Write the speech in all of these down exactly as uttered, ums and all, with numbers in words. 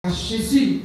Jésus.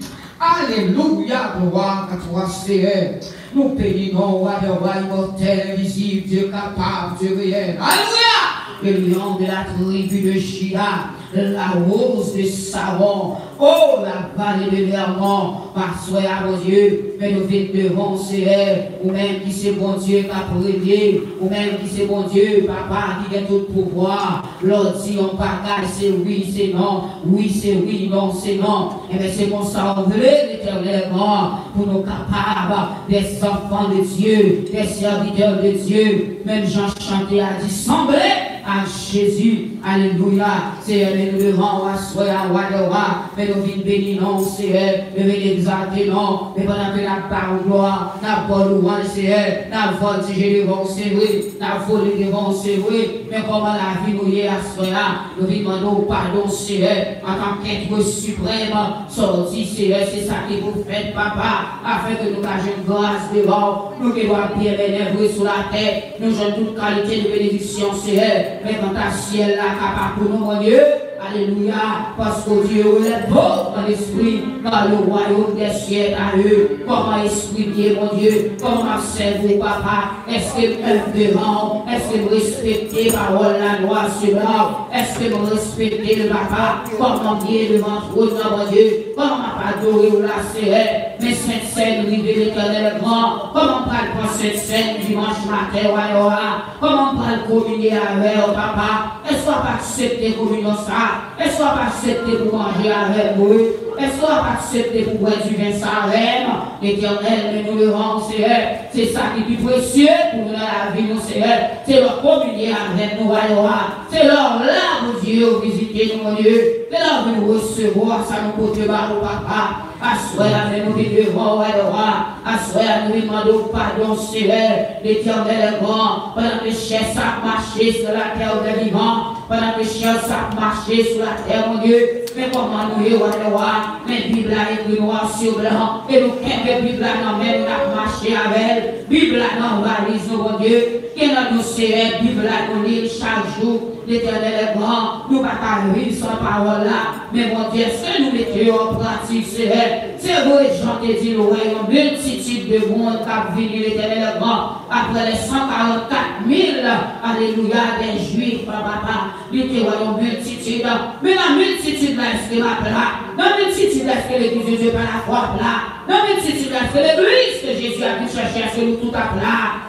Alléluia, gloire à toi, Seigneur. Nous bénissons, roi de roi immortel, invisible, Dieu capable, Dieu réel. Alléluia. Le lion de la tribu de Juda, la rose de Savon, oh la vallée de Vermont, par soi à mon Dieu, mais nous vite devant Seigneur, ou même qui c'est bon Dieu qui a prédit, ou même qui c'est bon Dieu, papa qui a tout pouvoir, l'autre si on partage, c'est oui, c'est non, oui, c'est oui, non, c'est non, et bien c'est pour ça on veut l'éternellement, pour nous capables des enfants de Dieu, des serviteurs de Dieu, même Jean chanté a dit, semblez à Jésus, alléluia, Seigneur, nous devons asseoir à roi de roi, mais nous venons bénir, non, Seigneur, nous venons exalter, non, mais pendant que la parole gloire, la bonne louange, Seigneur, la voltige devant, c'est vrai, la folie devant, c'est vrai, mais comment la vie nous y est asseoir, nous venons demander pardon, Seigneur, en tant qu'être suprême, sorti, Seigneur, c'est ça que vous faites, papa, afin que nous gagions grâce devant, nous qui doit bien bénévrer sur la terre, nous avons toute qualité de bénédiction, Seigneur, mais quand ta ciel là, capable pour nous, mon Dieu, alléluia, parce que Dieu est beau dans l'esprit, dans le royaume des cieux à eux. Comment exprimer, mon Dieu, comment observer, papa, est-ce que vous devant, est-ce que vous respectez la parole, la loi, cela, est-ce que vous respectez le papa, comment bien devant vous, mon Dieu, comment adorer ou la Seigneur, mais cette scène, oui, de l'éternel grand, comment pas prendre cette scène dimanche matin, comment pas communier avec eux, papa, est-ce qu'on va accepter communion ça? Est-ce qu'on va accepter pour manger avec vous? Est-ce qu'on va accepter pour boire du vin sans reine? L'éternel, nous le rendons, Seigneur. C'est ça qui est plus précieux pour nous dans la vie, nous, Seigneur. C'est leur communier avec nous, c'est leur là, mon Dieu, visiter nous, mon Dieu. C'est leur nous recevoir, ça nous porte par au papa. Assoyez avec nous devant, roi. Assoyez nous demandons pardon, Seigneur. L'éternel est grand. Pendant que les chiens savent marcher sur la terre des vivants. Pendant que les chiens savent marcher sur la terre, mon Dieu. Mais comment nous y roi, mais Bible a écrit noir sur blanc. Et nous, qu'est-ce Bible a même marché avec elle. Bible a dans valise, mon Dieu. Et dans nos Seigneur, Bible a nous lire chaque jour. L'éternel est grand. Nous ne pouvons pas vivre sans parole là. Mais mon Dieu, est-ce que nous mettons en pratique, Seigneur? C'est vrai, Jean te dit, nous voyons une multitude de monde qui a venu l'éternel est grand. Après les cent quarante-quatre mille, alléluia, des juifs, papa, nous voyons une multitude. Mais la multitude là, est-ce que la là? Dans la multitude, est-ce que l'église de Dieu par la foi là? Dans la multitude, est-ce que l'église que Jésus a pu chercher à ce nous tout à plat?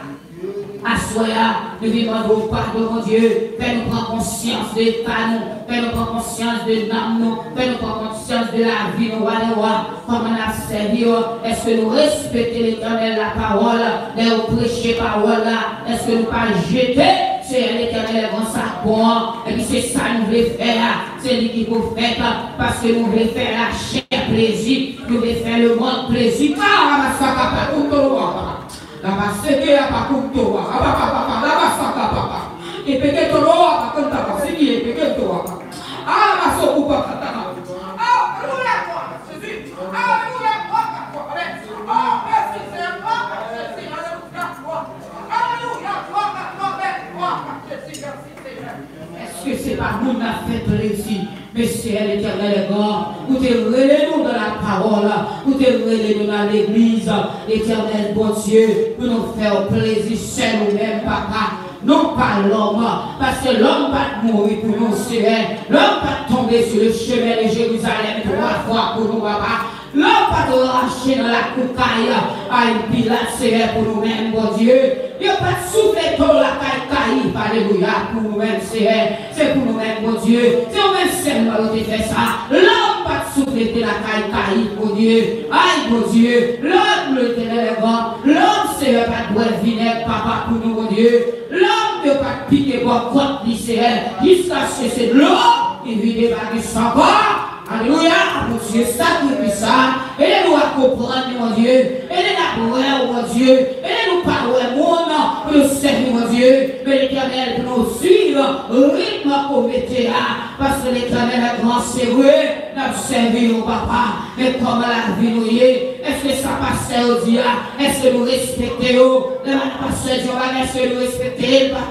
Assoya, nous demandons pardon, mon Dieu. Fais-nous prendre conscience de l'état, nous. Fais-nous prendre conscience de l'âme, nous. Fais-nous prendre conscience de la vie, nous. Comment on a servi, est-ce que nous respectons l'éternel, la parole, nous prêcher la parole, est-ce que nous pas jeter? C'est l'éternel dans sa pointe. Et puis c'est ça que nous voulons faire. C'est lui qui vous fait. Parce que nous voulons faire la chair plaisir. Nous voulons faire le monde plaisir. Ah, ça va pas tout le monde. La baseke ya pakuto wa papa papa la basaka papa e peke tolo wa kanta baseki e peke to wa ah masoku papa tata ah alléluia toi Jésus alléluia toi ah merci Seigneur merci alléluia toi alléluia toi toi Jésus merci Seigneur. Est-ce que c'est pas nous qui a fait plaisir? Mais c'est l'éternel grand. Vous te relais nous dans la parole. Vous te relais nous dans l'église. L'éternel bon Dieu, pour nous faire plaisir, c'est nous-mêmes, papa. Non pas l'homme. Parce que l'homme va mourir pour nous, Seigneur. L'homme va tomber sur le chemin de Jérusalem trois fois pour nous, papa. L'homme va te racher dans la coucaille à une pilate, Seigneur, pour nous-mêmes, bon Dieu. Il n'y a pas de souffle dans la caille, alléluia, pour nous-mêmes, Seigneur. C'est pour nous-mêmes, bon Dieu. C'est nous-mêmes seulement qui fait ça. L'homme va te souffler de la caille, bon Dieu. Aïe, bon Dieu. L'homme, le ténèbre, l'homme, Seigneur, pas de boire vinaigre, papa, pour nous, bon Dieu. L'homme ne peut pas piquer pour contre lui, Seigneur, jusqu'à ce que c'est de l'eau qui vit des vagues sans corps. Alléluia, mon Dieu, sacrifice ça. Aidez-nous à comprendre, mon Dieu. Aidez-nous à voir, mon Dieu. Aidez-nous à parler, mon nom, pour nous servir, mon Dieu. Mais l'éternel, pour nous suivre, rythme qu'on mettait là. Parce que l'éternel est grand, c'est vrai. Nous servir au papa. Mais comment la vie nous est? Est-ce que ça passe au dia? Est-ce que nous respectons? Le pasteur Giovanni, est-ce que nous respectons, papa?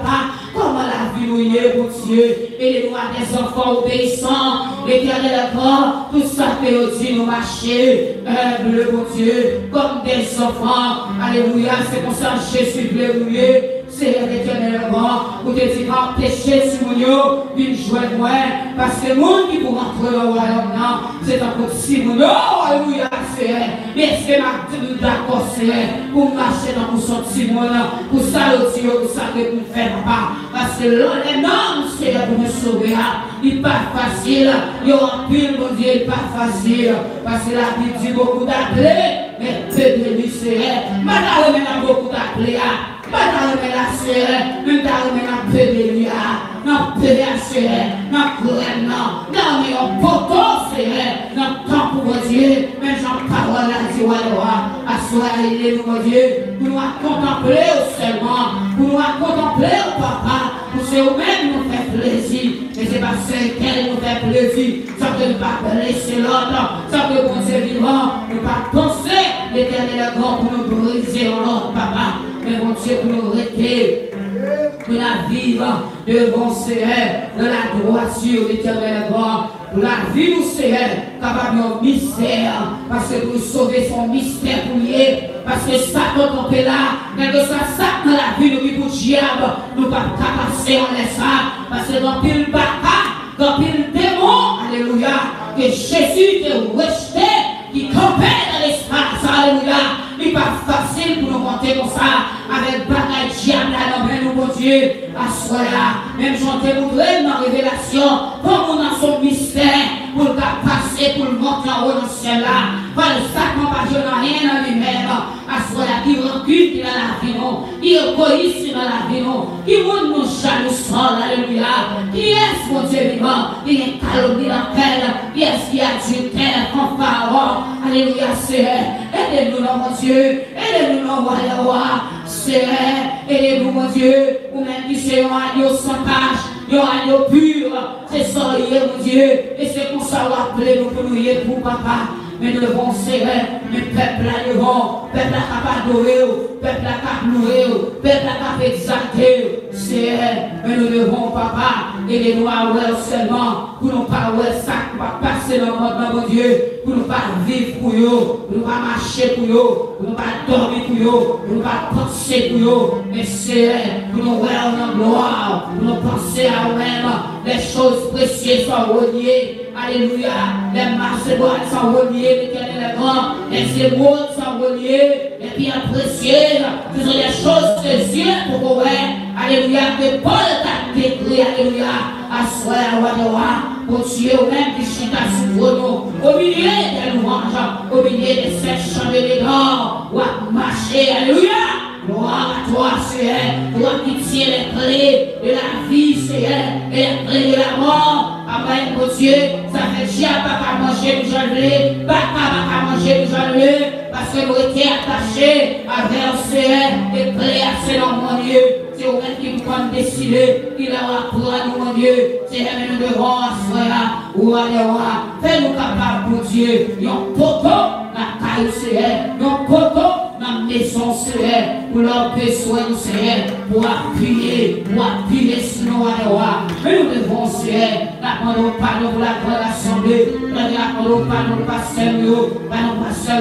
comment la vie nous y est, mon Dieu. Et les lois des enfants obéissants, l'Éternel est grand, tout ça que nous dit nous marcher, humble, mon Dieu, comme des enfants. Alléluia, c'est pour ça que Jésus voulait mouiller. C'est l'Éternel est grand, pour te dire empêcher si mon yo, une joie de moi, parce que le monde qui pour rentrer dans le royaume, c'est encore si mon yo, alléluia, c'est mais est-ce que ma tête d'accord, c'est pour marcher dans mon sentiment, pour ça, le Dieu, pour ça que vous ne faites pas, parce que les noms, c'est pour me sauver, il n'est pas facile, il y a un pile, mon Dieu, il n'est pas facile, parce que la Bible dit beaucoup d'appelés, mais peu de lui, c'est madame, il y a beaucoup d'appelés, madame, il y a c'est même madame, il y a peu de lui, non, peu de c'est non, problème, non, non, mais on poteau, c'est non, temps pour mon Dieu, même j'en parle à Dieu, à soi, il est mon Dieu, pour nous contempler seulement, pour nous contempler au papa, pour ce même nous fait plaisir, et c'est parce qu'elle nous fait plaisir, sans que nous ne pas blesser l'autre, sans que mon Dieu vivant, nous ne pas penser l'Éternel grand pour nous briser en l'autre, papa, mais mon Dieu pour nous arrêter, pour la vivre devant Seigneur, de la droiture l'Éternel grand. Pour la vie nous Seigneur, capable de mystère, parce que pour sauver son mystère pour lui, parce que Satan est là, mais que ça, ça dans la vie nous pour diable, nous ne pouvons pas passer en ça, parce que dans pile bataille, dans pile démon, alléluia, que Jésus est rejeté, qui campait dans l'espace, alléluia, il n'est pas facile pour nous monter comme ça, avec bagaille diable dans nous, mon Dieu, à soi là, même chanter nous dans la révélation, comme on a son mystère, pour le passer, pour le monter en haut dans le ciel là, pas le sacrement, pas je n'ai rien dans lui-même, à soi là, qui recule dans la vie, non, qui égoïste dans la vie, non, qui monte nos jaloux sol, alléluia, qui est mon Dieu vivant, qui est calomnie dans elle, qui est-ce qui a Dieu tel, en parole, alléluia, c'est aidez-nous dans mon Dieu, aidez-nous dans mon roi, c'est aidez-nous mon Dieu, ou même qui c'est un agneau sans tache, un agneau pur, c'est ça, mon Dieu, et c'est pour ça qu'on appelle nous pour nous y pour papa. Mais nous devons serrer, mais peuple là devant, peuple là capable d'adorer, peuple là capable de louer, peuple là capable d'exalter, c'est mais nous devons, papa, et nous à seulement, pour nous pas ça, pour pas passer dans le monde, mon Dieu, pour nous pas vivre pour eux, pour nous pas marcher pour eux, pour nous pas dormir pour eux, pour nous pas penser pour eux, mais c'est pour nous voir en gloire, pour nous penser à nous-mêmes, les choses précieuses sont reliées. Alléluia, les macédoines sont reliées, l'Éternel est grand, les émeraudes sont reliées, les pierres précieuses, ce sont des choses précieuses pour vous. Alléluia, que Paul t'a décrit, alléluia, à soi, à roi de roi, pour Dieu même qui chita sur vous, au milieu des louanges, au milieu des sept chandeliers d'or, ou à marcher, alléluia. Gloire à toi, Seigneur, toi qui tiens les clés de la vie, Seigneur, et les clés de la mort. Amen, mon Dieu, ça fait diable pas manger, nous enlever, pas pas manger, nous enlever, parce que nous étions attachés avec le Seigneur et clés à ce nom, mon Dieu. C'est au même qui nous prend décider, il aura pour nous, mon Dieu. Seigneur, nous devons asseoir, ou aller voir, fais-nous capables, mon Dieu, un poteau, la caille, Seigneur, un poteau. Dans la maison, Seigneur, pour leur besoin, Seigneur, pour appuyer, pour appuyer sur nos rois. Mais nous devons, Seigneur, nous pardon pour la grande assemblée, nous pardon pour pasteur, pardon pour pasteur,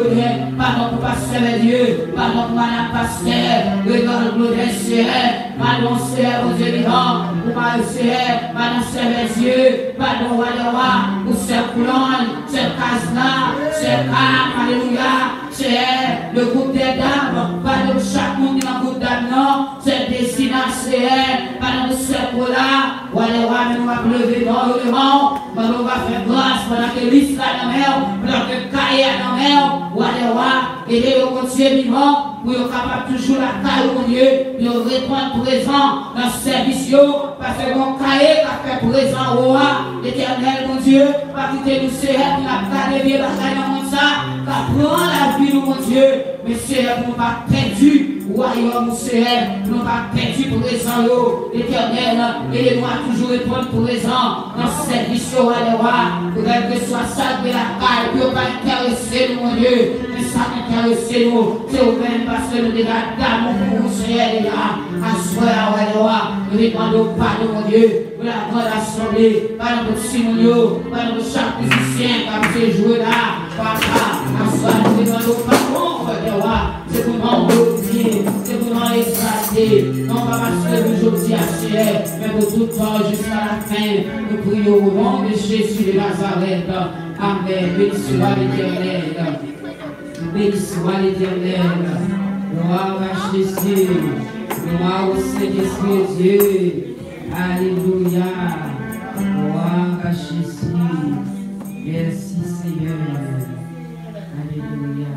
pardon pour pasteur Dieu, pardon pour madame pasteur, le gloire, Seigneur, pardon, Seigneur, aux Dieu vivant, pour ma Seigneur, madame Seigneur Dieu, pardon, roi de roi, pour cette colonne, cette case-là, cette âme, alléluia. C'est le groupe des dames, pas de chaque monde dans le groupe d'âmes, non, c'est destination, c'est pas dans ce cercle-là, ou aller voir, mais nous va lever dans le devant, nous va faire grâce pendant que l'islam est dans la mer, pendant que le cahier est dans la mer, ou aller voir, aider le continuer vivant, pour être capable toujours la taille, mon Dieu, de répondre présent dans ce service, parce que mon cahier a fait présent au roi, l'éternel, mon Dieu, pas quitter nous, c'est elle qui n'a pas de bien bataille dans le monde, ça, prend la vie, mon Dieu, mais Seigneur, nous pas perdu, royaume, Seigneur, nous pas perdu présent, l'éternel, et nous a toujours répondre présent dans ce service, au roi, pour que ce soit ça de la caille, pour ne pas intéresser. nous, mon Dieu. Mais ça m'intéresse nous. C'est vous-même parce que nous déjà d'amour pour vous, Seigneur, là. À soir, ouais, là. Nous demandons pardon, mon Dieu. Pour la grande assemblée. Pardon pour Simonio. Pardon pour chaque musicien qui a fait jouer là. Papa, à soir, nous demandons pardon, ouais, là. C'est pour nous glorifier. C'est pour nous exalter. Non pas parce que nous aujourd'hui à Seigneur, mais pour tout le temps jusqu'à la fin. Nous prions au nom de Jésus de Nazareth. Amen. Béni soit l'Éternel. Béni soit l'Éternel. Gloire à Jésus. Gloire au Saint-Esprit Dieu. Alléluia. Gloire à Jésus. Merci Seigneur. Alléluia.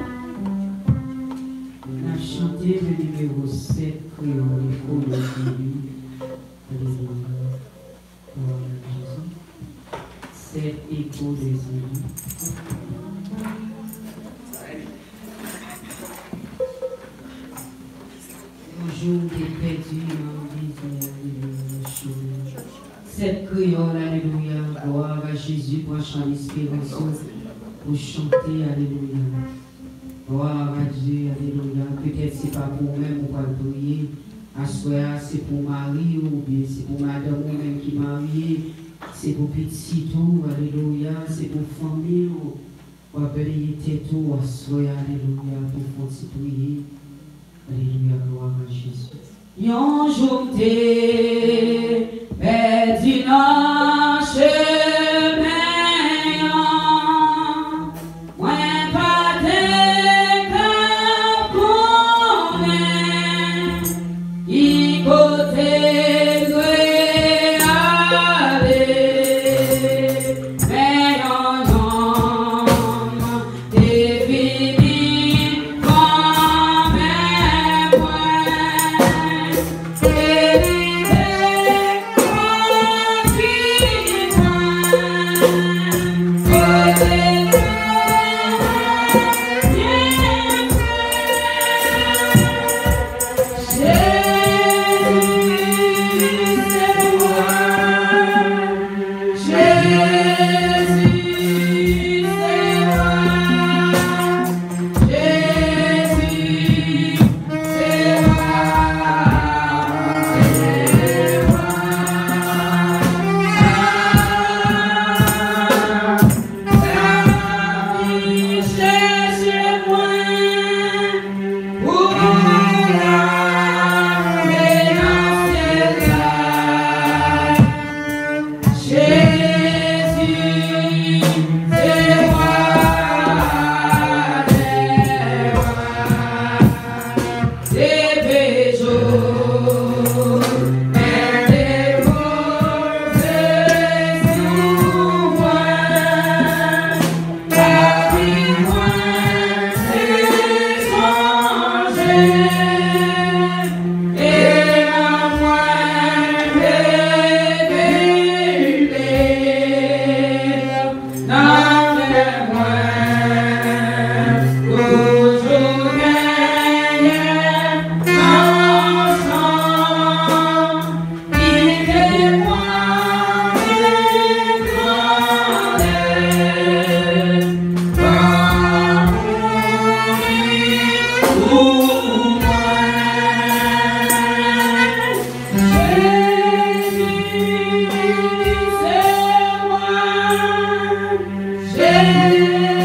On a chanté le numéro sept, créole, pour le début. Alléluia. Gloire à Jésus. Sept échos de Jésus. Bonjour, des perdus en vie, alléluia. Cette créole, alléluia. Gloire à Jésus pour un chant d'espérance, pour chanter, alléluia. Gloire à Dieu, alléluia. Peut-être c'est pas pour nous-mêmes ou pas prier. À soir, c'est pour Marie ou bien c'est pour madame ou même qui mariée. C'est pour petit tout, alléluia. C'est pour famille ou pour appeler tête tout, à soir, alléluia. Pour faire prier. Alléluia, gloire à Jésus. Yon jour t'es perdu dans chemin, moi pas de camp il côté de aller, mais yon homme t'es fini comme moi. Yeah.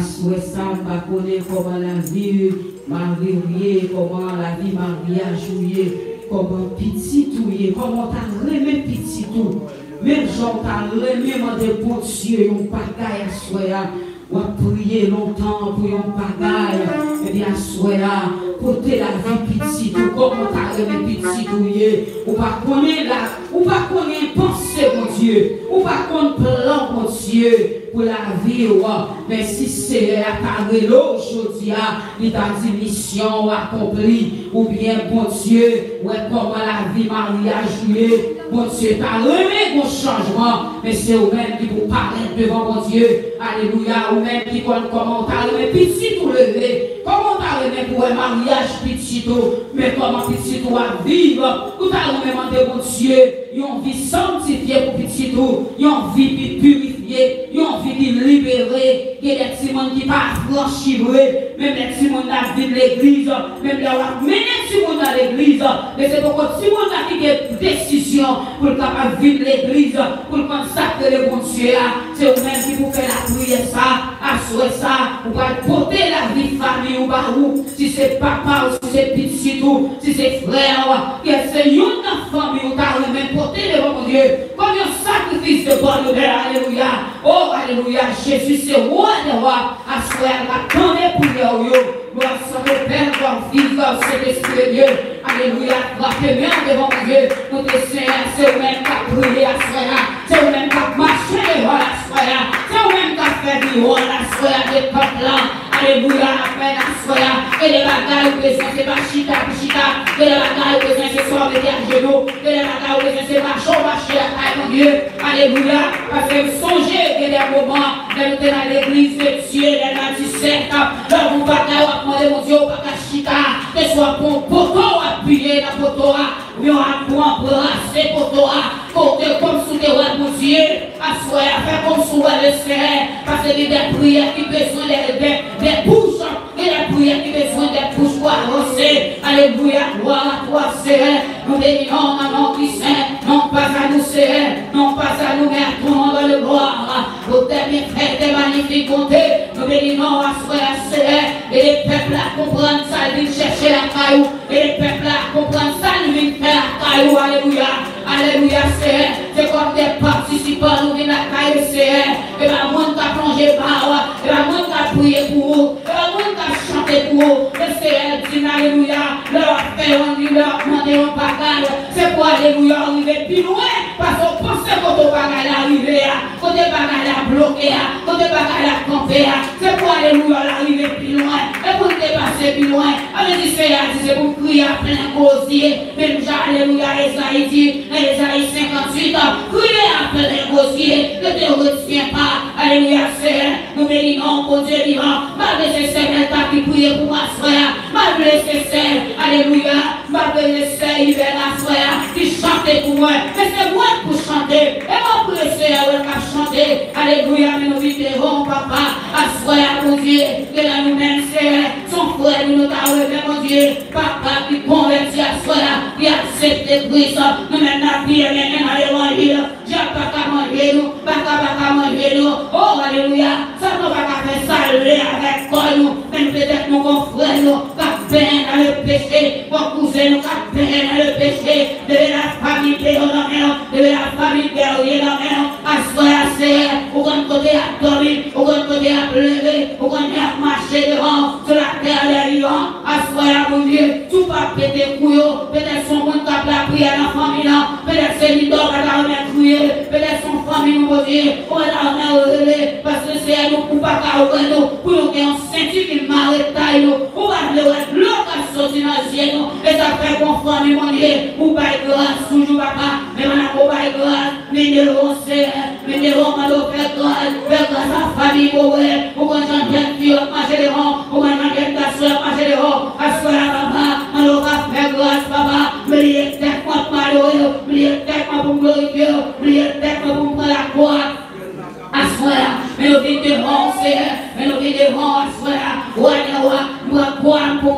souhait ça, je connais comment la vie mariée, comment la vie mariage jouée, comment petit tout comment t'as remis petit tout. Même gens t'as remis de bon Dieu, on bagaille à souhait. On a prié longtemps pour un bagaille, et bien souhait porter la vie petite, ou comment t'as remis petit tout, ou pas connaître la, ou pas connaître penser mon Dieu, ou pas connaître plan mon Dieu pour la vie, mais si c'est à ta aujourd'hui, il t'a dit mission accomplie, ou bien bon Dieu, ou comment la vie mariage jouée, bon Dieu t'a remis mon changement, mais c'est vous-même qui vous parlez devant mon Dieu, alléluia, ou même qui connaît comment t'as remis petit tout levé, comment t'as remis pour un mariage petit tout, mais comment petit tout à vivre, ou t'as remis demandé mon Dieu, une vie sanctifiée pour petit tout, une vie purifiée, une vie libérée, il y a des petits gens qui pas franchir, même les petits gens qui vivent l'église, même les gens qui petits gens dans l'église, mais c'est pourquoi les petits gens qui ont des décisions pour capable vivre l'église, pour consacrer le bon Dieu, c'est eux-mêmes qui vous faites la prière ça, assurer ça, pour porter la vie famille ou pas où, si c'est papa ou si c'est petit ou si c'est frère, que c'est une famille ou t'as même porter devant mon Dieu, comme un sacrifice de bonne nouvelle, alléluia, oh alléluia, Jésus c'est roi des rois, assurer la grande prière, gloire soit au Père, gloire au Fils, gloire au Saint-Esprit de Dieu, alléluia, frappez-moi devant mon Dieu, notre Seigneur, c'est vous-même qui a prié à soi, c'est vous-même qui a marché devant la soi, c'est vous-même qui a fait du roi la soi des peuples là, alléluia, la paix la soi, et les bagailles où besoin c'est pas chita, chita, et les bagailles où besoin c'est soir de à genoux, et les bagailles où besoin c'est marcher, marcher à taille mon Dieu, alléluia, parce que songez que des moments, dans l'église de Dieu, les vingt-sept, là vous bagailles, on va demander mon Dieu, on va chita, que soit pour poteau appuyé dans poteau, ou on va embrasser poteau, comme sous tes rois mon Dieu, à soi, à faire comme sous le Seigneur, parce que des prières qui besoin des bouches, et des prières qui besoin des bouches pour avancer, alléluia, gloire à toi Seigneur, nous bénissons un nom qui saint, non pas à nous Seigneur, non pas à nous, mais à tout le monde dans le gloire, pour tes bienfaits, tes magnifiques bontés, nous bénissons à soi Seigneur, et les peuples à comprendre ça, ils viennent chercher la caillou, et les peuples à comprendre ça, ils viennent faire la caillou, alléluia, alléluia Seigneur, c'est comme des participants, nous viennent la caillou Seigneur, et la monde qui a plongé par, et la monde qui a prié pour vous, et la monde qui a chanté pour vous, et Seigneur dit alléluia, leur fait on dit, leur demander un bagage, c'est pour alléluia arriver plus loin, parce qu'on pense que quand on bagage arriver, quand on bagage à bloquer, quand on bagage à camper, c'est pour alléluia arriver plus loin, et pour dépasser plus loin, avec dit Seigneur dit c'est pour crier à plein gosier, même alléluia Esaïe dit, Esaïe cinquante-huit, crier à plein gosier, ne te retiens pas, alléluia Seigneur, nous bénissons pour Dieu vivant, malgré ces semaines qui prient pour ma frère, malgré ces semaines, alléluia, malgré ces semaines, il vient la frère, qui chantait pour moi, mais c'est moi pour chanter, et moi pour le Seigneur, elle va chanter, alléluia, mais nous vivons, papa, à frère, mon Dieu, que là nous-mêmes, Seigneur, son frère, nous nous avons mon Dieu, papa qui convertit à frère, qui accepte Christ, nous-mêmes, la vie, et même à l'évangile, j'ai pas qu'à manger nous, pas qu'à manger nous, oh, alléluia, ça ne va pas faire saluer avec quoi nous, même peut-être nos confrères, nous, qui peine dans le péché, nos cousins, nous, qui peine dans le péché, de la famille de la de la famille de la à soi, à serre, au grand côté à dormir, au grand côté à pleurer, au grand côté à marcher devant, sur la terre des vivants, à soi, à mon Dieu, tout pas péter couillot, peut-être son monde qui a la prière dans la famille, peut-être c'est l'idole qui a remis crier, peut-être son famille, mon Dieu, on va la remettre, parce que c'est nous, pour pas qu'à nous, pour nous qui ont senti qu'il m'arrête, nous, on va le l'eau qui a sorti dans le ciel, et ça fait qu'on famille, mon Dieu, pour pas être grâce, toujours papa, mais on a pas être grâce, mais nous devons faire, mais nous devons faire grâce, faire grâce à la famille, pour qu'on j'en vienne fille, marcher les rangs, pour qu'on j'en vienne ta soeur, marcher les rangs, à soi, papa, on va faire grâce, papa, mais il est tellement malheureux, il est tellement pour glorifier, il est tellement pour prendre la croix. À soi, mais nous vivons devant, Seigneur, mais nous vivons devant, à soi, ouais, ouais, nous avons pour porter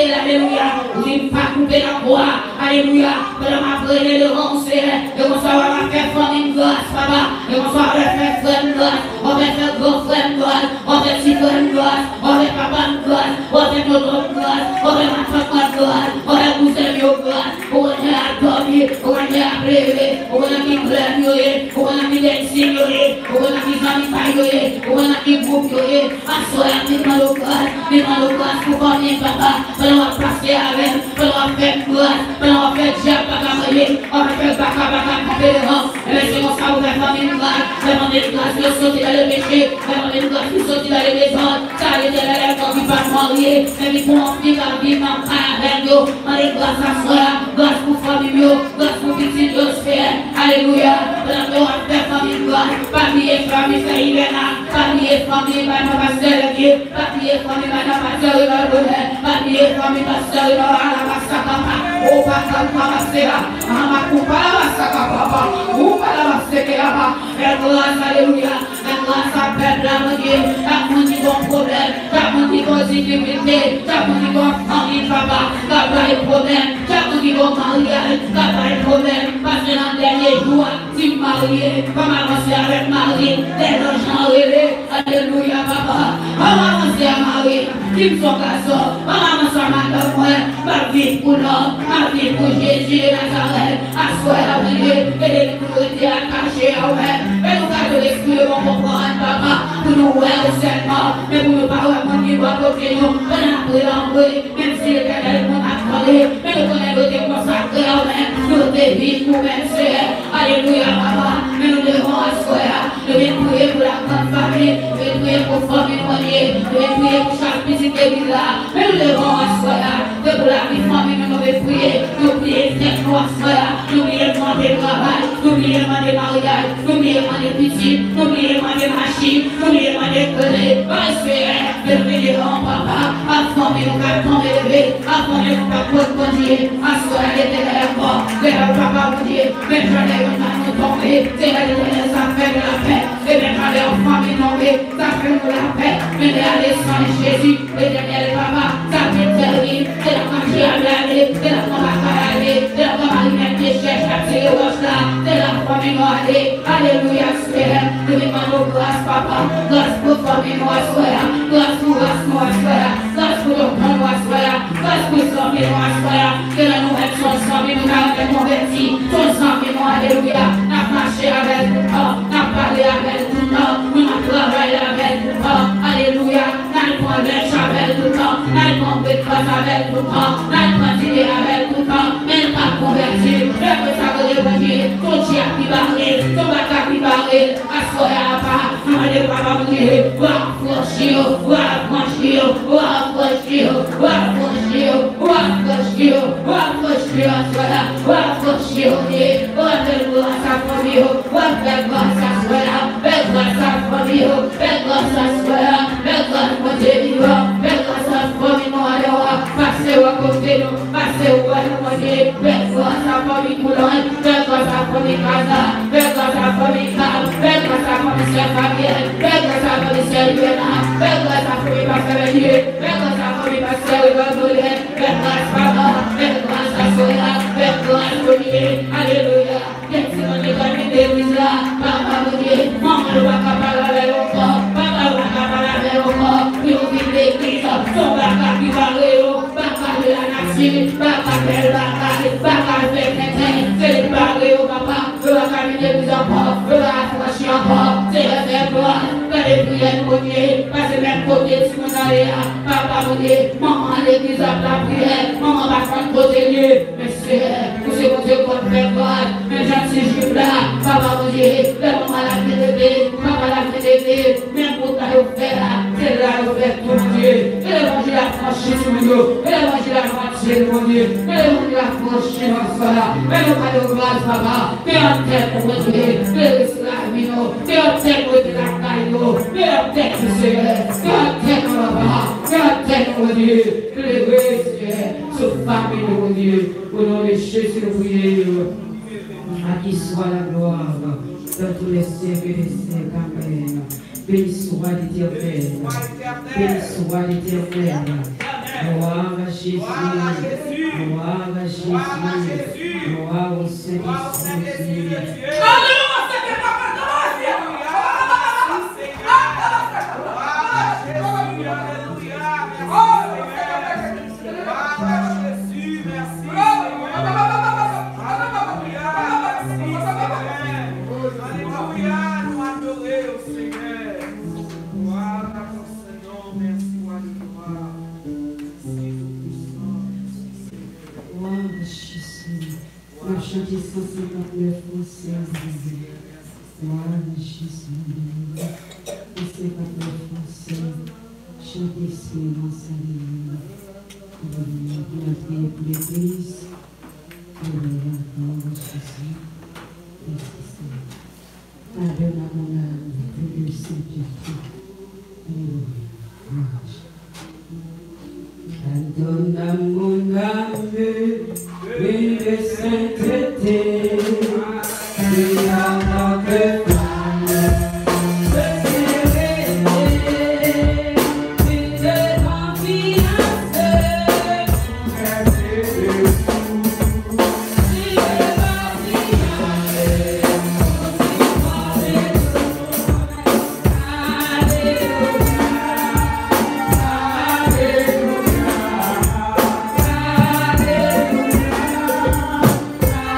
ciel, alléluia. Oui, pas couper la voix, alléluia. Que ma prière de roncer, et qu'on soit à faire famille grâce, papa, et qu'on soit à faire frère grâce, on va faire grand frère grâce, on va faire si frère grâce, on va faire papa grâce, on va faire notre grâce, on va faire ma femme grâce, on va faire pousser le grâce, on va faire à dormir, on va faire à pleurer, on va faire à pleurer, on va faire à signorer, on va faire à faillir, on va faire à grouper, à soir, à mettre le grâce, mettre le grâce pour famille, papa, on va passer avec, on va faire grâce, on va faire diable, papa, on va faire baka, baka, couper les rangs, et c'est comme ça, on va faire famille grâce, vraiment des grâces, de sauter dans le péché, vraiment des grâces, de sauter dans les maisons, ça allait dans la lèvre, qui va marier, et puis pour en vivre la vie, ma frère, avec nous, on est grâce à soi, grâce pour famille, grâce pour petit Dieu, alléluia, on a fait famille grâce, papier, famille, c'est hivernal, papier, famille, ma pasteur, papier, famille, ma pasteur, papier, famille, pasteur, la massacre, oh, papa, papa, c'est là, ma coupa, la massacre, papa, ou pas la massacre, et grâce, alléluia, et grâce à peuple, la Dieu, t'as mon petit bon problème, t'as mon petit bon difficulté, t'as mon petit bon famille, papa, t'as pas de problème, t'as mon petit bon mariage, t'as pas de problème, parce que dans le dernier jour, tu marié, pas m'avancer avec Marie, les gens rêvés, alléluia, papa, pas m'avancer à Marie, qui me sont garçons, pas m'avancer à madame, ma vie pour l'homme, ma vie pour Jésus de Nazareth, à soi la prière, et les autorités à cacher, à ouais, et nous gardons l'esprit de mon comprendre, papa, pour nous voir seulement, mais pour nous pas voir mon niveau à côté nous, on a pris l'envoi, même si l'éternel nous a parlé, mais nous connaissons le temps consacré à même, nous dévie nous-mêmes, c'est, alléluia, papa, mais nous devons asseoir, nous devons prier pour la grande famille, nous devons prier pour famille noyée, nous devons prier pour chaque petite église là, mais nous devons asseoir, que pour la vie famille, nous devons prier, nous prier, nous asseoir, nous prier demander travail, nous prier demander mariage, nous prier demander petit, nous prier demander machine, nous prier demander collé, asseoir, nous prier en papa, à famille, nous avons élevé, à famille, nous avons conduire, asseoir, l'éternel mort, vers le papa, vous dire, mais je l'ai nous tomber, c'est la l'éternel, ça fait de la paix, et bien quand les familles tombées, ça fait de la paix, mais les allées sans Jésus, l'éternel papa, ça fait servir, c'est la quand j'ai allé, c'est la quand on va aller, c'est la quand on va aller, qui cherche à tirer au là, c'est la famille noire, alléluia, Seigneur, nous demandons grâce, papa, grâce pour famille noire, grâce pour grâce noire, grâce pour le plan noire, grâce pour famille noire, que la nouvelle son famille nous a converti, son famille noire, alléluia, n'a marché avec tout le temps, n'a parlé avec tout le temps, nous n'a travaillé avec tout le temps, alléluia, n'a pas d'être avec tout le temps, n'a pas de grâce avec tout le temps, n'a pas d'idée avec tout le temps, mais n'a pas converti, et que ça veut dire, ton chien qui parlait, ton baka qui parlait, à soi à part, nous allons pas dire, va franchir, va franchir, va franchir, va franchir, va franchir, va franchir, à soi là, va franchir, va faire grâce à famille, va faire grâce à soi là, faire grâce à famille, faire grâce à soi là, faire grâce à Dieu, faire grâce à famille, nous allons passer au côté nous, passer au côté nous, faire grâce à famille Coulon, faire grâce à famille Casa, faire grâce à famille Cal, faire grâce à famille Sœur Fabienne, faire grâce à famille Sœur Luena, faire grâce à famille Pasteur Dieu, faire grâce à famille Pasteur Evangelien, faire grâce papa, faire grâce à Soya, faire grâce au Dieu, alléluia, qu'est-ce que nous avons d'église là, papa vous dit, maman ne va pas parler au corps, papa ne va pas parler au corps, nous vivons l'église, son baka qui va réo, baka de la nation, baka de la nation, baka de la c'est le barré au papa, le cabinet vous encore, le rafraîchir encore, c'est le faire gloire, les prières pour Dieu, parce que même côté de ce qu'on a là, papa vous dit, maman l'église a la prière, maman va prendre côté Dieu, mais c'est, vous savez, vous Dieu pour faire gloire, mais j'en suis juif là, papa vous dit, la maman l'a fait lever, maman l'a fait lever, même pour ta faire là, c'est là où fait pour Dieu, et l'évangile a franchi sur nous, et l'évangile a franchi sur Dieu, et l'évangile a franchi sur nous, mais nous pas de grâce, papa, mais en tête pour Dieu, mais l'esclave, mais en tête pour la caille, mais en tête pour Seigneur, mais en tête pour papa, mais en tête pour Dieu, que les vrais Seigneur, sauf famille de Dieu, au nom de Jésus, nous prions, à qui soit la gloire, dans tous les siècles et les siècles, amen. Béni soit l'Éternel, béni soit l'Éternel, Gloire à Jésus. Gloire à Jésus. Gloire au Saint-Esprit. Chanter cent cinquante-neuf français. Gloire à Jésus. cent cinquante-neuf français. Chanter silence. Alléluia. Alléluia. Pour la prière pour l'Église. Alléluia. Gloire à Jésus. Merci Seigneur. Pardonne à mon âme pour le Saint-Esprit. Alléluia. Gloire à Jésus. Pardonne à mon âme. Oui, le sainteté, oui, à notre femme, de sérénité, oui, de confiance, merci de tout, oui, de confiance, Alléluia, Alléluia, Alléluia.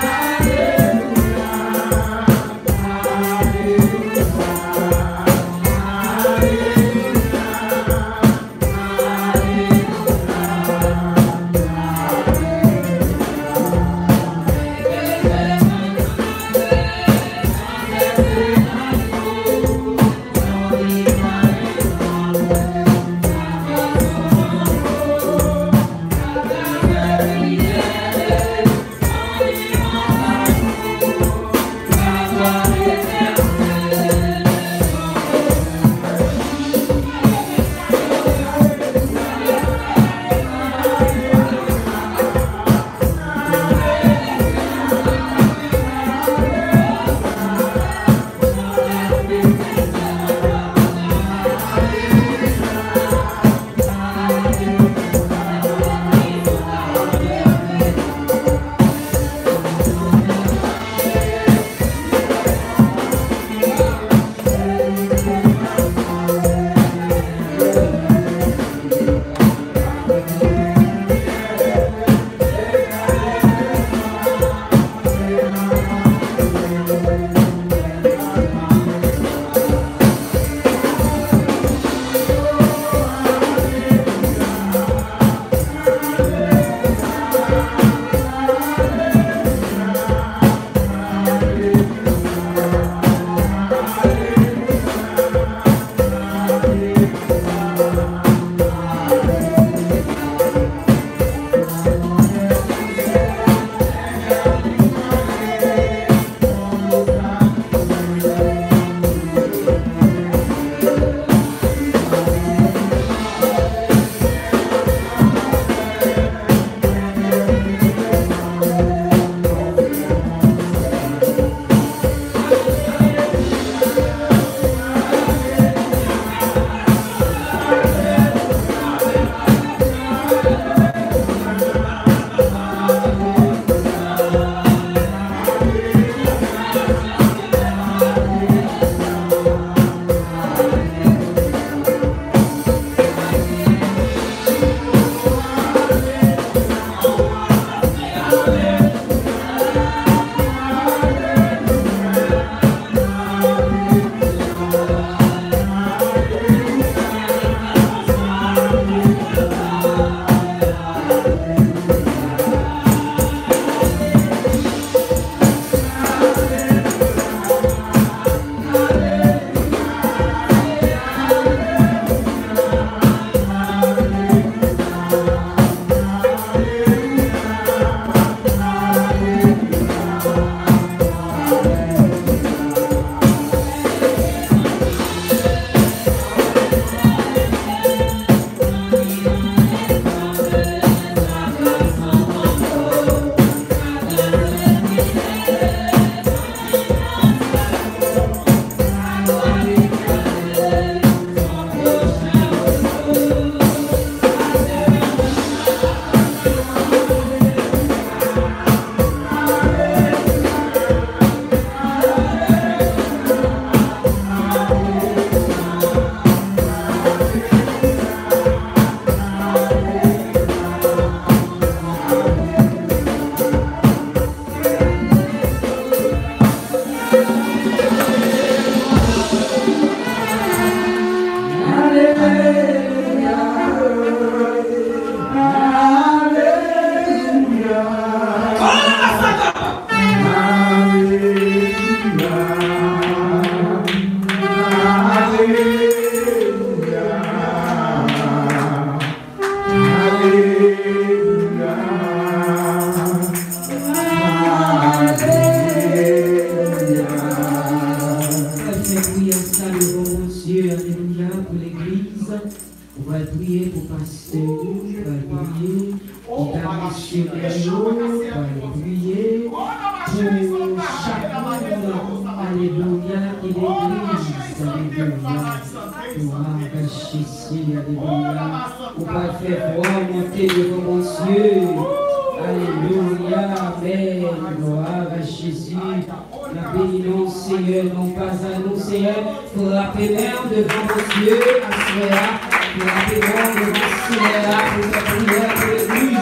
monsieur Pério, pour prier pour chaque monde, alléluia, qui l'église, alléluia, pour enrichir, alléluia, pour pas faire voir monter devant mon Dieu, alléluia, amen, gloire à Jésus, la bénédiction, Seigneur, non pas à nous, Seigneur, pour rappeler devant mon Dieu, à cela, pour rappeler devant mon Seigneur, pour la prière pour l'église.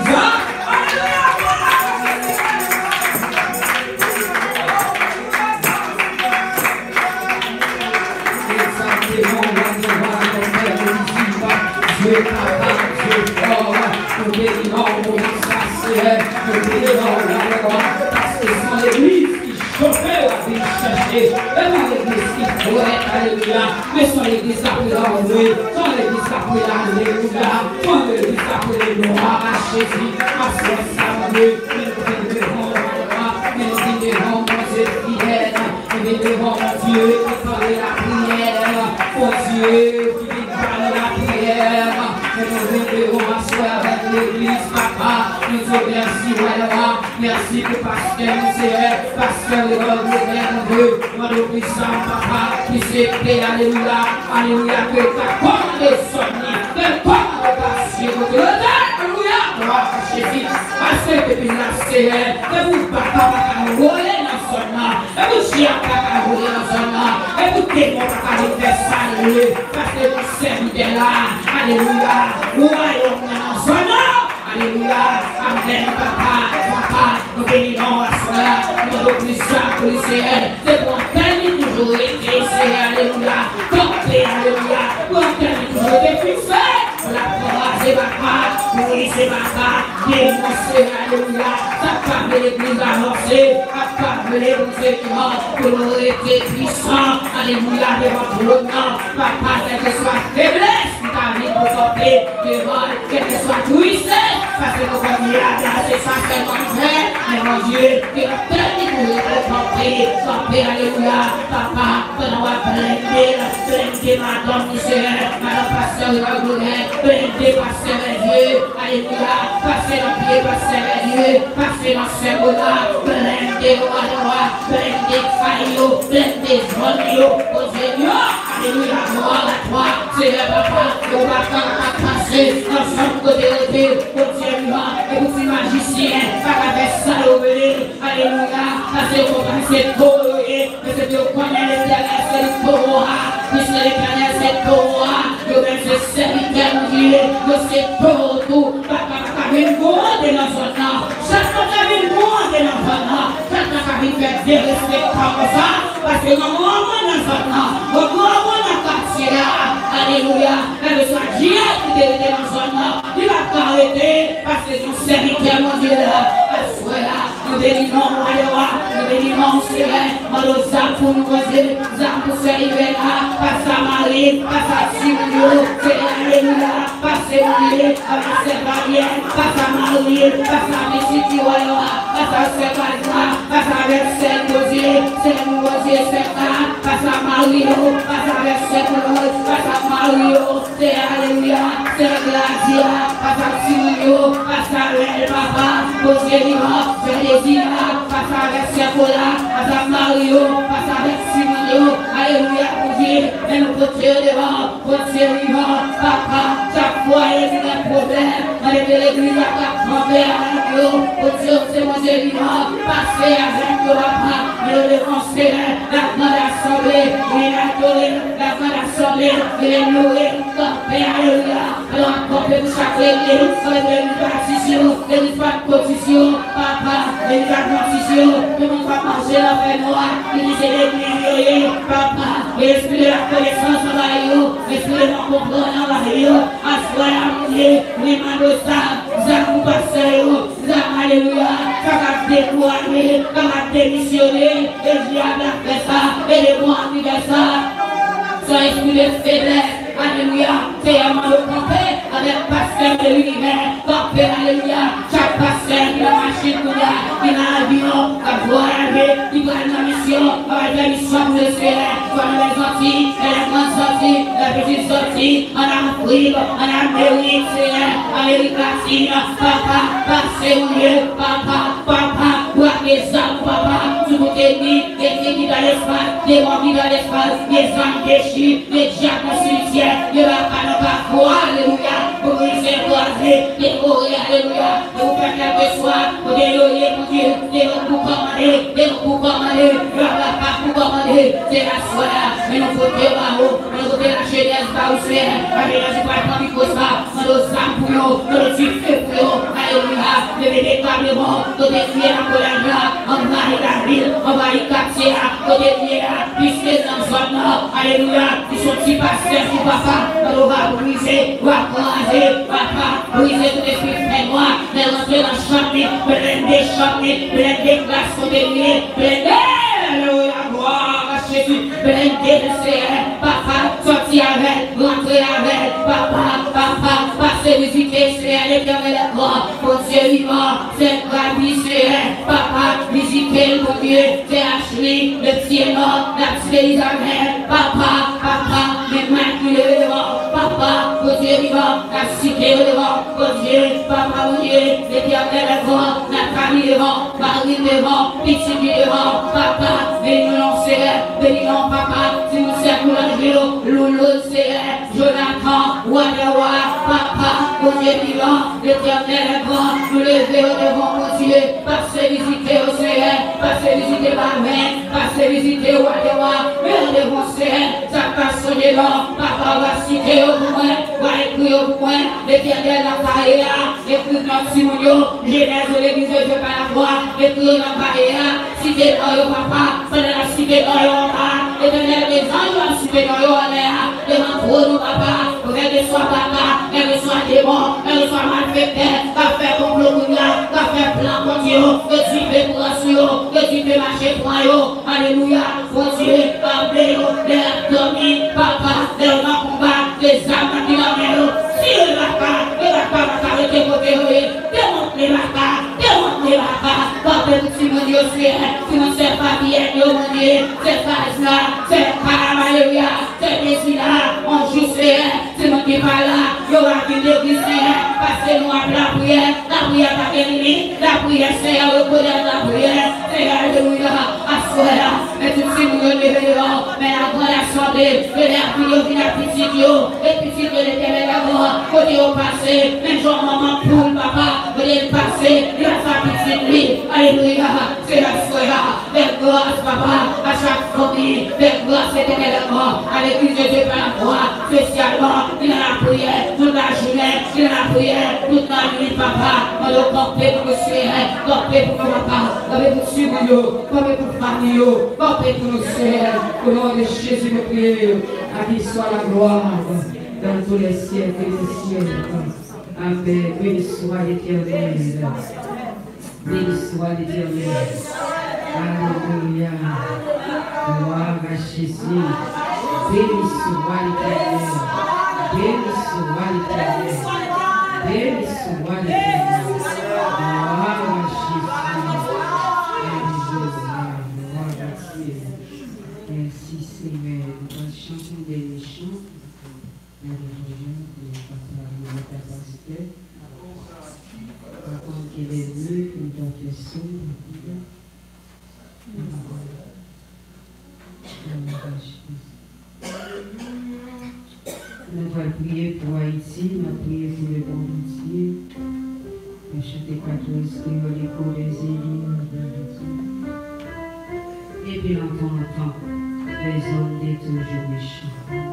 Dieu capable, Dieu fort, nous bénissons, nous sacier, nous bénissons la loi, parce que c'est l'église qui chauffait la vie chercher, et pas l'église qui pourrait, alléluia, mais soit l'église qui peut l'enlever, soit l'église qui peut l'alléluia, soit l'église qui peut les gloires à Jésus, à son salut, nous bénissons la loi, nous bénissons mon Dieu fidèle, nous bénissons mon Dieu qui parle la prière, mon Dieu qui parle la prière. Nous nous à soi avec l'église, papa. Nous te remercions, voilà. Merci pour pasteur, c'est pasteur de notre Dieu. Notre puissant, papa, qui s'est fait, alléluia, alléluia, que ta commande sonne, que commande passer, que alléluia, gloire à Jésus. Parce que depuis la Seigneur, que vous, papa, nous voler dans son nom, et vous, chien, papa, voler dans son nom, et vous, démon, papa, vous faire saluer, parce que vous servez là, alléluia. Royaume dans son nom, alléluia, amen, papa, papa, nous bénissons à cela, nous remercions pour le Seigneur, c'est pour terminer toujours été, c'est alléluia, compter, alléluia, pour terminer toujours été fixé, la croix, c'est papa, oui, c'est papa, dénoncer, alléluia, ça parle l'église avancée, ça parle les bons éléments, pour nous être puissants, alléluia, devant tout le nom, papa, quelle que soit faiblesse, ta vie pour porter devant, quelle que soit tristesse, parce que nous avons mis la grâce, c'est ça seulement vrai, mais mon Dieu, que nous tenons pour porter, porter, alléluia, papa, que nous allons blender, blender madame, Seigneur, madame pasteur de la glorière, blender pasteur de Dieu, alléluia, passer dans le pied, passer dans Dieu, passer dans ce là, blender au roi, blender faillot, blender zonio, au Seigneur, alléluia, gloire à toi, Seigneur, papa, nous allons passer dans son côté de Dieu, au Seigneur, et vous êtes magicien, par avec ça, alléluia, parce que vous passez coloré, mais c'est que vous connaissez l'éternel, c'est le Torah, puisque l'éternel, c'est Torah, vous même c'est serviteur, vous c'est tout, papa, vous avez une monde dans son nom, chaque fois vous avez une monde dans son nom, chaque fois vous avez fait des respects comme ça, parce que nous avons dans son nom, nous avons dans quartier là, alléluia, même soit Dieu qui était dans son nom, il va pas arrêter, parce que son serviteur, mon Dieu là, nous bénissons, alléluia, nous bénissons, Seigneur, nous sommes pour nous causer, nous sommes pour servir là, passe à Marie, passe à Simon, Seigneur, alléluia, passe à Marie, passe à Sébastien, passe à Marie, passe à Missiti, alléluia, passe à Sébastien, passe avec Saint-Rosier, Saint-Rosier, Saint-Rosier, passe à Marie, passe avec Saint-Rosier, passe à Marie, Seigneur, alléluia, Seigneur, Glacia, passe à Simon, passe à l'El, papa, Seigneur, Seigneur, passe avec Sekola, passe à Mario, passe avec Simon, alléluia, pour Dieu, et nous porter devant, porter vivant, papa, chaque fois il y a des problèmes, avec l'église à ta grand-père, avec nous, porter, c'est mon Dieu vivant, passer avec nous, papa, et nous devons serrer la grande assemblée, et la donner, la grande assemblée, et les nourrir, camper, alléluia, alors camper pour chaque église, et nous partition, et nous pas de position, papa, et la transition, que nous va manger la paix noire, que nous allons l'église, papa, et l'esprit de la connaissance en la rio, l'esprit de la comprendre en la rio, à soi à mon Dieu, oui, Mandosa, Zamou Passeyo, Zam, alléluia, ça va décourager, ça va démissionner, et le diable a fait ça, et les bons ont fait ça, son esprit de faiblesse, alléluia, c'est à moi de camper avec pasteur de l'univers, camper, alléluia, chaque pasteur qui a marché pour là, qui a l'avion, qui a voyagé, il va dans la mission, on va faire mission pour le Seigneur, dans les Antilles, les grandes Antilles, les petites Antilles, en Afrique, en Amérique, Seigneur, Amérique latine, papa, passez au lieu, papa, papa, voir les âmes, papa, tout le ennemi, des ennemis dans l'espace, des morts dans l'espace, des âmes déchus, des diables dans le cimetière, des rapas dans la foi, alléluia, pour vous écraser, des mourir, alléluia, et vous faire quelque soit, pour déloyer, mon Dieu, des pour commander, des pour commander, pas pour commander, c'est la soirée, mais nous faut dire à vous, nous faut la jeunesse, pas où c'est, avec la séparation, il faut ça, dans nos âmes pour nous, dans nos yeux pour nous, alléluia, levez des tablements, dans des pieds en colère, envahir la ville, envahir le quartier, dans des pieds, puisque dans le zone nord, alléluia, ils sont si pasteurs, si papa, on va briser, on va craser, papa, briser tout esprit de moi, les rentrer dans le champ, plein des champs, plein des classes, plein des liens, plein des, alléluia, gloire à Jésus, plein des Seigneur, papa, sorti avec, rentrer avec, papa, papa, passer visiter, Seigneur, l'éternel est grand, mon Dieu vivant, c'est ravi, Seigneur, papa, visiter mon Dieu, c'est Ashley, le petit mort, la petite Elisabeth, papa, papa, les mains qui le devant, papa, mon Dieu vivant, la cité devant, mon Dieu, papa, mon Dieu, l'éternel est grand, la famille devant, Marie devant, petit devant, papa, bénis-nous, Seigneur, bénis-nous, papa, si nous servons l'angelo, Loulou, Seigneur, Jonathan, Wadawa, papa, mon Dieu vivant, l'éternel est grand, nous levons devant mon Dieu, passez visiter au Seigneur, passez visiter ma mère, passez visiter Wadawa, mais devant Seigneur, ça passe sonner là, papa va citer au moins, va écrire au moins, l'éternel la carrière, écrire dans Simonio, Genèse de l'église de Dieu par la foi, écrire dans la carrière, citer dans le papa, pendant la cité dans le papa, l'éternel des anges, la cité dans le l'air, devant pour nous papa, regardez soit papa, regardez soit démon, regardez soit malfaiteur, va faire pour le moulin, va faire plein pour Dieu, que tu fais pour assurer, que tu fais marcher pour eux, alléluia, pour Dieu, parlez, les abdominaux, papa, les combat, les âmes qui l'emmènent, si le vaca, le vaca va s'arrêter pour dérouler, démontre les vaca, démontre les vaca, papa, si mon Dieu sait, si mon sait pas bien, mon Dieu, c'est pas ça, c'est pas alléluia, c'est ici là, on joue c'est, si mon Dieu pas là, il y aura une église, passez-nous à la prière, la prière pas terminée, la prière c'est à reconnaître la prière, c'est alléluia, à soi, mais tout si nous levons, mais la grande assemblée, et les filles viennent à petit Dieu, et petit Dieu l'éternel d'abord, côté au passé, même jour maman poule, papa, vous le passé, il a sa petite lui, alléluia, c'est la soirée, avec grâce papa, à chaque famille, avec grâce éternel d'abord, à l'église de Dieu par la foi, spécialement, il a la prière, toute la journée, il a la prière, toute la nuit, papa, on doit camper pour le Seigneur, camper pour nos papas, camper pour suivre nous, camper pour famille, camper pour nos Seigneur, au nom de Jésus, nous prions, à qui soit la gloire, dans tous les siècles et les siècles. Amen. Béni soit l'Éternel. Béni soit l'Éternel. Alléluia. Gloire à Jésus. Béni soit l'Éternel. Béni soit l'Éternel. Béni soit l'Éternel. Gloire à Jésus. Alléluia. Gloire à Dieu. Merci Seigneur. Nous allons chanter des chants. Nous allons la capacité. Avant qu'il est venu, nous confessons. Nous allons prier pour Haïti, nous allons prier pour le monde entier. Nous chanter quatorze qui ont l'écho des élites. Et puis l'entend, les hommes des toujours méchants.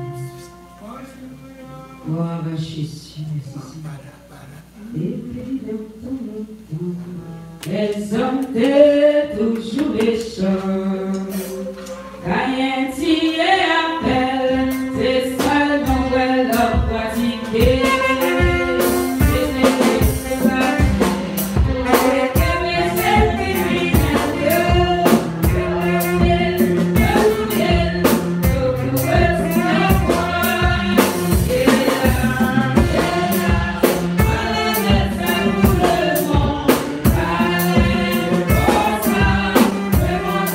Gloire à Jésus, merci. Et puis l'entend, les hommes des toujours méchants. Quand il appelle, c'est seulement elle a pratiqué. Come on.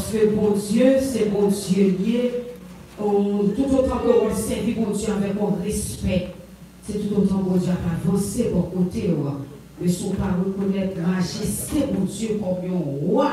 que bon Dieu, c'est bon Dieu lié. Tout autant que on servi bon Dieu avec un respect, c'est tout autant que bon Dieu a avancé pour côté. Mais si on ne pas reconnaître la majesté bon Dieu comme un roi,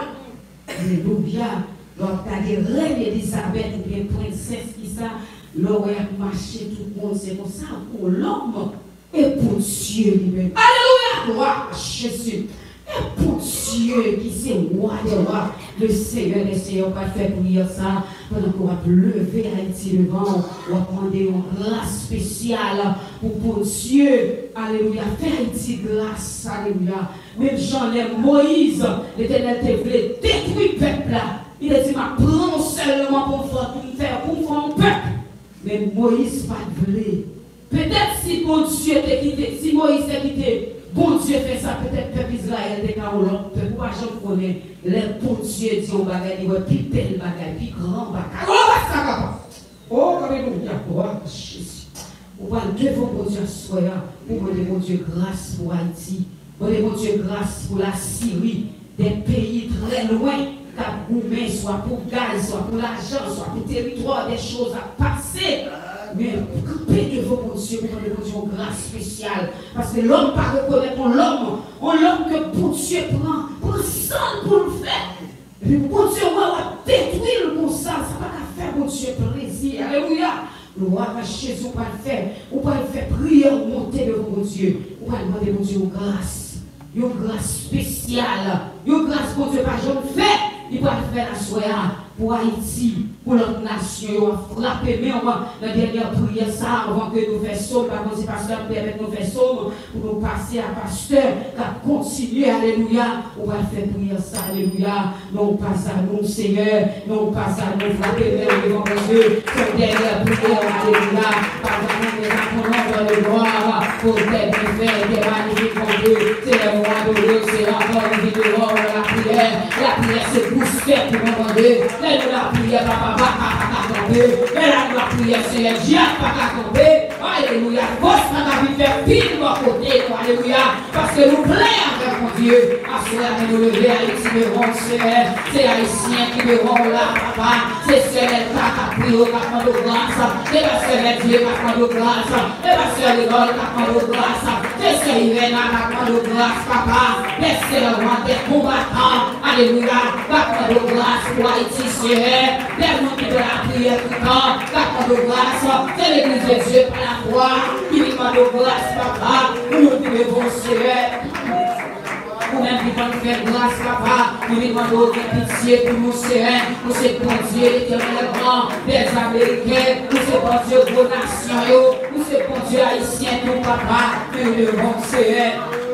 alléluia. Donc, tu as des reines Elisabeth ou bien princesse qui ça, l'aurait marché tout le monde, c'est comme ça pour l'homme et pour Dieu lui-même. Alléluia, gloire à Jésus. Et pour Dieu qui c'est roi des rois, le Seigneur des Seigneurs va faire prier ça pendant qu'on va lever Haïti devant, on va prendre une grâce spéciale pour, pour Dieu. Alléluia, faire Haïti grâce, alléluia. Même Jean l'aime Moïse, l'Éternel te voulait détruire le peuple là. Il a dit, ma prends seulement pour faire, pour faire un peuple. Mais Moïse pas voulu. Peut-être si bon Dieu t'a quitté, si Moïse t'a quitté, bon Dieu fait ça, peut-être peuple Israël était quand l'autre peuple, moi je connais, les bon Dieu dit au bagage, il va plus belle bagage, plus grand bagage. Oh, ça va. Oh, alléluia, gloire à Jésus. On va devant bon Dieu soya, pour demander bon Dieu grâce pour Haïti, demander bon Dieu grâce pour la Syrie, des pays très loin. Gourmet, soit pour gaz, soit pour l'argent, soit pour territoire, des choses à passer. Mais camper devant mon Dieu, pour demander mon Dieu grâce spéciale. Parce que l'homme pas reconnaître l'homme, on l'homme que pour Dieu prend, pour sang pour le faire. Et puis pour Dieu, on va détruire le bon sang, ça va pas faire mon Dieu plaisir. Alléluia. Gloire à Jésus, on va le faire. On va le faire prier, monter devant mon Dieu. On va demander mon Dieu grâce. Une grâce spéciale. Une grâce pour Dieu, pas jamais fait. Il va faire la soirée pour Haïti, pour notre nation. On va frapper, mais on va, la dernière prière, ça, avant que nous fassions, par contre, pasteur permet de nous faire somme, pour nous passer à pasteur, qui continue, alléluia. On va faire prier ça, alléluia. Non pas à nous, Seigneur, non pas à nous, frapper, mais devant Dieu. Cette dernière prière, alléluia. Par exemple, nous apprenons dans le gloire, pour tes bienfaits, tes magnifiques en Dieu. C'est le roi de Dieu, c'est encore une vie de l'or, la prière. La prière, c'est booster pour nous demander. Mais la prière, papa, pas tomber. Mais la prière, c'est le diable, pas tomber. Alléluia. Vous, ça va vous faire pile de mon côté, alléluia. Parce que nous plaît avec mon Dieu. À cela que nous lever, Haïti, verront, Seigneur. C'est Haïtiens qui verront là, papa. C'est Seigneur qui a pris au capement de grâce. C'est la Seigneur Dieu qui a pris de grâce. C'est la Seigneur Léon qui a pris de grâce. C'est Seigneur Yvena qui a pris de grâce, papa. Laissez le roi des combattants. Alléluia. Qui a pris de grâce pour Haïti, Seigneur. Les gens qui de la prière tout le temps. Qui a pris de grâce. C'est l'église de Dieu par la foi. Qui demande de grâce, papa. Nous nous devons, Seigneur. Nous-mêmes qui vont faire grâce, papa, nous demandons de pitié pour nous, Seigneur. Nous sommes bon Dieu, l'éternel grand, les Américains, nous sommes bon Dieu, vos nations, nous sommes bon Dieu, haïtiens, tout papa, nous devons, Seigneur.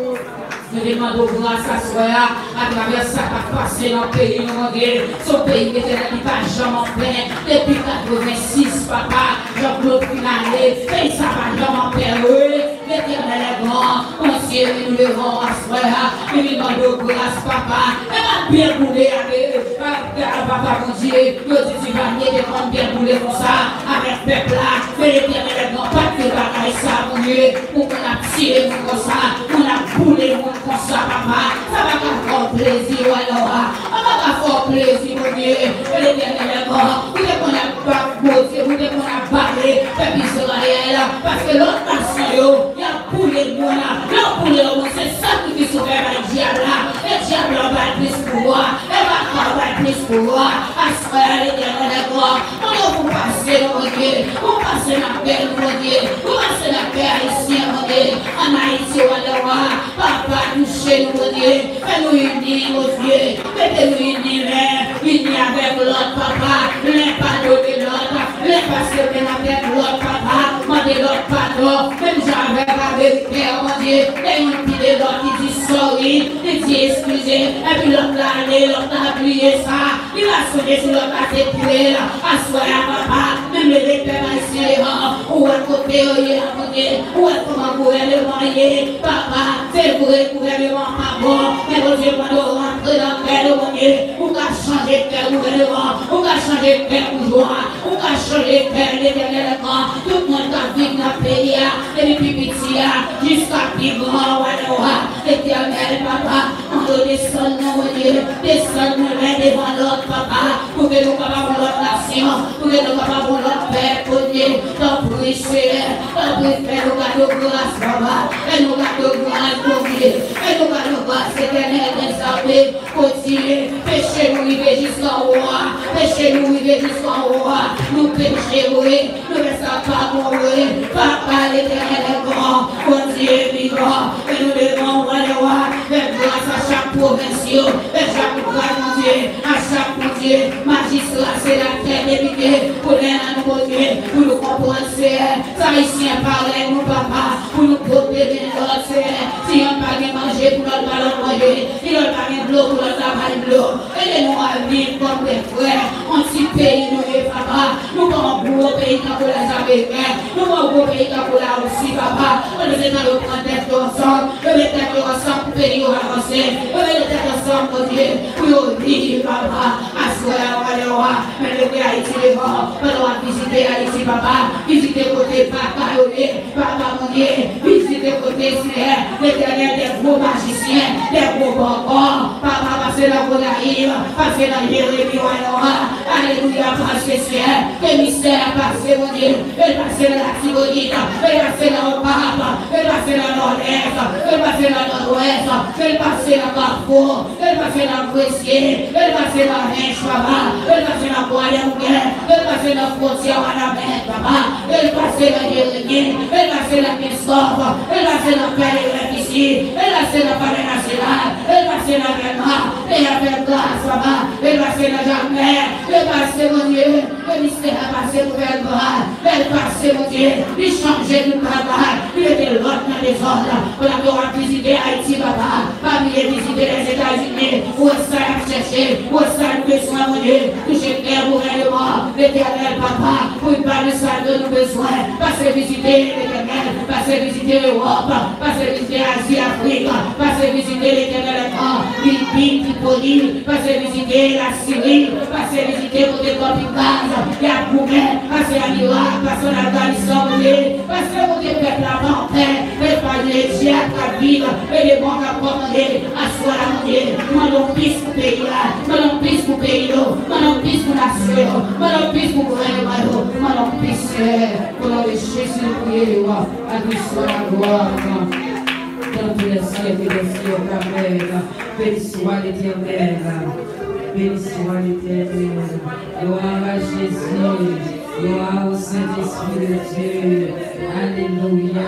Nous demandons grâce à soi, à travers ça qui a passé dans le pays, nous son pays qui était pas jamais en paix, depuis quatre-vingt-six, papa, Jean-Claude Finalé, et ça va jamais en paix, l'éternel est grand, mon Dieu, nous devons à soi, nous demandons grâce, papa, et va bien bouler avec papa, mon Dieu, nous disons, tu vas bien bouler comme ça, avec le peuple là, mais l'éternel est grand, pas que bagaille ça, mon Dieu, pour qu'on a tiré comme ça, on a boulé, comme ça, papa, ça va faire plaisir, alors, on va faire plaisir, mon Dieu, et l'éternel est grand, vous devez qu'on a pas posé, vous devez qu'on a parlé, peuple Israël, parce que l'autre nation, il y a boulé de moi là, l'autre boulé de moi, c'est ça qui fait sauver le diable là, le diable va plus pour moi, et va faire plus pour moi, à ce moment l'éternel est grand, on va vous passer, mon Dieu, vous passez la paix, mon Dieu, vous passez la paix ici, mon Dieu, en Haïti, alors, papa, touchez nous, mon Dieu, fais-nous unis, mon Dieu, mettez-nous unis, unis avec l'autre, papa, les pas donner l'autre, les pas se mettre avec l'autre, papa, demandez l'autre pardon, même j'avais la vérité, mon Dieu, et une pile l'autre qui dit sorry, il dit excusez, et puis l'autre l'a allé, l'autre a plié ça, il a sonné sur l'autre a déplié, à soi, papa, même les repères ici, où est côté, où est à côté, où est comment vous allez marier, papa, c'est pour le gouvernement pas bon, mais mon Dieu, quand on rentre dans le cœur de mon Dieu, on va changer de cœur gouvernement, on va changer de cœur bourgeois, on va changer de cœur l'éternel grand, tout le monde va vivre dans le pays, et puis petit, jusqu'à plus grand, l'éternel papa, on de descendre, mon Dieu, descendre devant l'autre papa, pour que nous capables l'autre nation, pour que nous capables l'autre père, mon Dieu, t'en prie, Seigneur, t'en prie, fais nous garder grâce, papa, fais nous garder grâce, mon Dieu, fais nous garder grâce, éternel des armées, continue, péchez-nous, arriver jusqu'en roi, péchez-nous, arriver jusqu'en roi, nous péchons, oui, nous ne sommes pas mourir, papa, l'éternel est grand, mon Dieu vivant, et nous devons voir le roi, faire grâce à chaque province, à chaque grâce, mon Dieu, à chaque, mon Dieu, magistrat, c'est la terre débiquée, pour les âmes, mon Dieu, pour nous comprendre, c'est ça ici, parler, mon papa, pour nous protéger notre Seigneur, si on n'a pas manger pour notre ballon manger, si on n'a pas de l'eau pour notre travail de l'eau, aidez-nous à vivre comme des frères, en petit pays, nous, papa, nous sommes un gros pays comme les Américains, nous sommes un gros pays comme là aussi, papa, on est dans le contexte ensemble, on est dans le ensemble pour pays avancer, on est dans ensemble, mon Dieu, pour vivre, papa, à ce moment-là, le roi, mais le pays Haïti devant, on doit visiter Haïti, papa, visiter côté papa, papa, mon Dieu, visiter côté Seigneur, l'éternel des gros magiciens, des gros bonbons, papa, passer dans Gonaïm, passer dans Jérémie, alléluia, passer Seigneur, que mystère passer, mon Dieu, et passer dans la Tibonite, et passer dans le Pape, et passer dans le Nord-Est, et passer dans le Nord-Ouest, et passer dans le Carrefour, et passer dans le Gressier, et passer dans le Rhin, papa, et passer dans le Guadeloupe, et passer dans la frontière à la mer, papa, et passer dans Jérémie, et passer dans Christophe, et passer dans le Père ici, et passer dans le Palais National, et passer dans le Gréma, et avec grâce, papa, et passer dans Jamais, et passer, mon Dieu, le mystère a passé pour faire grâce, et passer, mon Dieu, il changer de travail, il était l'autre dans les ordres, on a droit de visiter Haïti, papa, parmi les visiter les États-Unis, où ça a cherché, où ça a besoin, mon Dieu, toucher clair pour réellement, l'éternel, papa, pour une part de ça de nos besoins, passer visiter l'éternel, passer visiter l'Europe, passer visiter l'Asie, Afrique, passer visiter l'éternel, Philippines, Tripoli, passer visiter la Syrie, passer visiter côté Tropicale, il y a Goumen, passer à l'Irak, passer à l'Afghanistan, passer au peuple avant, préparer les chiens, la ville, et les banques à commander, à soi la monnaie, mon pisse pour pays là, mon pisse pour pays là, mon pisse pour nation, mon pisse pour gouvernement, mon pisse pour le Jésus, prier, à lui soit la gloire. Dans tous les cieux et les cieux, Amen. Béni soit l'Éternel. Béni soit l'Éternel. Gloire à Jésus. Gloire au Saint-Esprit de Dieu. Alléluia.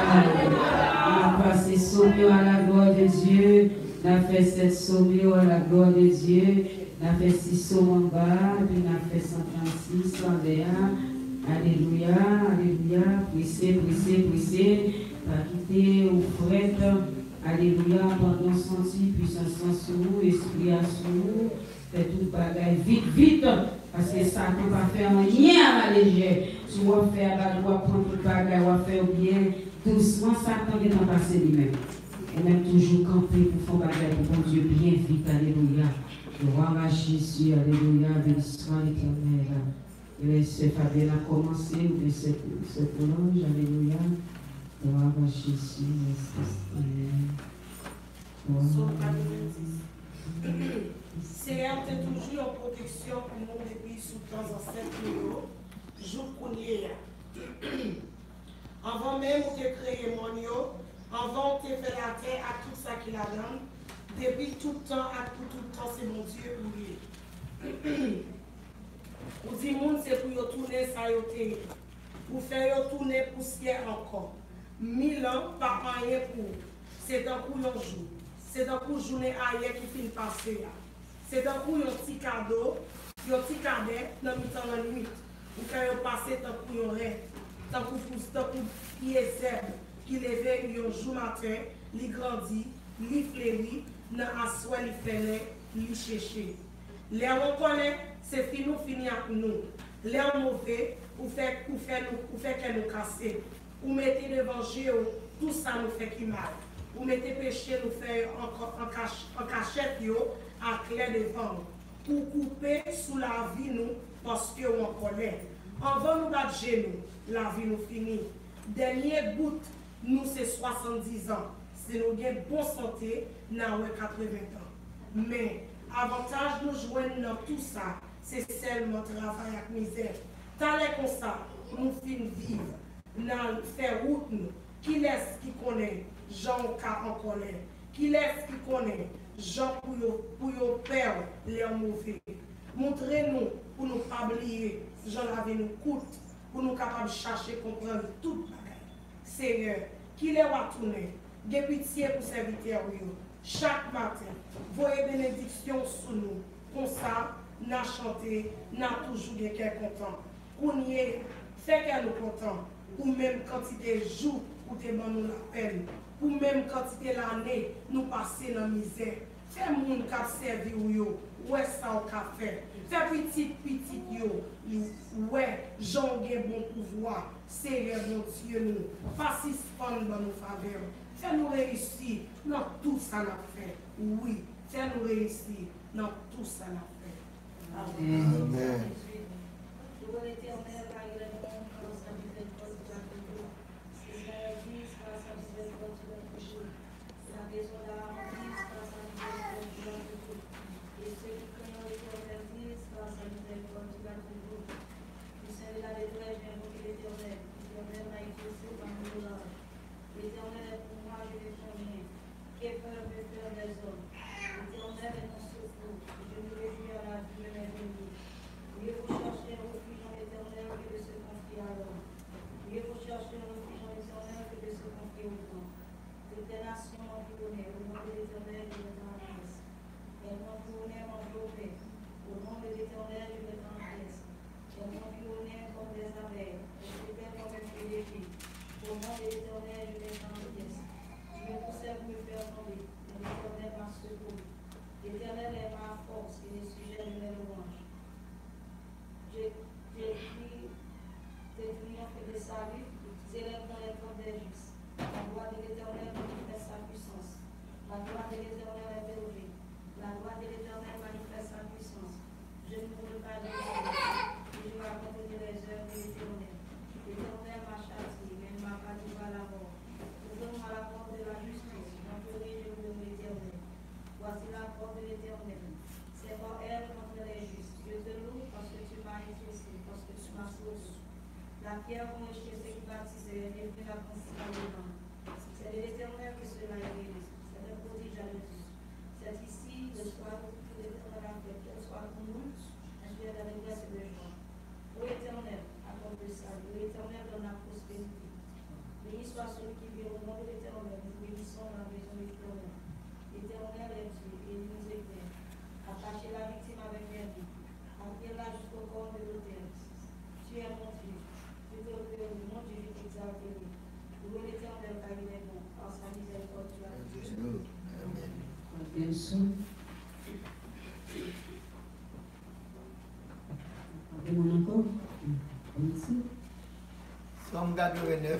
On a passé sommier à la gloire de Dieu. On a fait cette sommier à la gloire de Dieu. On a fait six sommes en bas. Puis on a fait cent trente-six, cent vingt. Alléluia. Alléluia. Prissez, prissez, prissez. Pas quitter ou frette. Alléluia. Pendant senti puissance sur vous, esprit à sur vous. Faites tout bagaille vite, vite. Parce que ça ne peut pas faire rien à la légère. Si vous faites la loi, prendre tout bagaille, vous faire bien. Doucement, Satan est en passé lui-même. Et même toujours camper pour faire bagaille pour bon Dieu bien vite. Alléluia. Gloire à Jésus. Alléluia. Béni soit l'Éternel. Et laissez Fabien a commencé. Vous laissez ce prolonge. Alléluia. Gloire à Jésus. Seigneur, tu es toujours en protection pour nous depuis sous temps ancêtres, jour premier. Avant même de créer mon yo, avant de faire la terre à tout ça qu'il a donné, depuis tout temps, à tout, tout temps, c'est mon Dieu oublié. Ou dit monde c'est pour yo tourner ça yo terre, pour faire yo tourner poussière encore. Mille ans par rien pour. C'est un coup un jour. C'est un coup journée ailleurs qui finit passer là. C'est un coup un petit cadeau, un petit cadet dans le temps de la nuit. Vous faites passer tant coup un rêve, tant coup tant coup qui est zèbre, qui lève un jour matin, il grandit, il fleurit, dans assoit, il fait, il chercher. Les on connaît, c'est fini ou fini avec nous. Les mauvais, ou fait ou fait nous ou fait qu'elle nous casser. Ou mettez l'évangile, tout ça nous fait qui mal. Ou mettez péché, nous fait en cachette, à clair devant nous. Ou couper sous la vie, nous, parce qu'on connaît. Avant nous battre genoux, la vie nous finit. Dernier bout, nous, c'est soixante-dix ans. Si nous avons bonne santé, nous avons quatre-vingts ans. Mais avantage nous joindre dans tout ça, c'est seulement travail avec misère. Tant les comme ça, nous finissons vivre, dans faire route nous. Qui laisse qui connaît, Jean en colère. Qui laisse qui connaît, Jean pour pour yo perdre les mauvais. Montrez-nous pour nous pas oublier, Jean avait nous coûte, pour nous capables de chercher, comprendre tout. Seigneur, qui les va tourner, des pitié pour serviteurs, chaque matin, voyez bénédiction sur nous. Comme ça, nous chanté, nous toujours des cœurs contents. On y est, fait qu'elle nous content. Ou même quantité de jours, pour te nous la peine. Ou même quantité l'année, nous passer dans la misère. Fais moun qui a servi ou yo, ouais ça ou ka fait. Fais petit petit yo, ouais, j'en ai bon pouvoir, Seigneur mon Dieu nous, participant dans nos faveurs. Fais nous réussir dans tout ça n'a fait. Oui, fais nous réussir dans tout ça n'a fait. Amen. Amen. La pierre qu'on est chez ceux qui baptisent, elle est venue la principale. C'est de l'Éternel que cela est réalisé. C'est un prodige à Dieu. C'est ici le soir où l'Éternel a fait, qu'elle soit pour nous, un Dieu de l'Église et de joie. Ô Éternel, accorde le salut. Ô Éternel, donne la prospérité. Béni soit celui qui vit au nom de l'Éternel. Nous bénissons la maison de l'Éternel. L'Éternel est Dieu et il nous éclaire. Attachez la victime avec vertu. Appelez-la jusqu'au corps de l'autel. Tu es mon Dieu. Je te prie au nom du Dieu exalté. Louez l'Éternel car il est bon. Par sa miséricorde, tu as dit. Bien sûr. Appelez-moi encore. Merci. Somme quatre-vingt-neuf.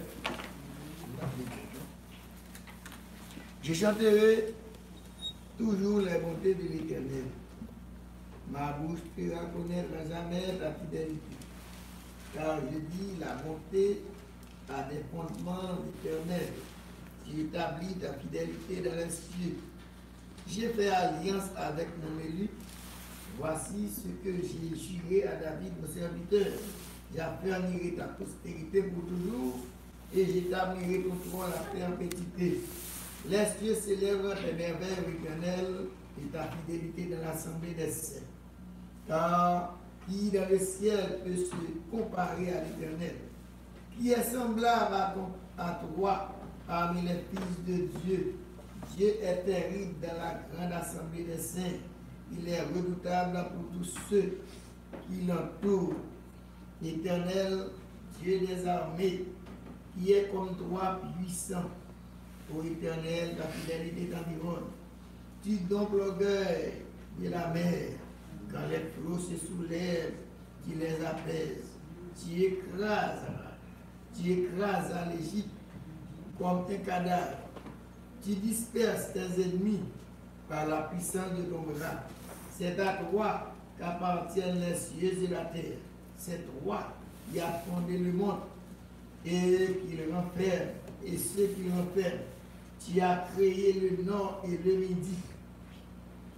Je chanterai toujours les bontés de l'Éternel. Ma bouche fera connaître à jamais ta fidélité. Car je dis la bonté à des fondements éternels. Tu établis ta fidélité dans les cieux. J'ai fait alliance avec mon élu. Voici ce que j'ai juré à David, mon serviteur. J'affermirai ta postérité pour toujours et j'établirai contre toi la perpétuité. Les cieux célèbrent tes merveilles éternelles et ta fidélité dans l'assemblée des saints. Car qui dans le ciel peut se comparer à l'Éternel? Qui est semblable à, ton, à toi parmi les fils de Dieu? Dieu est terrible dans la grande assemblée des saints. Il est redoutable pour tous ceux qui l'entourent. L'Éternel, Dieu des armées, qui est comme toi puissant. Ô Éternel, ta fidélité t'environne. Tu donc l'orgueil de la mer. Quand les flots se soulèvent, tu les apaises. Tu écrases, tu écrases à l'Égypte comme un cadavre. Tu disperses tes ennemis par la puissance de ton bras. C'est à toi qu'appartiennent les cieux et la terre. C'est toi qui as fondé le monde et qui le renferme et ceux qui l'enferment. Tu as créé le nord et le midi.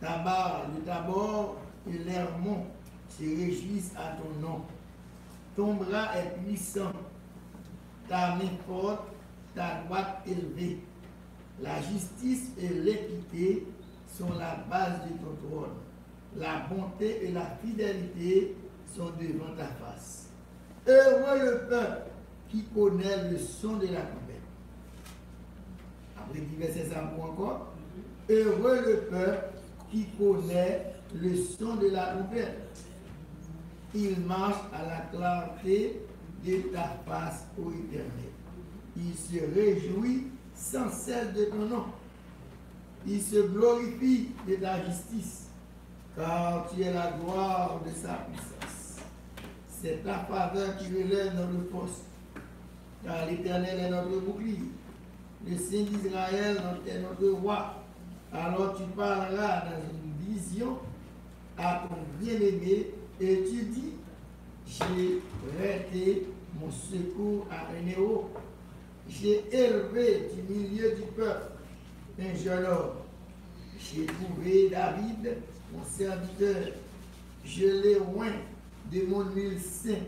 Tabar, le Tabor et l'Hermon se réjouissent à ton nom. Ton bras est puissant, ta main forte, ta droite élevée. La justice et l'équité sont la base de ton trône. La bonté et la fidélité sont devant ta face. Heureux le peuple qui connaît le son de la trompette. Après dix versets, ça vaut encore. Heureux le peuple qui connaît le son de la trompette. Il marche à la clarté de ta face, ô Éternel. Il se réjouit sans cesse de ton nom. Il se glorifie de ta justice, car tu es la gloire de sa puissance. C'est ta faveur qui relève notre force, car l'Éternel est notre bouclier. Le Saint d'Israël est notre roi. Alors tu parleras dans une vision à ton bien-aimé et tu dis, j'ai prêté mon secours à un héros. J'ai élevé du milieu du peuple un jeune homme. J'ai trouvé David, mon serviteur. Je l'ai oint de mon huile sainte.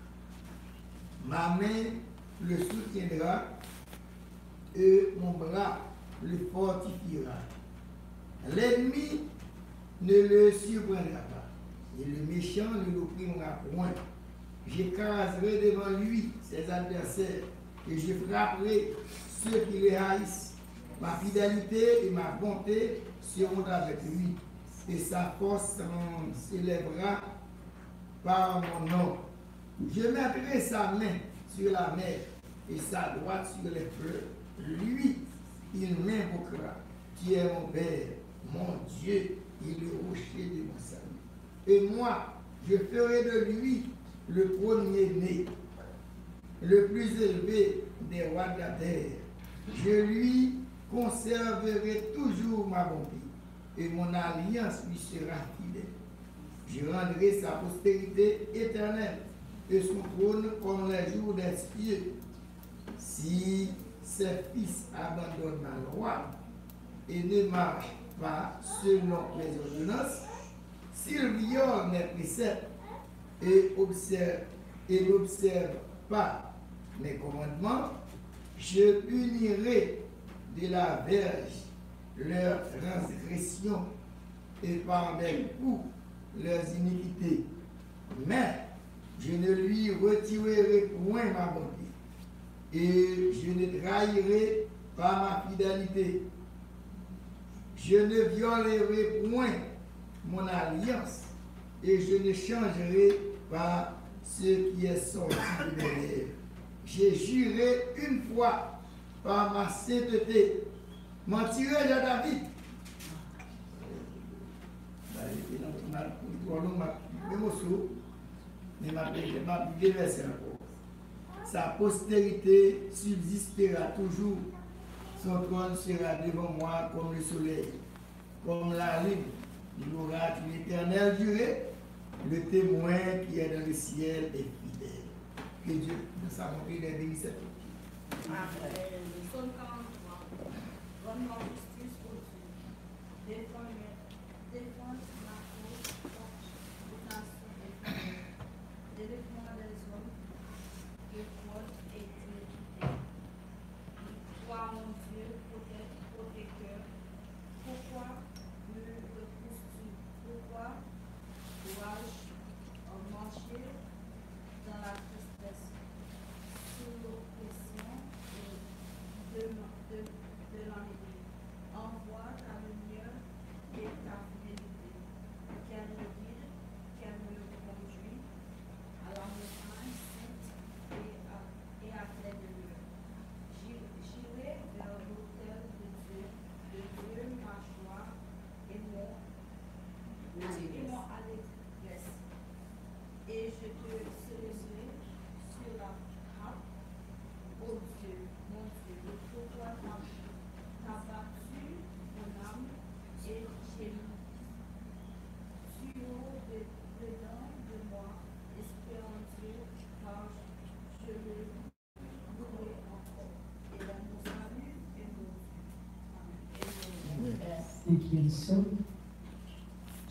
Ma main le soutiendra et mon bras le fortifiera. L'ennemi ne le surprendra pas et le méchant ne l'opprimera point. J'écraserai devant lui ses adversaires et je frapperai ceux qui les haïssent. Ma fidélité et ma bonté seront avec lui et sa force s'élèvera par mon nom. Je mettrai sa main sur la mer et sa droite sur les fleuves. Lui, il m'invoquera. Tu es mon Père, mon Dieu, et le rocher de mon salut. Et moi, je ferai de lui le premier-né, le plus élevé des rois de la terre. Je lui conserverai toujours ma bonté, et mon alliance lui sera fidèle. Je rendrai sa postérité éternelle, et son trône comme les jours des cieux. Si ses fils abandonnent ma loi et ne marchent pas selon les ordonnances, s'ils violent mes préceptes et observent et n'observent pas mes commandements, je punirai de la verge leurs transgressions et par mes coups leurs iniquités. Mais je ne lui retirerai point ma bonté et je ne trahirai pas ma fidélité. Je ne violerai point mon alliance et je ne changerai pas ce qui est sorti de mes lèvres. J'ai juré une fois par ma sainteté. Mentirai-je à David? Sa postérité subsistera toujours. Son trône sera devant moi comme le soleil, comme la lune. Il aura une éternelle durée. Le témoin qui est dans le ciel est fidèle. Que Dieu nous a montré les bénissements. Amen. Psaume quarante-trois. Rendement justice pour Dieu. Défends ma cause contre les nations étrangères. Délivre-moi des hommes de fraude et d'iniquité. Toi, mon Dieu, protecteur, pourquoi me repousses-tu? Pourquoi dois-je marcher dans la tristesse, sous l'oppression de, de, de l'ennemi? Envoie ta lumière et ta fidélité, qu'elle me guide, qu'elle me conduit à la montagne sainte et à, et à pleine lumière. J'irai vers l'autel de Dieu, de Dieu ma joie et mon, et mon allégresse. Et je te célébrerai sur la harpe. Ô Dieu, mon Dieu, pourquoi t'as battu mon âme et j'ai mis. Tu haut dedans de moi, espérant Dieu, car je le louerai encore. Et là, mon salut est mon Dieu. Amen. Thank you, son.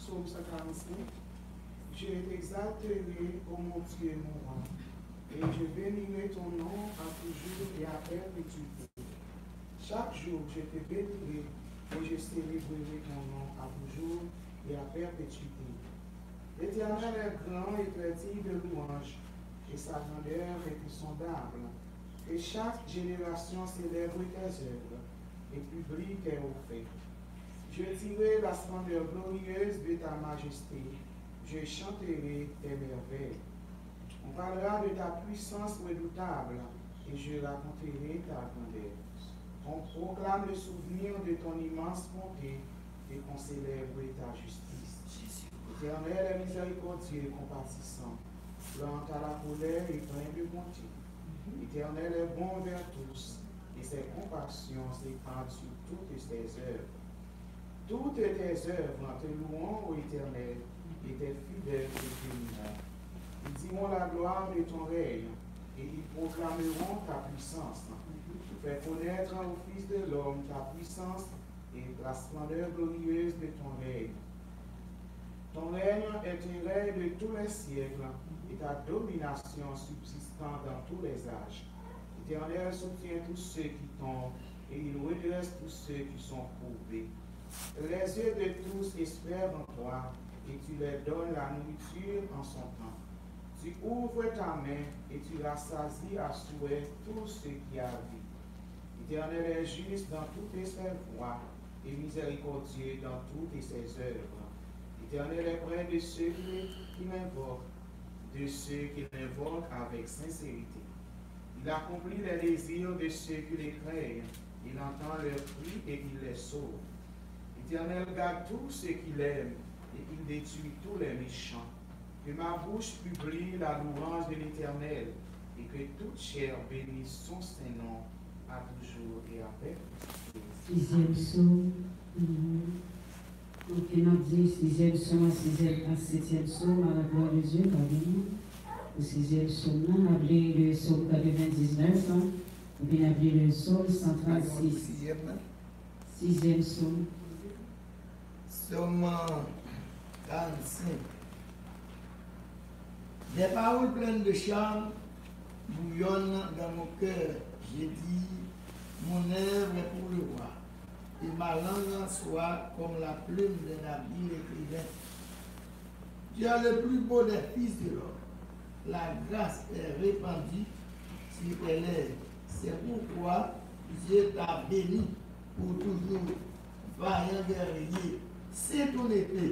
Psaume cent quarante-cinq. Je t'exalterai, ô mon Dieu et mon roi, et je bénirai ton nom à toujours et à perpétuité. Chaque jour, je te bénirai et je célébrerai ton nom à toujours et à perpétuité. L'Éternel est grand et très digne de louange, et sa grandeur est insondable. Et chaque génération célèbre tes œuvres, et publie tes hauts faits. Je dirai la splendeur glorieuse de ta majesté, je chanterai tes merveilles. On parlera de ta puissance redoutable, et je raconterai ta grandeur. On proclame le souvenir de ton immense bonté, et qu'on célèbre ta justice. L'Éternel est miséricordieux et compatissant, lent à la colère et plein de bonté. L'Éternel est bon envers tous, et ses compassions s'étendent sur toutes ses œuvres. Toutes tes œuvres te loueront, ô Éternel, et tes fidèles te béniront. Ils diront la gloire de ton règne, et ils proclameront ta puissance. Tu fais connaître au Fils de l'homme ta puissance et la splendeur glorieuse de ton règne. Ton règne est un règne de tous les siècles, et ta domination subsistant dans tous les âges. L'Éternel soutient tous ceux qui tombent, et il redresse tous ceux qui sont courbés. Les yeux de tous espèrent en toi, et tu leur donnes la nourriture en son temps. Tu ouvres ta main, et tu rassasies à souhait tous ceux qui habitent. L'Éternel est juste dans toutes ses voies, et miséricordieux dans toutes ses œuvres. L'Éternel est près de ceux qui l'invoquent, de ceux qui l'invoquent avec sincérité. Il accomplit les désirs de ceux qui les craignent. Il entend leurs cris et il les sauve. L'Éternel garde tous ceux qui l'aiment et il détruit tous les méchants. Que ma bouche publie la louange de l'Éternel et que toute chair bénisse son Saint-Nom à toujours et à perpétuité. Sixième psaume. Donc, il a dit sixième psaume à sixième à septième psaume à la gloire de Dieu, pardon. Le sixième psaume, on a appelé le psaume quatre-vingt-dix-neuf, hein, ou bien appelé le psaume cent trente-six. Sixième. Sixième psaume. Psaume quarante-cinq. Des paroles pleines de charme bouillonnent dans mon cœur. J'ai dit, mon œuvre est pour le roi, et ma langue soit comme la plume d'un habile écrivain. Tu as le plus beau des fils de l'homme. La grâce est répandue sur tes lèvres. C'est pourquoi Dieu t'a béni pour toujours. Vaillant guerrier, c'est ton épée,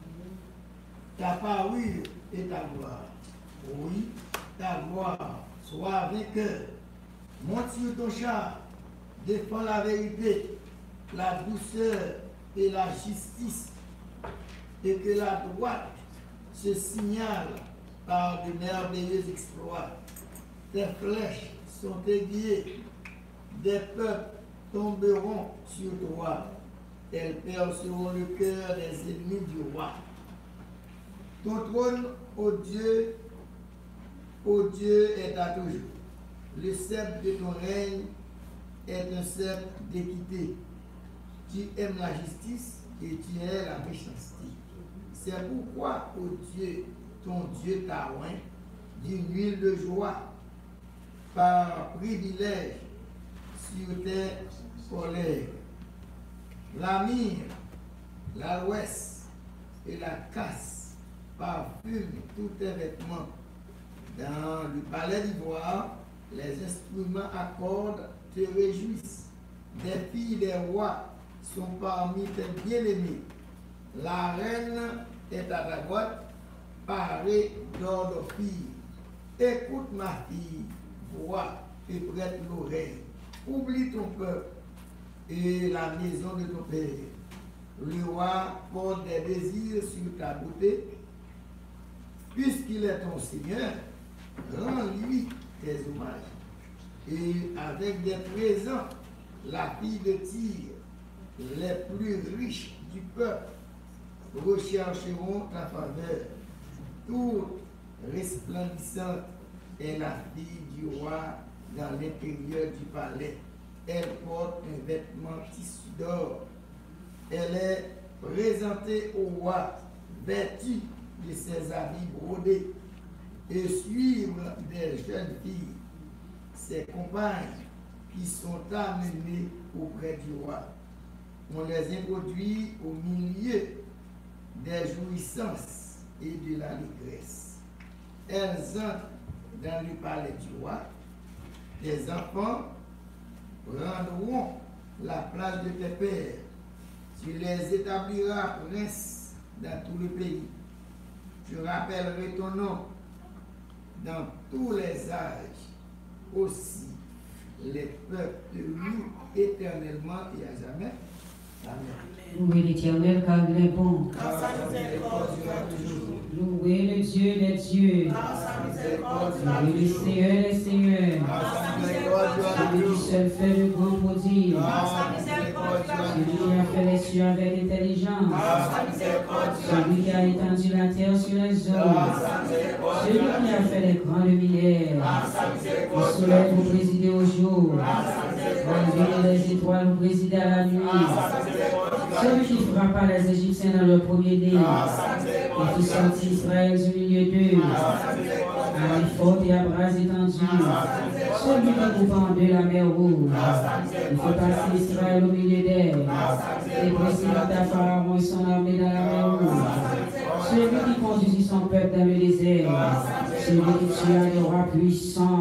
ta parure et ta gloire. Oui, ta gloire, sois vainqueur. Monte sur ton char, défends la vérité, la douceur et la justice, et que la droite se signale par de merveilleux exploits. Tes flèches sont aiguillées, des peuples tomberont sur toi, elles perceront le cœur des ennemis du roi. Ton trône, ô Dieu, ô Dieu, est à toujours. Le sceptre de ton règne est un sceptre d'équité. Tu aimes la justice et tu hais la méchanceté. C'est pourquoi, ô Dieu, ton Dieu t'a oint d'une huile de joie par privilège sur tes collègues. La myrrhe, l'aloès et la casse parfument tous tes vêtements. Dans le palais d'ivoire, les instruments à cordes te réjouissent. Des filles des rois sont parmi tes bien-aimés. La reine est à ta droite, parée d'or d'Ophir. Écoute ma fille, vois et prête l'oreille. Oublie ton peuple et la maison de ton père. Le roi porte des désirs sur ta beauté. Puisqu'il est ton Seigneur, rends-lui tes hommages. Et avec des présents, la fille de Tyr, les plus riches du peuple, rechercheront ta faveur. Toute resplendissante est la fille du roi dans l'intérieur du palais. Elle porte un vêtement tissu d'or. Elle est présentée au roi vêtus de ses habits brodés, et suivre des jeunes filles, ses compagnes, qui sont amenées auprès du roi. On les introduit au milieu des jouissances et de l'allégresse. Elles entrent dans le palais du roi. Tes enfants prendront la place de tes pères. Tu les établiras princes dans tout le pays. Tu rappelleras ton nom dans tous les âges. Aussi, les peuples te louent éternellement et à jamais. Amen. Louez l'Éternel car il est bon. Car sa miséricorde durera toujours. Louez le Dieu des dieux. Car sa miséricorde durera Louez le toujours. Seigneur des seigneurs. Car sa miséricorde durera Celui qui toujours. seul fait de grands prodiges. Car sa miséricorde durera Celui qui toujours. a fait les cieux avec intelligence. Car sa miséricorde durera Celui qui a étendu la terre sur les eaux. Car sa miséricorde Celui durera qui a fait les grands luminaires. Car sa Le miséricorde soleil durera pour présider au jour. La lune et les étoiles pour présider à la nuit. Celui qui frappa les Égyptiens dans leur premier-né. Et qui sortit Israël du milieu d'eux. À l'effort et à bras étendus. Celui qui coupa en deux la mer rouge. Il fait passer Israël au milieu d'elle. Et précipita Pharaon et son armée dans la mer rouge. Celui qui conduisit son peuple dans le désert. Celui qui tua les rois puissants.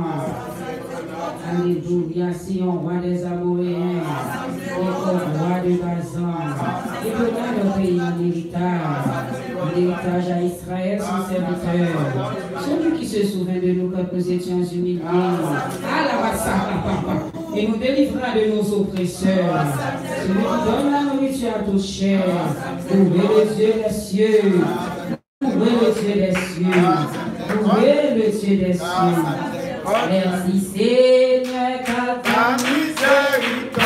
Alléluia, Sion, roi des Amoréens, et roi de Bazan, et donna le pays en héritage, l'héritage à Israël, son serviteur, celui qui se souvient de nous quand nous étions humiliés, à la papa, et nous délivrera de nos oppresseurs, celui qui donne la nourriture à tous chers, ouvrez le Dieu des cieux, ouvrez le Dieu des cieux, ouvrez le Dieu des cieux. Merci Seigneur, car ta miséricorde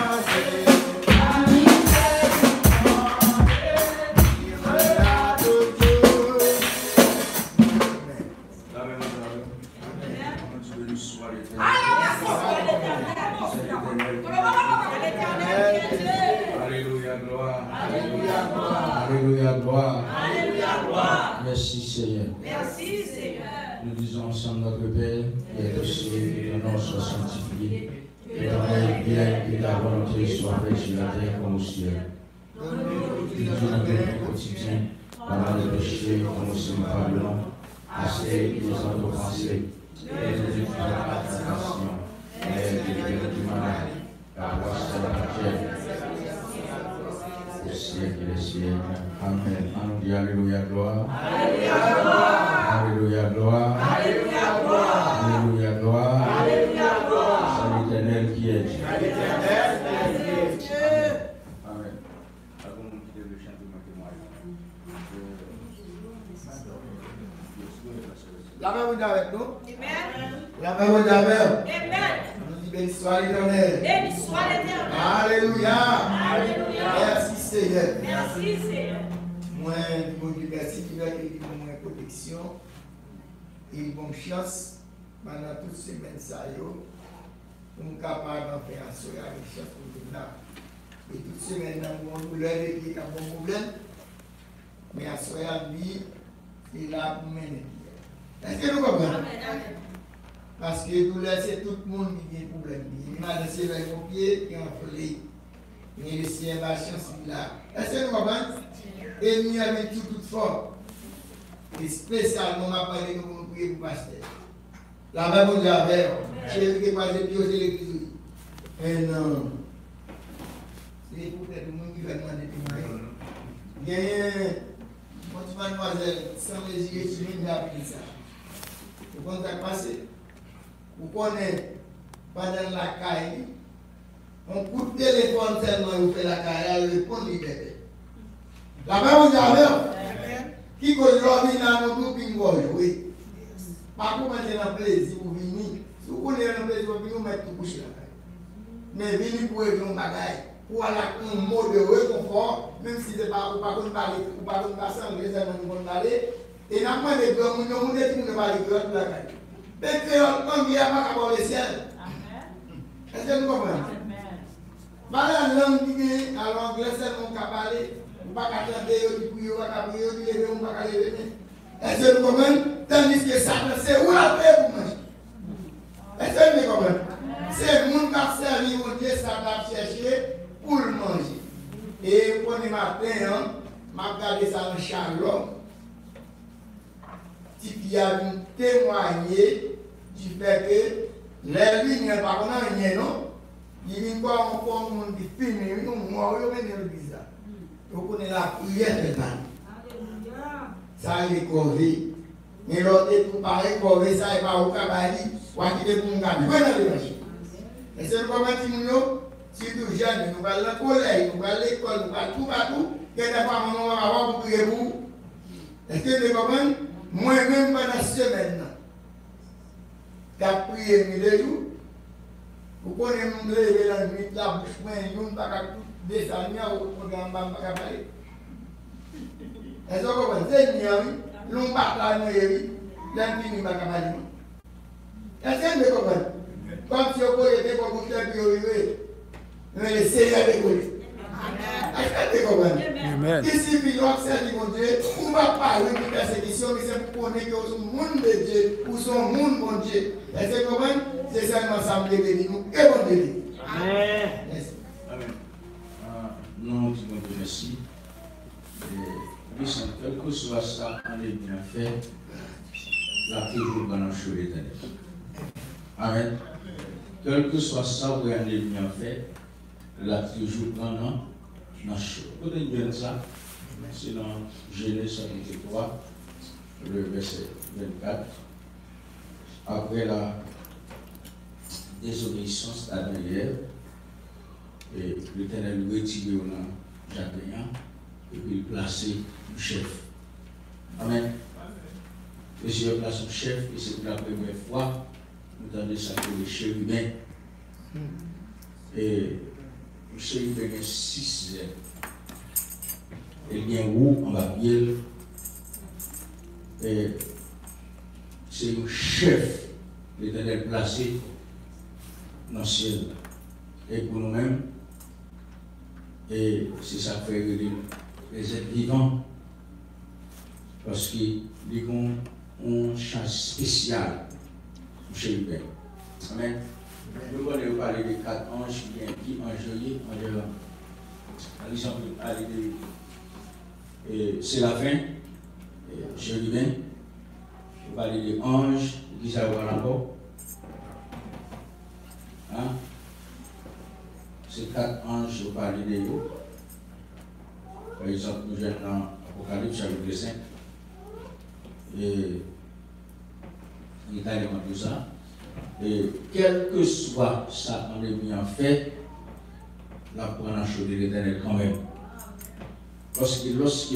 ta Alléluia, gloire. Alléluia, gloire. Merci Seigneur. Merci Seigneur. Nous disons ensemble notre Père, qui est au ciel, que ton nom soit sanctifié, que ton règne vienne, que ta volonté soit faite sur la terre comme au ciel. Nous disons notre pain quotidien, pardonne nos péchés, comme aussi nous pardonnons, assez nos offensés, et nous ne pas la tentation, mais délivre du mal, car toi c'est la terre, au siècle des siècles. Amen. On dit Alléluia, gloire. Alléluia, gloire. Alléluia, gloire. Alléluia, gloire. Alléluia, gloire. Alléluia, gloire. C'est l'Éternel qui est Dieu. Amen. Avant de quitter le chant de ma témoignage, La même avec nous. Amen. La même avec Amen. nous. Nous béni soit l'Éternel. Béni soit l'Éternel. Alléluia. Alléluia. Merci Seigneur. Merci Seigneur. Moi, mon Dieu, merci qui va donner mon protection et bonne chance pendant toute semaine ça yo. Pour nous capables d'en faire assurer avec chance pour nous là. Et toute semaine dans mon douleur et qui a bon problème. Mais assurer à lui, il est là pour mener. Est-ce que nous comprenons? Parce que douleur, c'est tout le monde qui a des problèmes. Il m'a laissé avec mon pied et en folie. Mais le ciel va chance là. Est-ce que nous comprenons? Et nous avons tout, tout fort. Et spécialement, ma parole, nous avons prié pour le pasteur. La même chose avec, j'ai vu que moi j'ai piosé l'église. Et non. C'est peut-être le monde qui va demander de témoigner. Bien, mon mademoiselle, sans les yeux, tu viens d'appeler ça. Vous comprenez passé? Vous connaissez, pendant la caille, on coup de téléphone seulement, vous faites la caille, elle répond libérée. La même chose qui aujourd'hui dans nos groupes jouer. Par contre, c'est un plaisir pour venir. Si vous voulez un plaisir pour venir, mettre tout coucher là. Mais venir pour être un bagage, pour avoir un mot de réconfort, même si c'est pas pour pas qu'on parle, pour pas qu'on passe en anglais, ça nous qu'on parle. Et n'a pas de grands, nous nous dit qu'on ne parle que de la caille. Mais créole, comme il y a pas qu'à le ciel. Est-ce que nous comprenons? Par la langue qui est à l'anglais, c'est mon qu'à parler. pas attendre, il prie, il va prier, il lever, on va lever. Est-ce que vous comprenez? Tandis que Satan, c'est où la paix pour manger? Est-ce que vous comprenez? C'est le monde qui a servi au Dieu, ça va chercher pour le manger. Et pour le matin, je regardé ça dans Charlotte. Il a témoigné du fait que les lignes ne pas rien, non? Il vient voir encore un monde qui finit, il vient voir, il vient le bizarre. Vous connaissez la prière de temps. Ça est corvé. Mais l'autre est tout pareil, corvé, ça n'est pas au cabali, ou à quitter pour nous garder. Vous voyez l'évangile. Et c'est le comment si nous, si nous jeunes, nous allons au collège, nous allons à l'école, nous allons tout partout, et des fois, on va avoir pour prier pour. Est-ce que vous comprenez? Moi-même, pendant la semaine, je suis prié mille jours. Vous connaissez me lever la nuit, la bouche, je ne peux pas descendre au programme, je ne peux pas parler. Est-ce que vous comprenez? C'est mieux, l'on parle de nous, l'infini, je ne peux pas parler. Est-ce que vous comprenez? Comme si vous connaissez pour vous faire prier, mais le Seigneur est connu. Est-ce que vous comprenez? Ici, puis l'observe mon Dieu, on ne va pas parler de persécution, mais c'est pour connaître que vous êtes le monde de Dieu, ou son monde, mon Dieu. Est-ce que vous comprenez? C'est seulement ça me bénir nous et bon bénir. Amen. Amen. Non, tu me remercies. Oui, quel que soit ça, on est bien fait. Là, toujours dans le show l'éternel. Amen. Quel que soit ça, on est bien fait. Là, toujours dans le show. Vous avez bien ça. C'est dans Genèse chapitre trois, le verset vingt-quatre. Après la désobéissance à derrière, et l'Éternel retiré au jardin, et puis placer le chef. Amen. Et si on place le chef, et c'est pour la première fois, nous entendons ça pour les chérubins. Et le chérubin a six ailes. Et il y a un roux en bas de et c'est un chef, l'Éternel placé dans le ciel. Et pour nous-mêmes, et c'est ça que fait les êtres vivants, parce qu'ils ont une chance spéciale chez le Père. Amen. Nous allons parler des quatre anges qui viennent qui enjoyer en exemple, c'est la fin, chérubin, on va parler des anges, qui ça va encore. Hein? Ces quatre anges, on va parler de eux. Par exemple, nous sommes dans l'Apocalypse chapitre cinq. Et il est allé dans tout ça. Et quel que soit ça, on est bien fait, la prendre en chose de l'Éternel quand même. Parce que lorsque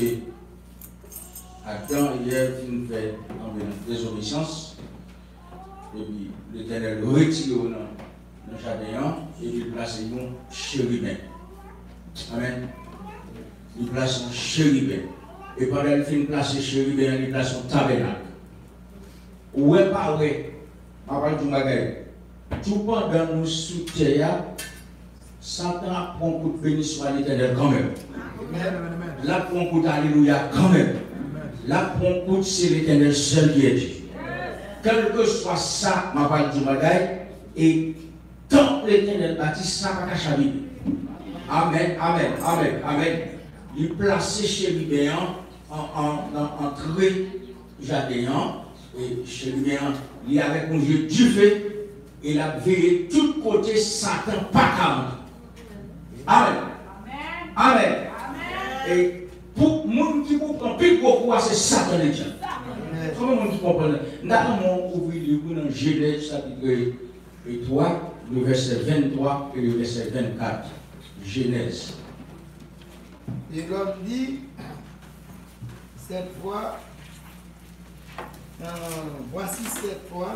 Adam et Ève finissent fait tomber dans la désobéissance, et puis l'Éternel retire dans le jardin et puis place un chérubin. Amen. Il place un chérubin. Et pendant qu'il finit de placer chérubin, il place un tabernacle. Ouais, pas ouais. Je parle du magasin. Tout pendant nous sous terre, Satan prend coup de bénédiction à l'Éternel quand même. Là, prend coup d'alléluia quand même. Là, prend coup de c'est l'Éternel seul qui est Dieu. Quel que soit ça, je parle du magasin. Et tant l'Éternel bâtit, ça va pas cacher. Amen, amen, amen, amen. Il place chez lui en entrée jardin. Et chez lui, il y avait un Dieu du fait. Il a veillé tout côté Satan pas quarante. Amen. Amen. Amen. Et pour les gens qui comprennent plus pourquoi c'est Satan le diable. Comment les gens comprennent? Nous avons ouvert le livre dans Genèse chapitre trois, le verset vingt-trois et le verset vingt-quatre. Genèse. Et l'homme dit, cette fois, euh, voici cette fois,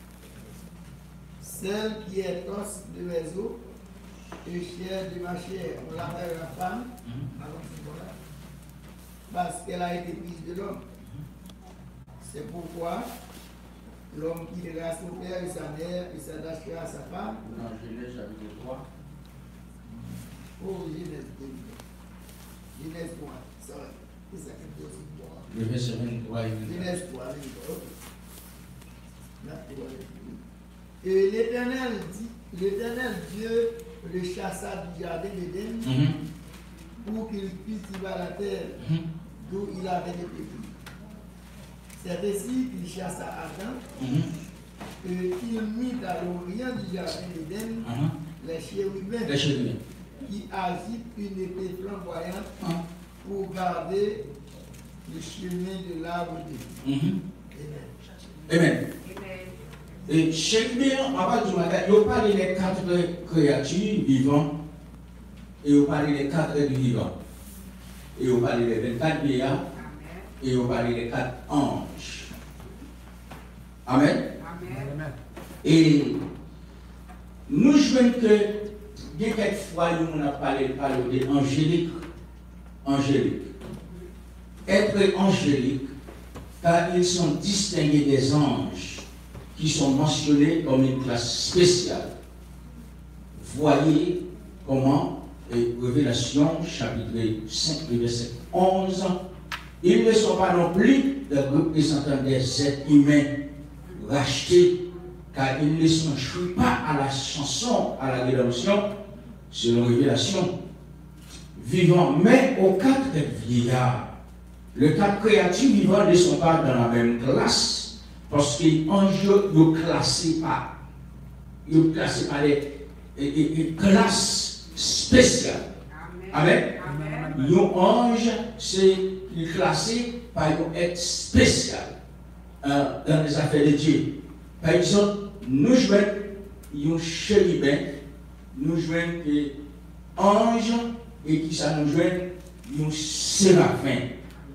celle qui est os de mes os et chair de ma chair. On l'appelle la femme, parce qu'elle a été prise de l'homme. C'est pourquoi l'homme quittera son père et sa mère et s'attachera à sa femme. Dans Genèse chapitre trois. Oh, Genèse. Genèse trois. Ça, c'est ça qui me dit moi. Le verset vingt-trois et vingt-quatre. Genèse trois, ok. Et l'Éternel dit, l'Éternel Dieu le chassa du jardin d'Éden Mhm. pour qu'il cultive la terre Mhm. d'où il avait été pris. C'est ainsi qu'il chassa Adam Mhm. et qu'il mit à l'orient du jardin d'Éden Mhm. les chérubins Les chérubins. qui agitent une épée flamboyante Mhm. pour garder le chemin de l'arbre de vie. Mhm. Amen. Amen. Et chérubin, à part du matin, il parle des quatre créatures vivantes et il parle des quatre êtres vivants. Et il parle des vingt-quatre vieillards et il parle des quatre anges. Amen. Amen. Et nous jouons que, il y a quelques fois, nous avons parlé, parlé de angélique. Angélique. Être angélique, car ils sont distingués des anges qui sont mentionnés comme une classe spéciale. Voyez comment, et Révélation, chapitre cinq, verset onze, ils ne sont pas non plus des représentants des êtres humains rachetés, car ils ne sont joués pas à la chanson, à la rédemption, selon Révélation, vivant, mais aux quatre vieillards. Les quatre créatures vivantes ne sont pas dans la même classe, parce qu'ils sont classés par, ils sont classés par des, des, des classes spéciales. Amen. Les anges, c'est classé par un être spécial euh, dans les affaires de Dieu. Par exemple, nous jouons un chérubin, nous jouons un ange, et qui ça nous jouons un séraphin.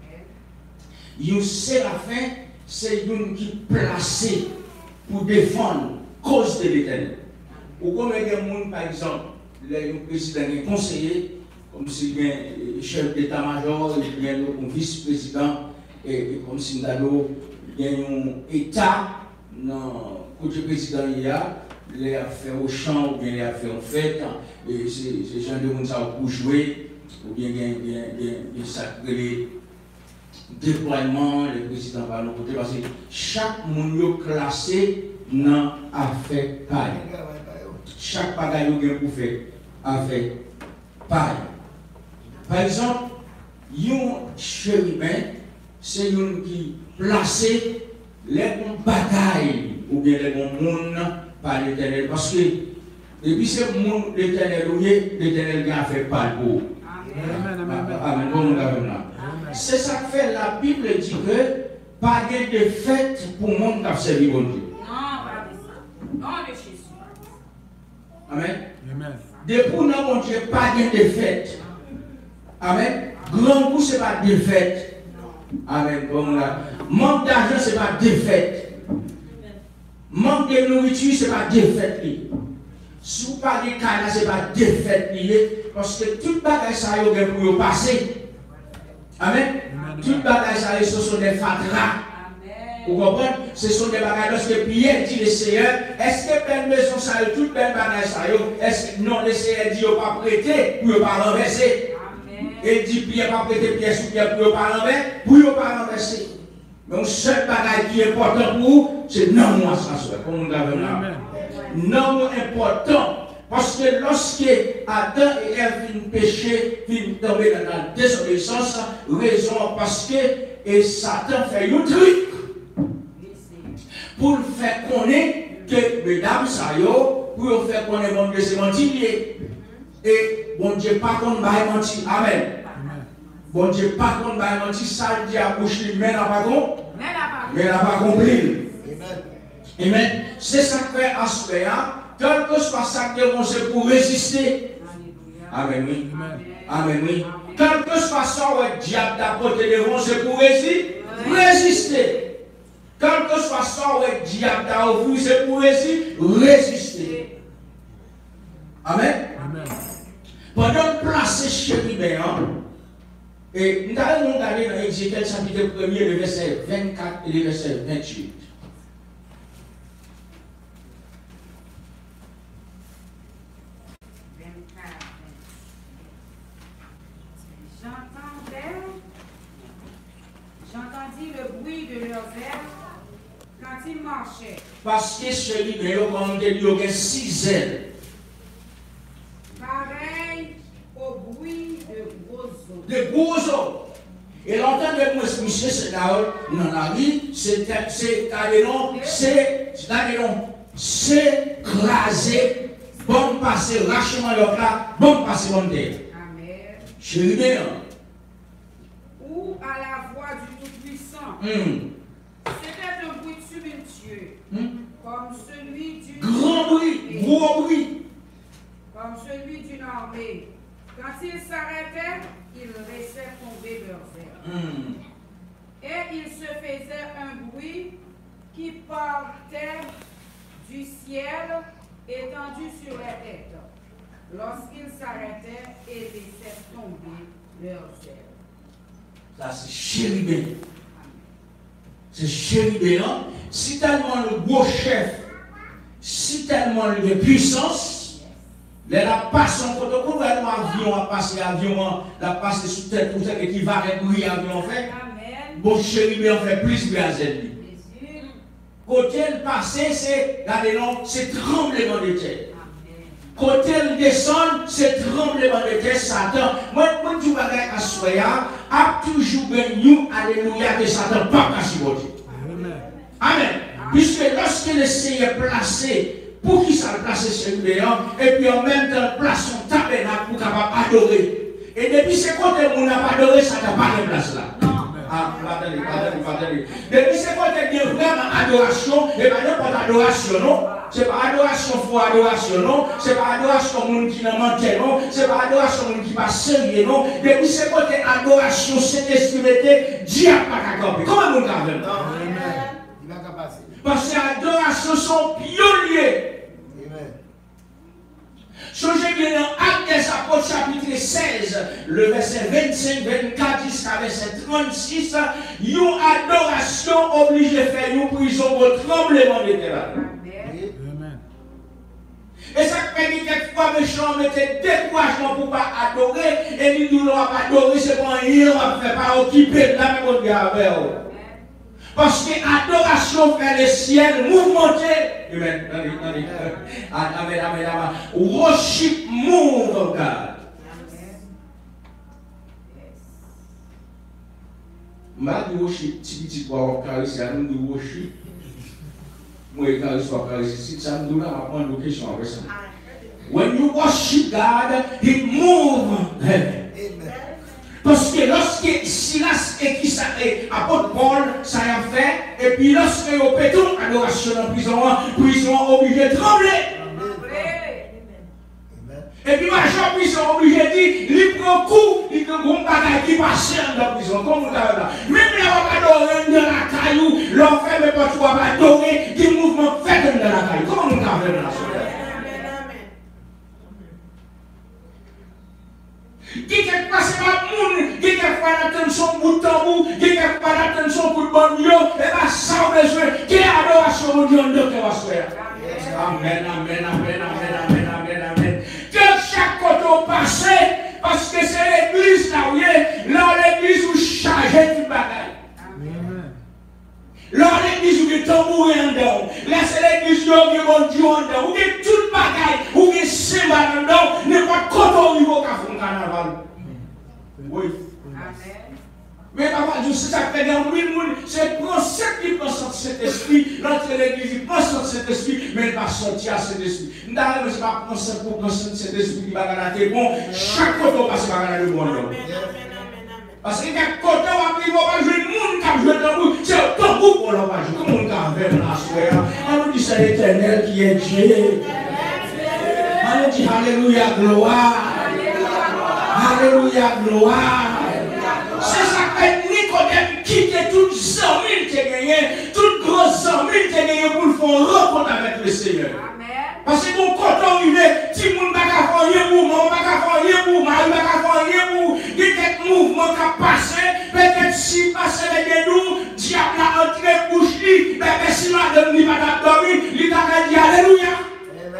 Un séraphin, c'est un qui est placé pour défendre la cause de l'Éternel. Ou comme il y a des gens, par exemple, le président est conseiller, comme s'il y a un chef d'état-major, il y a un vice-président, et comme s'il y a un État, dans le côté président, il y a les affaires au champ, ou bien les affaires en fête, et c'est gens de gens pour jouer, ou bien il y a des sacrés déploiement, le président va nous côté, parce que chaque monde est classé dans affaire paille. Chaque bagaille est pour faire affaire paille. Par exemple, un chérubin, c'est un qui placé les bons bagailles ou bien les bons monde par l'Éternel. Parce que depuis ce monde l'Éternel, l'Éternel a fait pas pour. Amen. Amen. Amen. C'est ça que fait la Bible dit que pas de fête pour le monde qui a servi bon Dieu. Non, pas de ça. Non, de Jésus. Amen. Amen. Depuis nous, mon Dieu, pas de fête. Amen. Grand coup, ce n'est pas de fête. Amen. Manque d'argent, ce n'est pas de fête. Manque de nourriture, ce n'est pas de fête. Si vous parlez de cas, ce n'est pas de fête. Parce que toute bagaille, ça y est pour passer. Amen. Toute bagaille, ça y est, ce sont des fatras. Vous comprenez? Ce sont des bagages. Lorsque Pierre dit le Seigneur, est-ce que belle maison ça y est, toute belle bagaille ça y est? Est-ce que non, le Seigneur dit, il ne pas prêter pour ne pas renverser. Et il dit, Pierre pas prêter pièce sur pierre pour ne pas renverser, pour ne pas renverser. Mais le seul bagage qui est important pour vous, c'est non, moi, ça soit. Comme nous l'avons là. Non, important. Parce que lorsque Adam et Ève viennent pécher, viennent tomber dans la désobéissance, raison parce que et Satan fait un truc pour faire connaître que mesdames, ça y est, pour faire connaître mon Dieu, c'est menti. Et bon Dieu, pas qu'on va mentir. Amen. Bon Dieu, pas qu'on va mentir, ça dit à bouche, mais n'a pas compris. Mais n'a pas compris. Amen. C'est ça que fait aspect. Quel que soit ça que vous c'est pour résister. Amen, oui. Amen, oui. Quel que soit ça que le diable d'apporter devant, c'est pour résister. Résister. Quel que soit ça que le diable t'a offert, c'est pour résister. Résister. Amen. Pendant que placer chérubin, et nous allons regarder dans Ézéchiel chapitre premier, le verset vingt-quatre et le verset vingt-huit. J'entends entendit le bruit de leurs ailes quand ils marchaient. Parce que celui-là, comme il y a six ailes. Pareil au bruit de gros os. De gros os. Et l'entendre de moi, monsieur, c'est là, dans la vie, c'est carrément, c'est carrément, c'est crasé, bon passer, lâchement le là, bon passer, bon terre. Amen. Chérie, Ou à la voix du Tout-Puissant. mm. C'était un bruit tumultueux, mm. comme celui d'une Grand bruit, gros bruit. Comme celui d'une armée. Quand ils s'arrêtaient, ils laissaient tomber leurs ailes. Mm. Et il se faisait un bruit qui partait du ciel étendu sur la tête, lorsqu'ils s'arrêtaient et laissaient tomber leurs ailes. Ça, c'est chérubin. C'est chérubin. Hein? Si tellement le gros chef, si tellement de puissance, les la passe en côté, quand l'avion a passé, l'avion a passé sous tête pour ça qui va réduire l'avion fait. Bon chérubin fait plus que lui. Côté le passé, c'est c'est tremblement de terre. Côté le descend, c'est tremblement de terre, Satan. Moi, quand tu vas à Soya, a toujours gagné, alléluia, que Satan pas caché votre. Amen. Amen. Puisque lorsque le Seigneur est placé, pour qu'il soit placé sur le béant, et puis en même temps, place son tabernacle pour capable adorer. Et depuis ce côté, on n'a pas adoré, ça n'a pas de place là. Ah, attendez, attendez, attendez. Depuis ce côté, il y a vraiment adoration, et pas n'importe adoration, non? Ce n'est pas adoration pour adoration, non? Ce n'est pas adoration monde qui n'a manqué, non? Ce n'est pas adoration monde qui va sérieux, non? Depuis ce côté, adoration, c'est esprit, diable pas capable. Comment on va faire? Il va passer. Parce que l'adoration sont pionniers. Songez bien dans Actes des Apôtres, chapitre seize, le verset vingt-cinq, vingt-quatre jusqu'à verset trente-six, une adoration oblige de faire une prison au tremblement de terre. Amen. Et ça fait que quelquefois les gens mettaient découragement pour ne pas adorer, et ils ne vont pas adorer, c'est pas rien, on ne va pas occuper de la même chose avec eux. Parce que l'adoration fait le ciel mouvementé. Amen. Amen. Amen. Amen. Worship move of God. Ma di worship, petit petit pour caresse, à nous de worship. Moi, quand je suis caresse, si ça me donne à prendre une question avec ça. When you worship God, He moves heaven. Parce que lorsque Silas et qui et apôtre Paul, ça a fait, et puis lorsque ils ont pété l'adoration en prison, prison obligé de trembler. Et puis major prison obligé de dire, il prend coup, il prend un bagage qui passe dans la prison. Comme vous avez là. Même là, on va adorer dans la caillou, l'on fait, mais pas tu vas adorer, des mouvements faits dans la caillou. Comment vous avez là? Qui quelquefois c'est pas moun, qui quelquefois n'attend son bout de tambour, qui quelquefois n'attend son bout de bon Dieu, et bien ça a besoin, qui adoration au Dieu de Dieu va se faire. Amen, amen, amen, amen, amen, amen, amen. Que chaque côté au passé, parce que c'est l'église là où il est, là l'église où chargé du bagage. Là l'église où il y a tambour en dedans, là c'est l'église où il y a bon Dieu en dedans, où il y a tout bagage, où il y a cymbales en dedans, n'est pas côté au niveau qu'a fait un carnaval. Oui. Amen. Mais papa, je sais ça fait dans mille monde, c'est pour ceux qui pensent cet esprit, l'entrée de l'église, ils pensent cet esprit, mais il va sortir à cet esprit. Nous n'avons pas pensé pour penser cet esprit qui va gagner bon, chaque côté on passe par gagner le bon. Parce que quand côté on va vivre, on va jouer le monde qui a joué dans vous, c'est au tambour qu'on va jouer. Comment on va faire la soirée? On nous dit c'est l'Éternel qui est Dieu. On nous dit Alléluia, gloire. Alléluia, gloire. C'est ça que Nicodème quitte toutes les amis qui ont gagné, toutes les grosses amis qui ont gagné pour le faire rencontre avec le Seigneur. Parce que mon côté arrivé, si mon ne va pas faire rien pour moi, on ne va pas faire rien pour moi, on ne va pas faire rien pour il y a quelques mouvements qui ont passé, peut-être si passé les nous, diable a entré bouche, mais si madame n'y va pas dormir, il t'a dit Alléluia.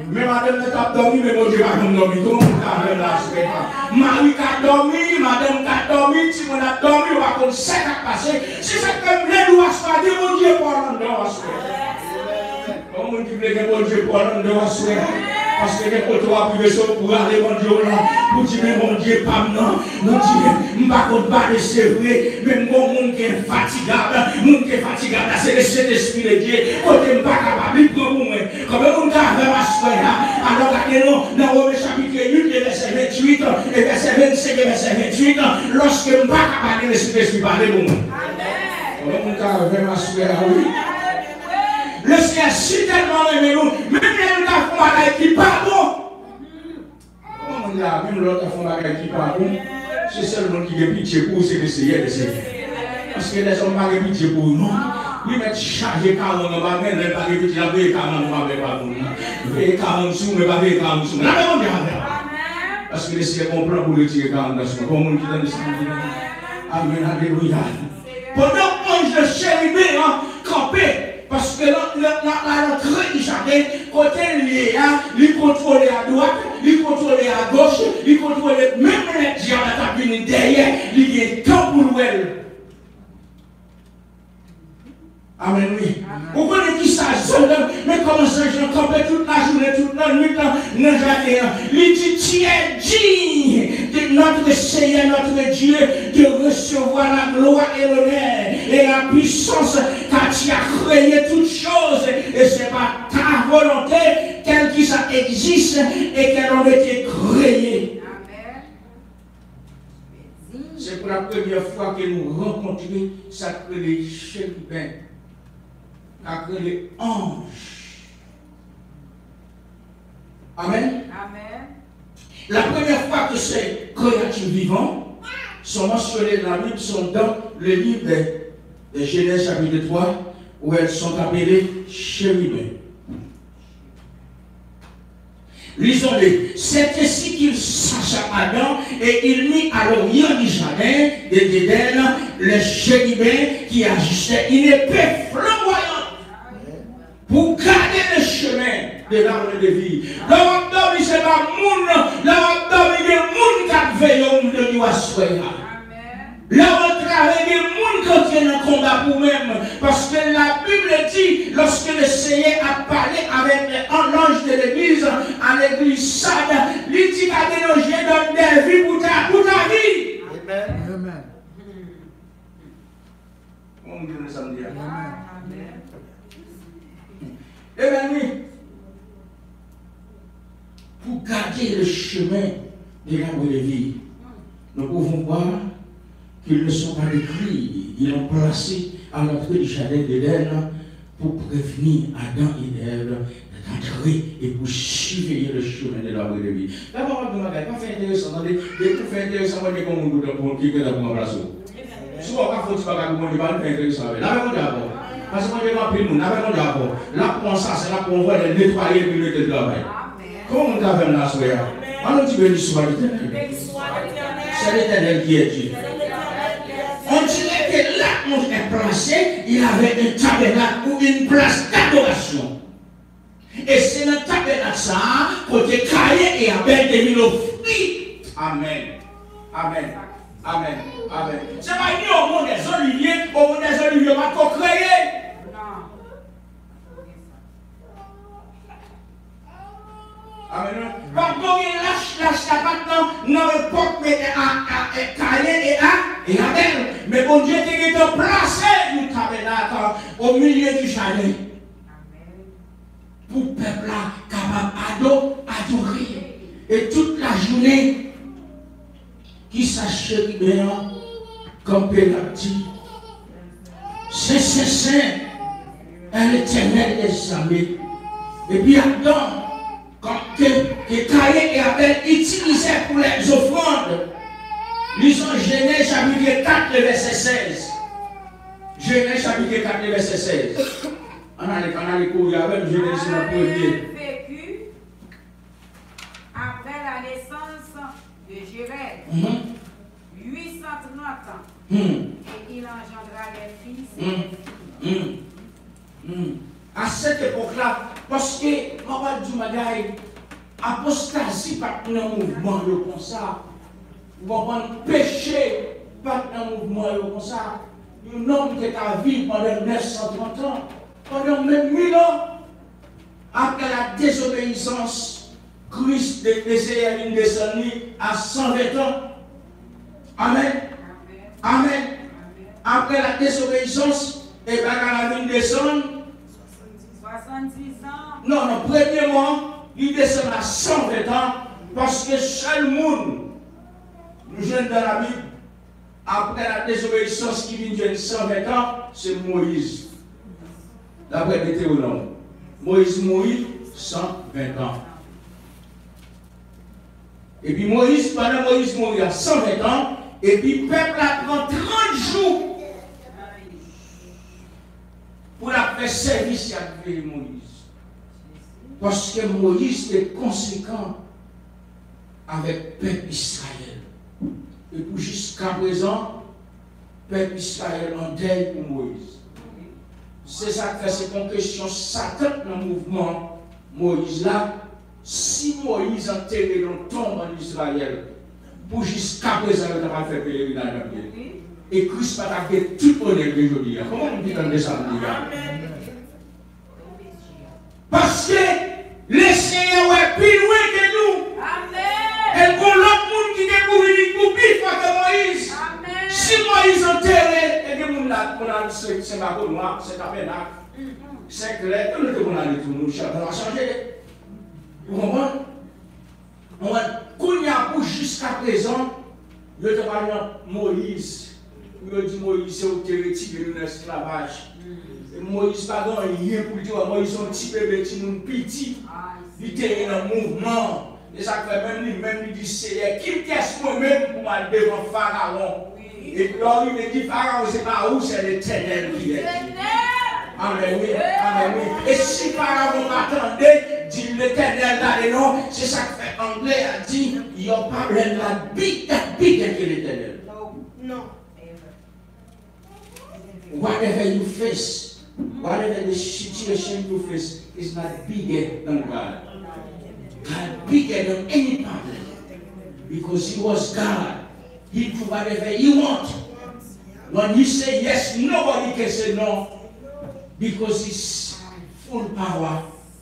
Mais madame n'a pas dormi, mais mon Dieu va comme dormi. Comment vous avez la souhaité? Marie a dormi, madame a dormi, si on a dormi, on va comme ça qui a passé. Si c'est comme les lois soient dit, mon Dieu pour l'endroit à souhaiter. Comment on dit que mon Dieu pour l'endroit à souhaiter? Parce que les autres ont privé pour aller, mon Dieu, là, pour dire, mon Dieu, pas non, mon Dieu, je ne vais pas de c'est vrai, même mon monde qui est fatigable, mon qui est fatigable, c'est le Saint-Esprit de Dieu, côté je ne suis pas capable de prendre moi. Comme on a fait ma soeur, alors regardez-nous, dans Romains chapitre huit, verset vingt-huit, et verset vingt-cinq, et verset vingt-huit, lorsque je ne suis pas capable de laisser l'Esprit parler pour moi. Amen. Comme on a fait ma soeur, oui. Le Seigneur si tellement aimé nous, même les gens font bagage qui pas bon. Comment on dit là, même l'autre font bagage qui pas bon, c'est seulement qui a pitié pour c'est le Seigneur de Seigneur. Parce que les gens n'ont pas pitié pour nous. Ils mettent chargé quarante, on va mettre les bagage pitié, la paix quarante, on va mettre pas pour nous. Paix quarante sous, mais pas paix quarante sous. Là, on dit parce que le Seigneur comprend pour le tirer quarante sous. Comme on dit dans le Seigneur. Amen, alléluia. Pendant que l'ange de chérubin campé, parce que l'entrée du jardin, côté lié, il contrôle à droite, il contrôle à gauche, il contrôle même les gens qui sont derrière, il y a temps pour nous. Amen, oui. Vous connaissez qui ça, mais comment ça, je campé toute la journée, toute la nuit dans le jardin. Il dit, tu es digne de notre Seigneur, notre Dieu, de recevoir la gloire et l'honneur et la puissance, car tu as créé toutes choses et ce n'est pas ta volonté, telle que ça existe et qu'elle a été créée. C'est pour la première fois que nous rencontrons ça que les chérubins, que les anges. Amen. Amen. La première fois que ces créatures vivantes sont mentionnées dans la Bible sont dans le livre de, de Genèse chapitre trois, où elles sont appelées chérubins. Lisons-les. C'est ainsi qu'il sacha Adam et il mit à l'orient du jardin d'Éden les chérubins qui agissaient une épée flamboyante pour garder le chemin de l'arbre de vie. L'arbre de vie, c'est pas moun. L'arbre de vie, c'est moun qui veille au monde de l'Ouassoya. L'arbre de travail, c'est moun qui tient un combat pour même. Parce que la Bible dit, lorsque le Seigneur a parlé avec l'ange de l'église, à l'église Sade, il dit qu'à des je donne des vies pour ta, pour ta vie. Amen. Amen. On dit le samedi. Amen. Eh bien oui, pour garder le chemin de l'arbre de vie, nous pouvons voir qu'ils ne sont pas décrits, ils l'ont placé à l'entrée du jardin d'Éden pour prévenir Adam et Ève d'entrer et pour surveiller le chemin de l'arbre de vie. D'abord, on ne va pas faire intéressant, attendez, de tout faire intéressant, on va dire qu'on va qui que d'abord en place. Souvent, on ne va pas faire intéressant. D'abord, d'abord. Parce que quand je m'appelle nous, n'avons d'abord. Là, pour ça, c'est là pour voir les nettoyer et puis le travail. Comment on t'a fait la soirée? On nous dit béni soit l'Éternel. C'est l'Éternel qui est Dieu. On dirait que là où on est placé, il avait un tabernacle ou une place d'adoration. Et c'est dans le tabernacle ça, côté Caïn et Abel de mis au fruit. Amen. Amen. Amen. Amen. C'est pas ni au monde des oliviers, au monde des oliviers, on va pas créer. Amen. Quand on lâche, lâche la maintenant, dans l'époque, mais à Caïn et à et Abel. Mais bon Dieu était placé du tabernacle au milieu du jardin. Pour le peuple là, capable d'adorer. Et toute la journée, qui s'achète bien, comme Pénati. C'est c'est saint, un éternel des armées. Et puis Adam, quand que, que Caïn et Abel utilisaient pour les offrandes, lisons Genèse chapitre quatre, verset seize. Genèse chapitre quatre, verset seize. On a les courir avec Genèse dans le premier. Après la naissance de Jéred, mm-hmm. huit cent trente ans, mm. et il engendra des fils et des filles. Mm. Mm. Mm. À cette époque-là, Parce que, on va dire, madame, apostasie pas dans un mouvement comme ça. Vous comprenez, péché pas dans un mouvement comme ça. Un homme qui a vécu pendant neuf cent trente ans, pendant même mille ans, après la désobéissance, Christ essayait de descendre à cent vingt ans. Amen. Amen. Après la désobéissance, et bien quand la vie descend, soixante-dix ans. non, non, premièrement, il descend à cent vingt ans, parce que seul monde, nous jeunes dans la Bible, après la désobéissance qui vient de cent vingt ans, c'est Moïse. D'après les théologues. Moïse mourit cent vingt ans. Et puis Moïse, pendant Moïse mourit à cent vingt ans, et puis le peuple a pris trente jours pour la faire service à Moïse. Parce que Moïse est conséquent avec le peuple Israël. Et pour jusqu'à présent, le peuple Israël en deuil pour Moïse. C'est ça que fait, c'est une question Satan dans le mouvement Moïse là. Si Moïse enterré dans le tombe en Israël, pour jusqu'à présent, il n'a pas fait pèlerinage dans le pays. Et Christ va faire tout honneur aujourd'hui. Comment on dit dans le dessin? Parce que les Seigneurs est plus loin que nous. Amen. Et pour l'autre monde qui découvre une plus fort que Moïse. Amen. Si Moïse enterré, et que nous là, c'est ma peau noire, c'est tabernacle, c'est clair, que nous devons aller tout le monde, ça va changer. Vous comprenez? On va courir pour jusqu'à présent, je te parle de Moïse. Je dis Moïse, c'est au territoire de l'esclavage. Moïse n'a pas rien pour dire, Moïse est un petit bébé, un petit, il était dans le mouvement. Et ça fait même lui-même, il dit, Seigneur, qui teste moi-même pour aller devant Pharaon? Et puis là, il dit, Pharaon, c'est pas où, c'est l'Éternel qui est. Amen, oui, amen, oui. Et si Pharaon m'attendait, dit l'Éternel là, et non, c'est ça que fait anglais a dit, il n'y a pas la big, that big que l'Éternel. Non. Whatever you face, whatever the situation you face, is not bigger than God. God bigger than any problem. Because He was God. He do whatever He wants. When He say yes, nobody can say no. Because He's full power.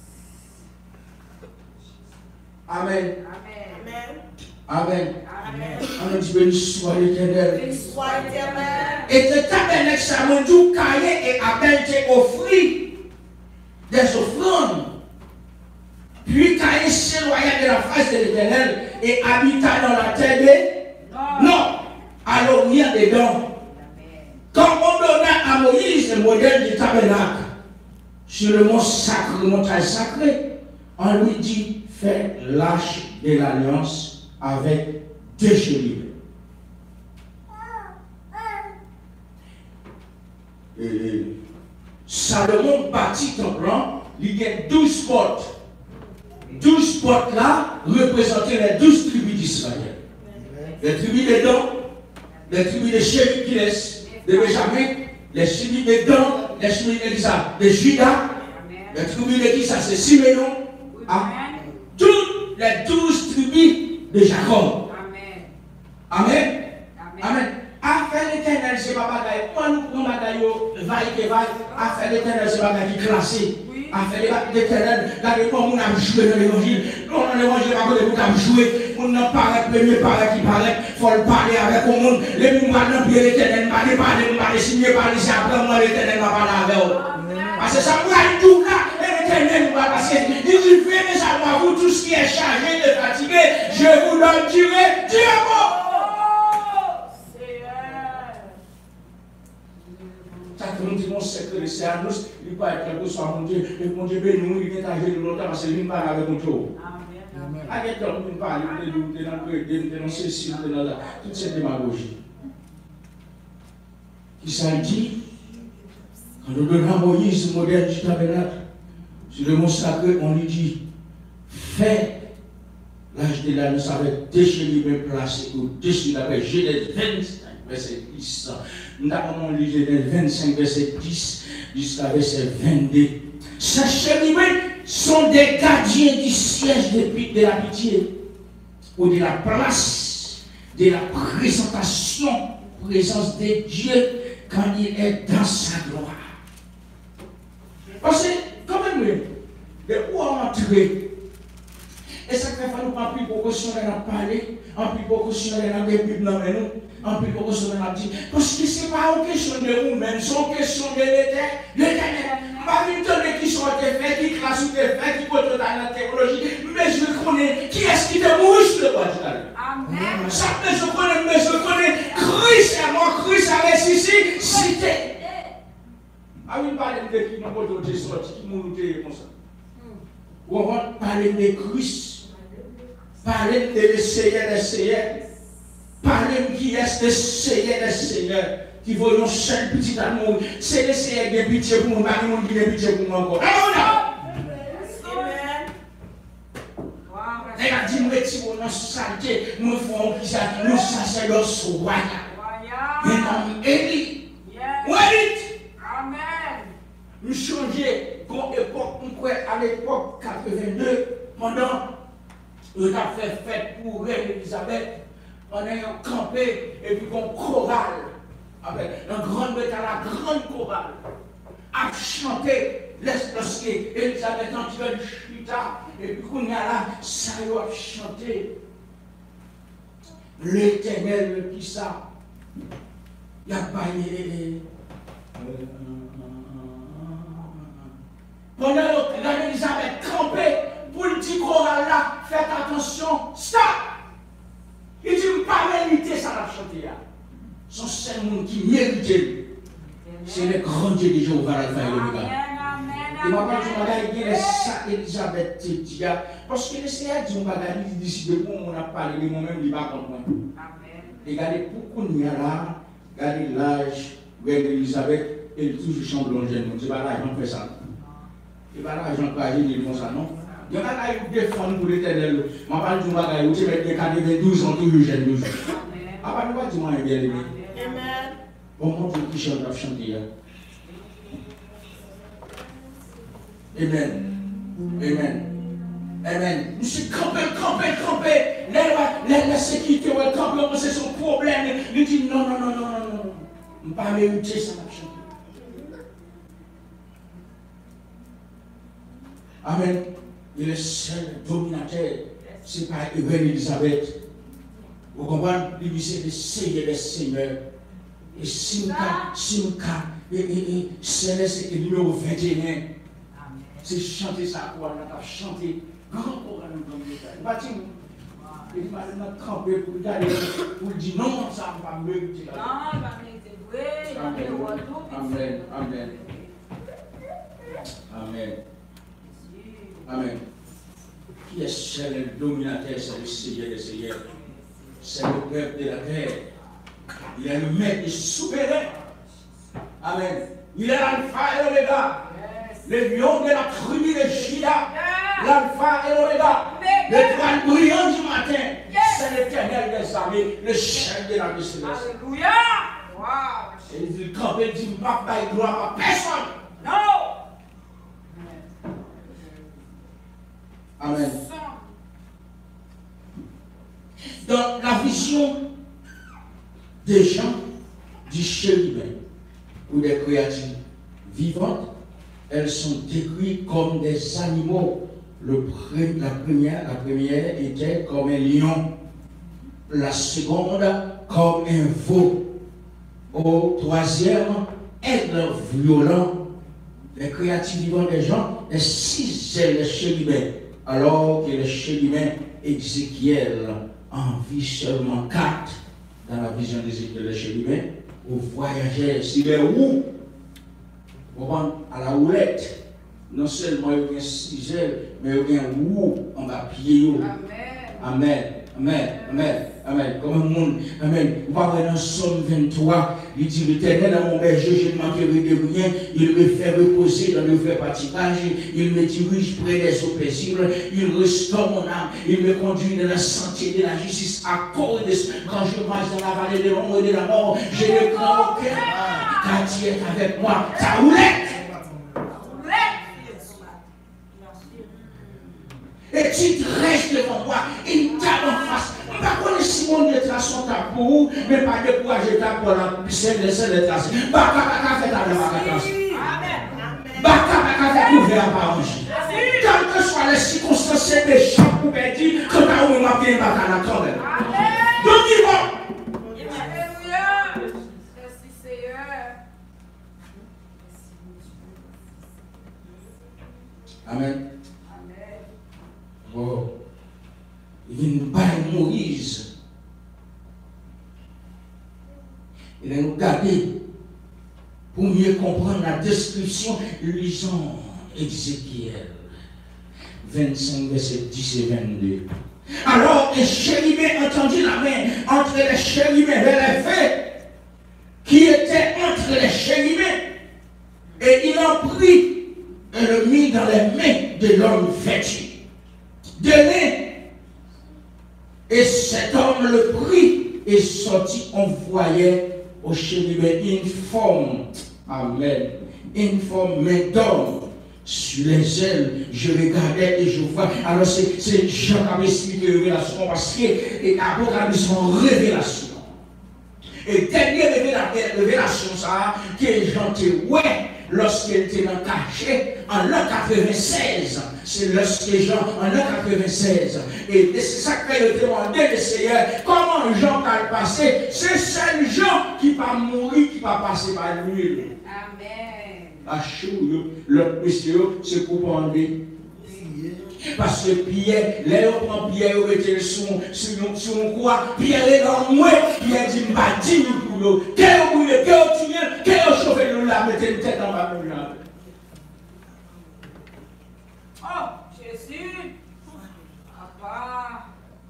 Amen. Amen. Amen. Amen. Amen. Béni soit l'Éternel. Sois éternel. Et le tabernacle Samondou Kaye et Abel été offert des offrandes. Puis Kaye s'éloigna de la face de l'Éternel et habita dans la terre de... Non. Alors rien dedans. Quand on donna à Moïse le modèle du tabernacle sur le mont sacré, le montagne sacrée, on lui dit, fais l'arche de l'alliance avec deux chérubins. Et Salomon bâtit un plan, il y a douze portes. douze portes là représentaient les douze tribus d'Israël. Les tribus de Dan, les tribus de Chérubins, de Benjamin, les tribus de Dan, les tribus de, de Judas, les tribus de qui ça c'est Siméon, ah, toutes les douze tribus de Jacob. Amen. Amen. Affaire l'éternel, c'est pas bagaille. Quand nous prenons bagaille, vaille que vaille, affaire l'éternel, c'est pas bagaille qui classé. Affaire l'éternel, regardez comment on a joué dans l'évangile. Quand on a l'évangile, pas que vous avez joué, on n'a pas le premier parler qui parlait, il faut le parler avec le monde. Les gens ne pas l'éternel, pas les parler, pas les signer, pas les après moi l'éternel va parler avec eux. Parce que ça pourrait être tout là, et l'éternel va passer. Il dit, venez à vous, tout ce qui est chargé de fatiguer, je vous donne durée, Dieu est bon. Ça que nous disons, c'est que c'est à nous, il ne peut pas être quelque chose, mon Dieu, et mon Dieu, nous, il est âgé de longtemps, parce qu'il ne parle avec mon Dieu. Avec toi, nous parlons, nous dénonçons ceci, nous dénonçons toute cette démagogie. Qui ça dit, quand nous donnons à Moïse le modèle du tabernacle, sur le mont sacré, on lui dit, fais l'âge de l'annonce avec deux chérubins placés au-dessus de la paix. Genèse vingt-cinq, verset dix. Nous avons lu Genèse vingt-cinq, verset dix jusqu'à verset vingt-deux. Ces chérubins sont des gardiens du siège de, de la pitié ou de la place de la présentation, présence de Dieu quand il est dans sa gloire. Parce que, quand même, de où on entrer, et ça fait nous prendre plus précaution de parler, en plus précaution de la Bible dans nous, en plus précaution de la dire. Parce que ce n'est pas une question de vous-même, c'est une question de l'éternel. Pas une tonne qui sont faits, qui classe ou faits, qui portent dans la théologie, mais je connais qui est-ce qui te mouche le bois de Amen. Ça, mais je connais, mais je connais, Christ est mort, Christ a ressuscité, cité. Ah oui, parler de qui nous avons sorti, qui nous ont comme ça. On va parler de Christ, parler de le Seigneur des Seigneurs, parler de qui est le Seigneur des Seigneurs, qui veut un seul petit amour. C'est le Seigneur qui a pitié pour nous, pas le monde qui a pitié pour nous encore. Regarde, dis-moi, si on a saleté, nous faisons qui ça, nous sacerdotes royaux. Mais comme Élie, Amen. Nous changeons comme époque, à l'époque quatre-vingt-deux, pendant on a fait fête pour Reine Elisabeth, on a campé et puis on chorale, avec un grand métal, la grande chorale, a chanté lorsque Elisabeth en train de chuta, et puis qu'on a là, ça y a chanté. L'Éternel qui ça, il a baillé. Pendant que Reine Elisabeth campait pour le dire choral là, faites attention, stop! Il dit, pas mériter ça la chanter. Son seul monde qui mérite, c'est le grand Dieu de Jéhovah Alpha et Omega. Et moi, quand je regarde, il y a ça Elisabeth te dit, parce que le Seigneur dit, on va gagner d'ici de vous, on a parlé de moi-même, il va comprendre. Regardez, pourquoi il y a là, regardez l'âge, Reine Elisabeth, elle toujours chante blonde, c'est pas là, on fait ça. Et pas là, j'en parle, il dit ça, non? Il y en a qui défendent pour l'éternel. Je parle du bagage, vous savez, il y a douze ans, toujours jeune, toujours. Ah, pas nous, dis-moi, bien aimé. Amen. Bon, mon Dieu qui chante, a chanté. Amen. Amen. Amen. Nous sommes campés, campés, campés. La sécurité, on est campé, c'est son problème. Il dit non, non, non, non, non, non. Je ne peux pas mériter ça, a chanté. Amen. Il est seul dominateur. Ce n'est pas Reine Elisabeth. Vous comprenez? Il dit c'est le Seigneur des Seigneurs. Et Simka, Simka, et, et, et Céleste est numéro vingt et un. C'est chanter ça pour on a chanté. Grand programme dans le détail. Bâtiment. Il m'a campé pour regarder, pour dire non, ça ne va pas me dire. Non, pas me dire. Amen. Amen. Amen. Amen. Qui est seul le dominateur, c'est le Seigneur des Seigneurs. C'est le peuple de la terre. Il est le maître souverain. Amen. Il est l'alpha et l'oméga. Le lion de la tribu de Juda. L'alpha et l'oméga. Le toile brillant du matin. C'est l'Éternel des armées, le chef de la vie céleste. Alléluia. Et il dit, quand il dit, papa, il gloire à personne. Non. Amen. Dans la vision des gens du chérubin ou des créatures vivantes, elles sont décrites comme des animaux. Le pre- la, première, la première était comme un lion, la seconde comme un veau, au troisième, aigle violent. Les créatures vivantes des gens, les six ailes des chérubins. Alors que le chérubin Ézéchiel en vit seulement quatre dans la vision d'Ézéchiel, le chérubin, au voyageur, s'il est où, à la houlette, non seulement il y a six ailes, mais il y a un où on va pied. Amen. Amen. Amen. Amen. Comme un monde. Amen. Vous parlez dans Somme vingt-trois, il dit l'Éternel est mon berger, je ne manquerai de rien. Il me fait reposer dans le vrai pâturage. Il me dirige près des eaux paisibles. Il restaure mon âme. Il me conduit dans le sentier de la justice à cause de ce. Quand je marche dans la vallée de l'ombre et de la mort, je ne crains aucun. Car tu es avec moi. Ta houlette. petit reste devant moi, une table en face. Je ne sais pas si mon Dieu trace son table pour vous, mais pas de courage table pour la piscine de celle de trace. Baka baka fait table baka trace. Baka baka fait couvert par ange. Quelles que soient les circonstances, c'est des champs pour perdu, quand on m'a bien baka la tombe. Donc il va. Amen. Amen. Oh. Il vient nous parler de Moïse. Il va nous garder pour mieux comprendre la description. Lisons Ézéchiel vingt-cinq, verset dix et vingt-deux. Alors les chérubins entendit la main entre les chérubins vers les feux qui étaient entre les chérubins. Et il en prit et le mit dans les mains de l'homme vêtu de lin. Et cet homme le prit et sortit, on voyait au chérubin une forme, amen, une forme main d'homme sur les ailes. Je regardais et je vois. Alors c'est Jean qui avait expliqué la révélation parce que l'Apocalypse en révélation. Et dernière révélation, ça, que Jean était ouais. Lorsqu'il était dans le cachet, en l'an quatre-vingt-seize, c'est lorsque Jean, en l'an quatre-vingt-seize, et c'est ça qu'il a demandé le Seigneur, comment Jean va passer, c'est seul Jean qui va mourir, qui va passer par l'huile. Amen. À chou, l'autre monsieur, c'est pour prendre. Parce que Pierre, là on prend Pierre, on mettait sur son croix, Pierre est dans moi, Pierre dit, m'a dit pour nous, qu'est-ce que vous voulez, qu'est-ce que vous voulez, qu'est-ce que vous voulez, nous la mettez une tête dans ma main. Oh, Jésus, Papa.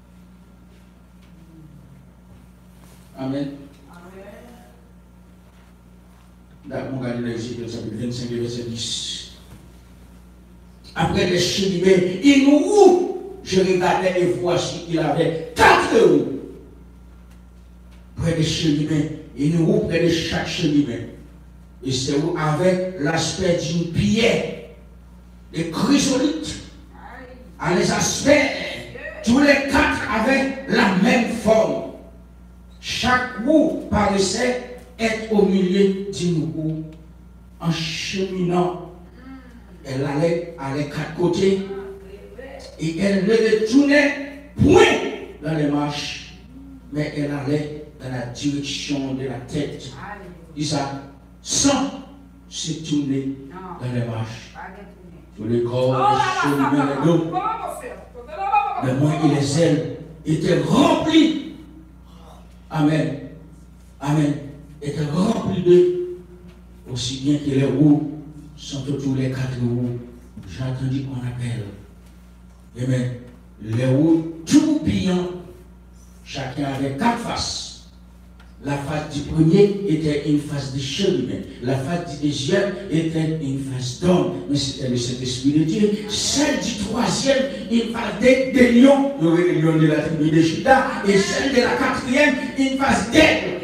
Amen. Amen. D'accord, on regarde l'Ézéchiel chapitre vingt-cinq, verset dix. Après les chérubins, il nous roule. Je regardais et voici qu'il avait quatre roues. Près des chérubins, il nous roule près de chaque chérubin. Et c'est où avec l'aspect d'une pierre, des chrysolites, à les aspects, tous les quatre avaient la même forme. Chaque roue paraissait être au milieu d'une roue en cheminant. Elle allait à les quatre côtés et elle ne retournait point dans les marches, mais elle allait dans la direction de la tête. Isa, sans se tourner dans les marches. Tous les corps, les cheveux, les dos, les mains et les ailes étaient remplis. Amen. Amen. Étaient remplis d'eux, aussi bien que les roues sont autour les quatre roues. J'ai entendu qu'on appelle. Amen. Les roues tourbillants, chacun avait quatre faces. La face du premier était une face de chérubin. La face du deuxième était une face d'homme. Mais c'était le Saint-Esprit de Dieu. Celle du troisième, une face de, de lion. Le lion de la tribu de Juda. Et celle de la quatrième, une face d'aigle.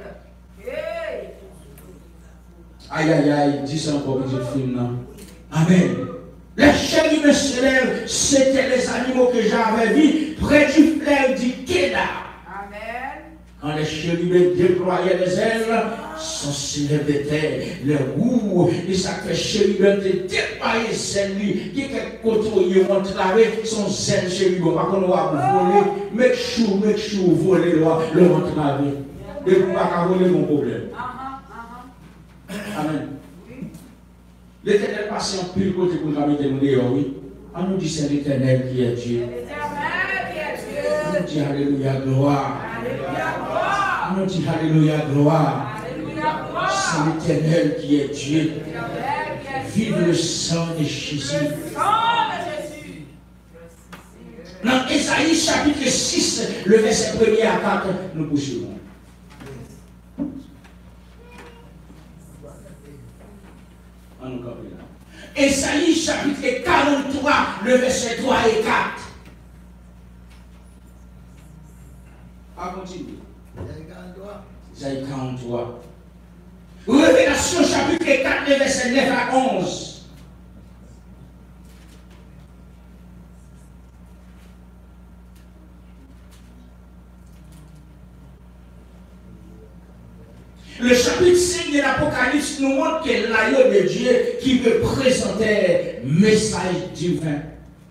Aïe, aïe, aïe, dis ça encore, petit film, non? Amen. Les chérubins se lèvent, c'était les animaux que j'avais vus près du fleuve du Kédar. Amen. Quand les chérubins déployaient les ailes, son ciel était les roues, et ça fait chérubin de déployer celle lui, qui est côtoyé, on travaille son zèle chérubin, pas qu'on va voler, mec chou, mec chou, voler le vent travailler. Et pour pas voler mon problème. Amen. L'Éternel passe en pile côté pour nous mettre nous dehors, oui. On nous dit c'est l'Éternel qui est Dieu. L'éternel qui est Dieu. On nous dit Alléluia, gloire. Alléluia, gloire. On nous dit Alléluia, gloire. Alléluia, gloire. C'est l'Éternel qui est Dieu. L'éternel qui est Dieu. Vive le sang de Jésus. Le sang de Jésus. Dans Ésaïe chapitre six, le verset premier à quatre, nous poursuivons. Ésaïe chapitre quarante-trois, le verset trois et quatre. À continuer. Ésaïe quarante-trois. Révélation chapitre quatre, le verset neuf à onze. Le chapitre cinq de l'Apocalypse nous montre que l'agneau de Dieu qui veut présenter un message divin.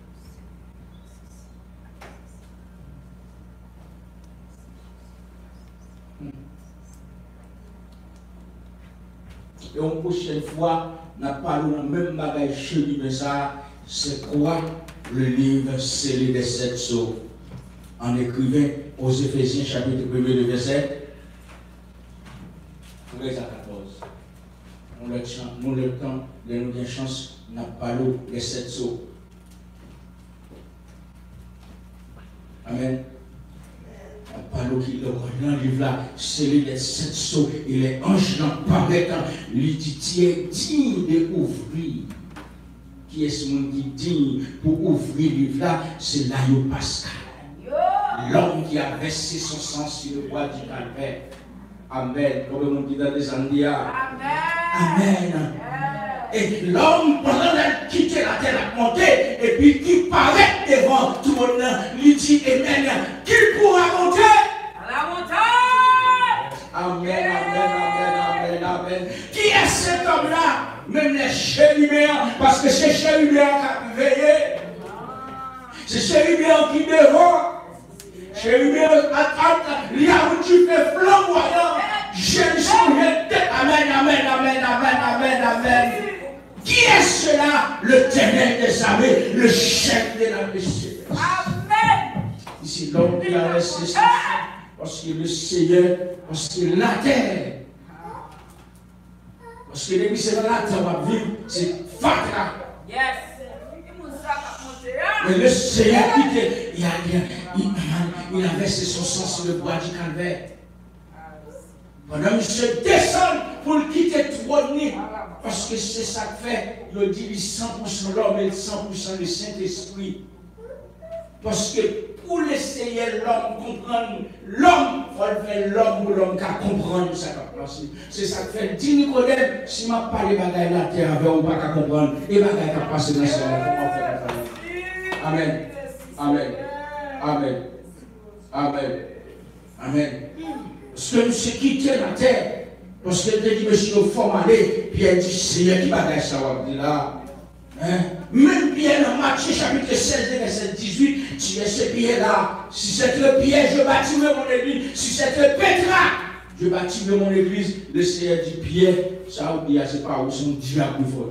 Et une prochaine fois, nous parlons même bagage chez lui, mais ça, c'est quoi le livre scellé des sept sceaux? En écrivain aux Éphésiens chapitre un, le verset treize à quatorze. On le temps, nous le temps, nous avons une chance, nous parlons des sept sceaux. Amen. Parle qui dans le livre là, c'est les sept sceaux et les anges n'en paraissent lui dit digne de ouvrir. Qui est ce monde qui digne pour ouvrir le livre là? C'est l'agneau pascal. L'homme qui a versé son sang sur le bois du calvaire. Amen. Comme le monde dit dans les Andia. Amen. Amen. Et l'homme, pendant qu'il quittait la terre, a monté, et puis qui paraît devant tout le monde, lui dit Amen, qui pourra monter à la montagne. Amen, amen, amen, amen, amen. Qui est cet homme-là? Même les chérubins, parce que c'est chérubins qui veillent. C'est chérubins qui devant. Chérubins attendent, il y a où tu fais flamboyant. Je me souviens. Amen, amen, amen, amen, amen, amen. Qui est cela? Le Ténèbre des armées, le chef de la mission. Amen. Ici, l'homme qui a resté ça, parce que le Seigneur, parce que la terre, parce que l'église c'est dans la terre, va vivre, c'est fatra. Yes. Mais le Seigneur, il, il, a, il, il, il a versé son sang sur le bois du calvaire. Pendant que je descends pour le quitter trône, parce que c'est ça que fait, il dit cent pour cent l'homme et cent pour cent le Saint-Esprit. Parce que pour l'essayer l'homme comprendre, l'homme, il faut faire l'homme ou l'homme qui comprendre ça qui a passé. C'est ça que fait, dit Nicodème, si je ne parle pas de la terre avec ou pas qu'à comprendre, et bagaille qui a passé dans ce monde. Amen. Amen. Amen. Amen. Amen. Parce que monsieur quitté la terre, parce que dit, monsieur, il faut aller, puis elle dit, Seigneur, qui va ça va là. Hein? Même Pierre dans Matthieu chapitre seize, verset dix-huit, tu es ce Pierre-là. Si c'est le Pierre, je bâtirai mon église. Si c'est le Pétra, je bâtirai mon église. Le Seigneur dit, Pierre, ça oublie, c'est pas où son diable fort.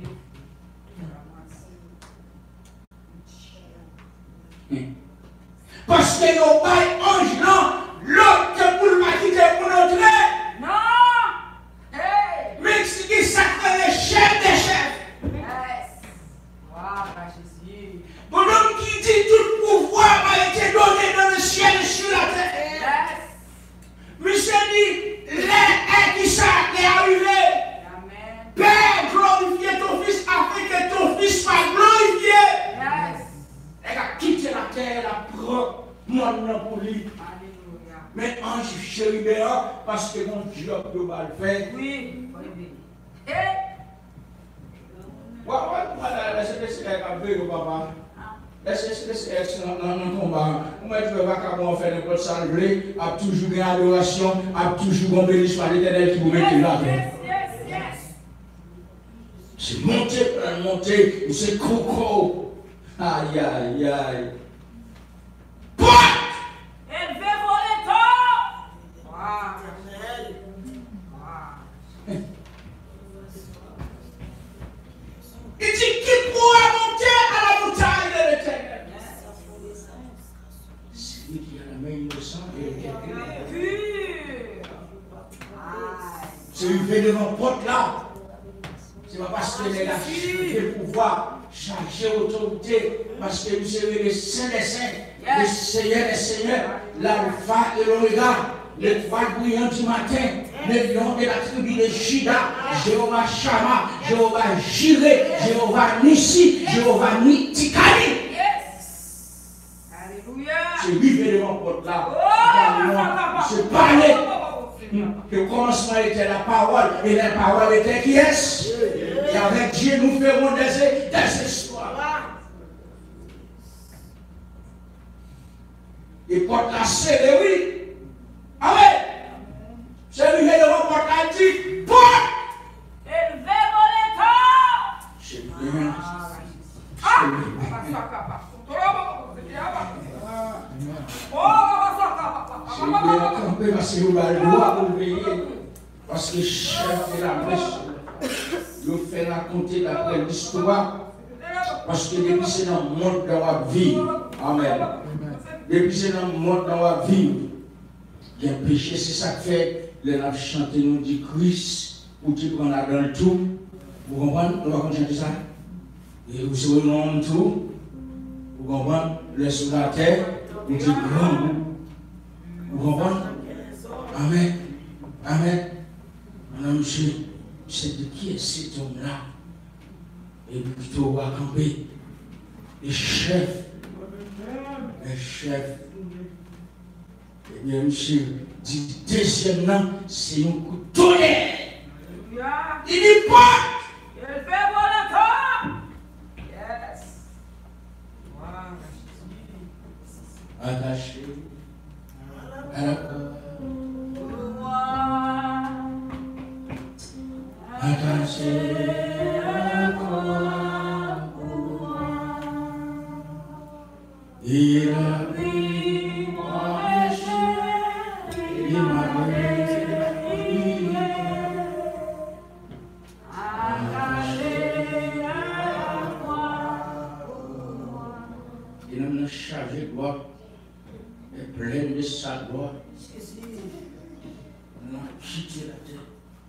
Parce que nos bails anges là, l'autre pour le quitter pour entrer. Non! Hey! Mais ce qui s'appelle le chef des chefs. Yes! Wow, Jésus. Mon homme qui dit tout pouvoir a été donné dans le ciel et sur la terre. Yes! Monsieur dit, les qui ça est arrivé. Amen. Père, glorifie ton fils afin que ton fils soit glorifié. Yes! Elle a quitté la terre, elle a pris mon pour lui. Mais ange chérubin, parce que mon job peut mal faire. Oui. Eh? Ouais, ouais, laissez les avec papa. Laissez les dans le combat. Vous mettez le vac à moi faire n'importe ça, a toujours une adoration, a toujours une béni soit l'éternel qui vous met là. C'est monter, monter, c'est coco. Aïe, aïe, aïe. Quoi? Elle veut voler tout. Il dit qui pourra monter à la montagne de l'éternel? C'est lui qui a la main innocente et l'éternel. C'est lui devant la porte là. C'est pas parce qu'il est a le pouvoir, chargé l'autorité, parce que nous sommes les saints des saints, les seigneurs des seigneurs, l'alpha et l'oméga, l'étoile brillante du matin, le lion de la tribu de Juda, Jéhovah Shama, Jéhovah Jireh, Jéhovah Nissi, Jéhovah Nitikani. Alléluia. C'est lui qui est devant la porte là. C'est parler. Le commencement était la parole, et la parole était qui est? Et avec Dieu, nous ferons des, des espoirs. Et porte la serrée, oui. Amen. C'est arrivé devant la porte, elle dit, porte! Élevez mon état! C'est bien. Ah! C'est bien campé parce que vous avez le droit pour le payer. Parce que chef de la presse, vous fait raconter d'après l'histoire. Parce que depuis c'est dans le monde dans la vie. Amen. Depuis c'est dans le monde dans la vie. Il y a un péché, c'est ça que fait. Les gens chantent, nous dit Christ, pour dire qu'on a dans le tout. Vous comprenez? On va continuer ça. Et vous savez le nom tout. Vous comprenez? Le sous la terre, vous dites grand. Vous comprenez? Amen. Amen. Madame, monsieur, c'est de qui est cet homme-là? Et plutôt, on va camper. Les chefs. Les chefs. Eh bien, monsieur, dit deuxièmement, c'est un coup de tonnerre. Il dit pas. Il fait mon état! Yes! Attaché. Attaché à quoi? Il a pris mon péché, il m'a donné. Il a une charge de gloire, est pleine de sa gloire. On a quitté la terre.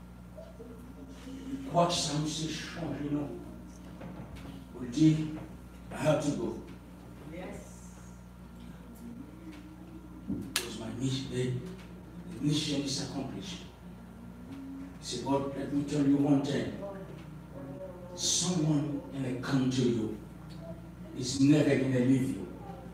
Je crois que ça nous s'est changé, non? Pour dire, I have to go. Yes. Because my mission, the mission is accomplished. Say, God, let me tell you one thing. Someone gonna come to you is never gonna leave you.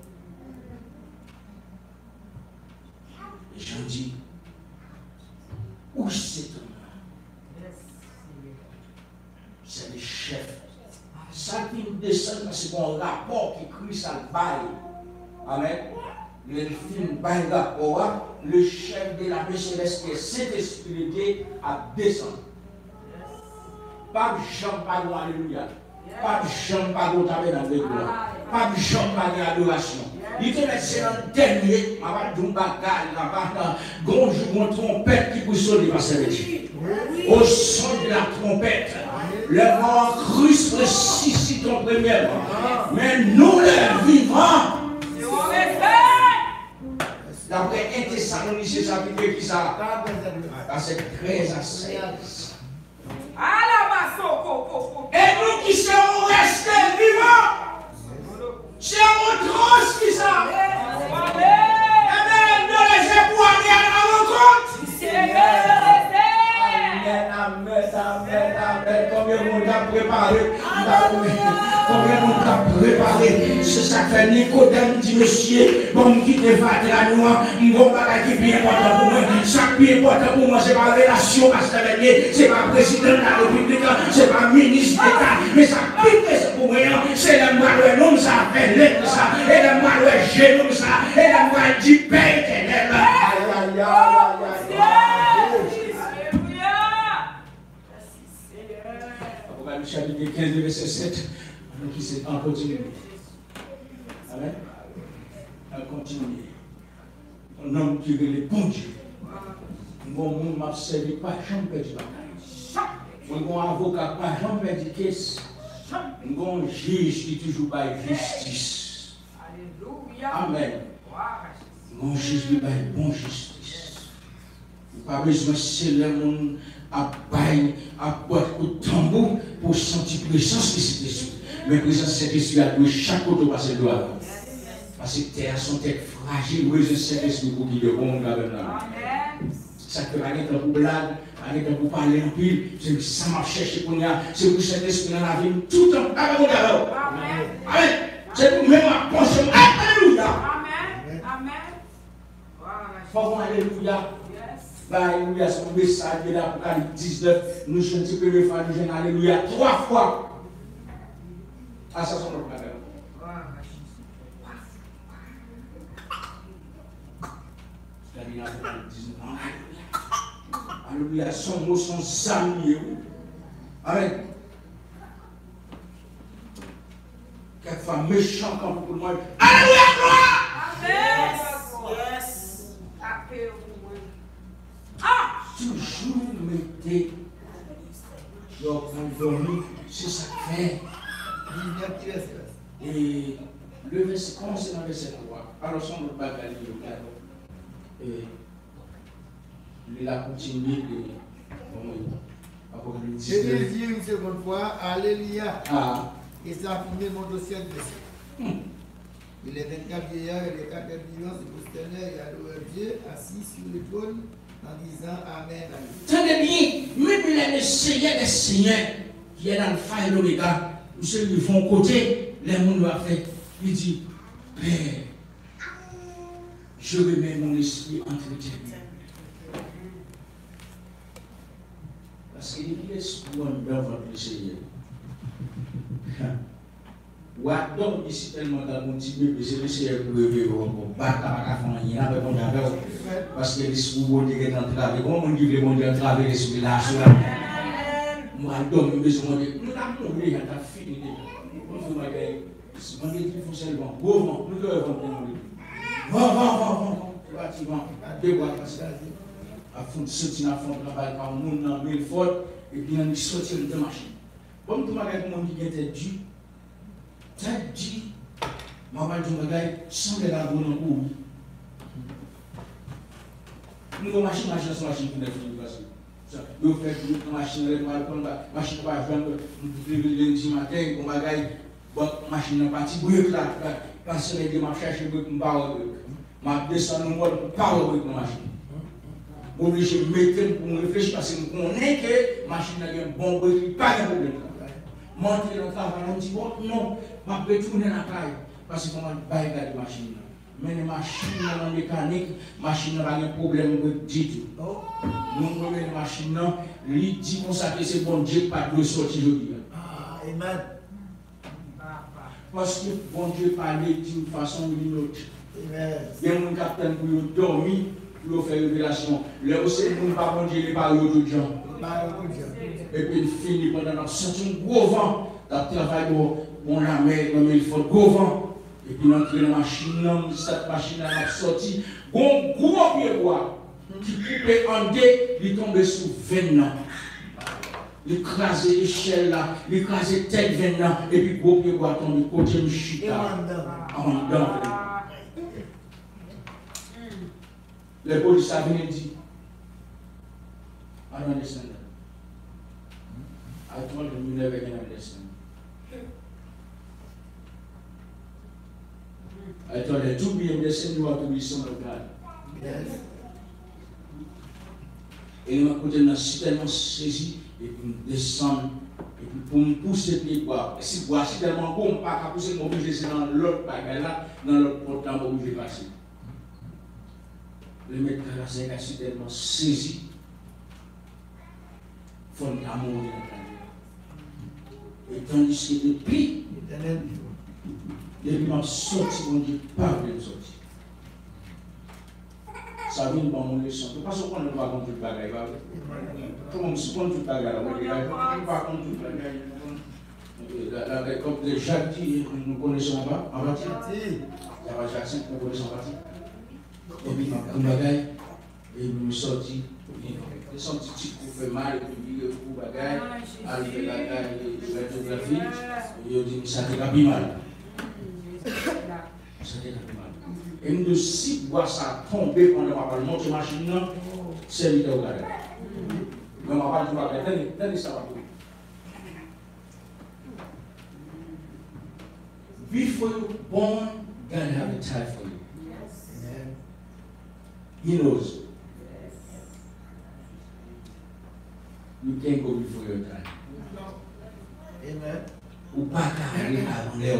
Et j'en dis, où c'est ton nom? C'est le chef. Ça qui nous descend, c'est mon rapport qui crie ça le bail. Amen. Le film bail rapport, le chef de la paix céleste qui est Saint-Esprit à descendre. Pas de champ, pas de alléluia. Pas de champ, pas de tabernacle. Pas de champ, pas d'adoration. Il te met c'est un dernier, ma va d'un bagage, ma va d'un gonjou, une trompette qui peut sonner par sa vie. Au son de la trompette, le mort Christ ressuscite en première. Mais nous les vivants, d'après un Thessaloniciens chapitre qui ça, c'est treize à seize. Et nous qui serons restés vivants, serons transmis ça. Amen. Nous les époignés à la rencontre. Amen, amen, amen, amen. Combien de monde a préparé? Combien de monde a préparé? C'est ça que fait Nicodème dit, monsieur, bon, qui te va à nous, mon bagage qui est bien important pour moi. Chaque bien important pour moi, c'est pas relation avec c'est pas président de la République, c'est pas ministre d'État, mais ça pique pour moi, c'est le malheur, non, ça fait l'être ça, et le malheur, j'ai non, ça, et le malheur du Père éternel. Aïe, aïe, aïe, aïe. Apocalypse chapitre quinze, verset sept, qui c'est en continu. Amen. On continue. Un homme qui veut le bon Dieu. Mon monde m'a servi pas jamais perdu bataille. Mon avocat pas jamais perdu caisse. Mon juge qui toujours pas justice. Alléluia. Amen. Mon juge qui pas bon justice. Pas besoin de c'est le monde à bailler, à boire au tambour pour sentir présence de cet esprit. Mais présence de cet esprit a doué chaque autre passer de avant. Parce que terre sont tête fragile, oui, je sais esprit pour qui de bon gars là. Ça fait pas être pour blague, pas être pour parler en pile, c'est ça m'a cherché pour nous, c'est pour cet esprit dans la vie tout le temps avec mon gars. Amen. Amen. C'est pour même ma pension. Alléluia. Amen. Amen. Faut voir alléluia. Alléluia, c'est un message de l'Apocalypse dix-neuf. Nous sommes un petit peu de fois, nous sommes alléluia trois fois. Ah, ça, c'est notre bagage. Alléluia, son mot, son amis. Amen. Quelquefois méchant comme pour moi. Alléluia, gloire! Amen. Yes. Ah! Toujours mettez. Donc, on dormit, c'est ça que fait. Et le verset, commencez dans le verset trois. Alors, son autre bagage, et il a continué de. Je vais dire une seconde fois, Alléluia. Ah. Et ça a fini mon dossier de verset. Hmm. Il est vingt-quatre vieillards et les quatre millions se prosternaient et adorèrent Dieu assis sur le trône en disant Amen. Tenez bien, même les seigneurs des seigneurs qui est dans le faille l'oméga, monsieur, ils vont côté, les gens doivent faire. Il dit, Père, je remets mon esprit entre tes mains. Parce qu'il est l'esprit dans votre Seigneur. Ou attends ici tellement dans mon petit bébé, c'est le Seigneur pour lever au battre à la fin, il n'y a pas de parce que l'esprit bon Dieu est en travail. Comment on dit le bon Dieu en travail, l'esprit là, cela. Moi, attends, je besoin de. Nous avons oublié, il y a ta fille. On fait ma gueule. On dit qu'il faut seulement. Bon vent, nous devons vendre. Vent, vent, vent, vent. Le bâtiment, à deux bois, parce que à fond, sortir à fond, travail par monde dans mille fois, et puis on sortir de machine. Comme tout le monde qui était dû, tu as dit, maman du magasin, sans de la bonne en nous avons machine, machine, c'est machine qui n'est pas nous faisons une machine, la machine va vendre lundi matin, on va gagner, machine n'est partie, brûle là, parce que les démarches cherchent pour me parler. Ma descend nous pour parler avec la machine. Obligé de mettre pour me réfléchir parce que nous connaissons que la machine a un bon bruit, pas de problème. Monter dans le travail, on dit bon, non, je vais retourner dans la caille parce qu'on va pas garder la machine. Mais les machines dans la mécanique, la machine n'a pas de problème du tout. Nous prenons les machines, lui dit qu'on sait que c'est bon Dieu pas de sortir aujourd'hui. Amen. Parce que bon Dieu parlait d'une façon ou d'une autre. Amen. Il y a un capitaine pour dormir, pour faire révélation. Là aussi, nous ne pas bon Dieu, il parle aux gens. Et puis il finit pendant un certain gros vent, il travaille pour la mer, il faut gros vent. Et puis on entre dans la machine, cette machine a sorti, bon gros pied bois qui coupait en deux, il tombait sous vingt ans. Il écrasait l'échelle là, il écrasait tête vingt ans, et puis gros pied bois tombe côté de chita. En dedans. Les policiers viennent dire, I don't understand that. I told them you never can understand. I told them to be understand you have to be son of God. Yes. Et il m'a côté dans tellement saisi et puis me descendre et puis pour me pousser les bois. Si bois si tellement bon pas qu'à pousser mon obligé c'est dans l'autre bagarre là dans l'autre porte là obligé passer. Le maître là c'est assez tellement saisi. Faut d'amour et tandis que depuis depuis m'a sorti mon Dieu pas de sortir. Ça vient dans mon leçon. Parce qu'on ne peut pas contre toute bagaille. Comment on se prend toute bagaille? On ne peut pas contre toute bagaille. Comme les Jacques dit, nous ne connaissons pas. En bâti. Il y a Jacques, nous connaissons pas. Et puis, on bagaille. Et nous sortis. Ils sont petits qui fait mal. Et puis, il faut bagaille. Arriver la bagaille, la géographie. Et ils disent, ça fait pas mal. Ça fait pas mal. Et nous, de si bois ça tomber pendant la parole, monter machine, c'est l'idée au garage. Mais on va pas du tout tenez, tenez ça va tout. Before you're born, God have a time for you. Amen. He knows. You can't go before your time. Amen. Ou pas carrément avant l'heure.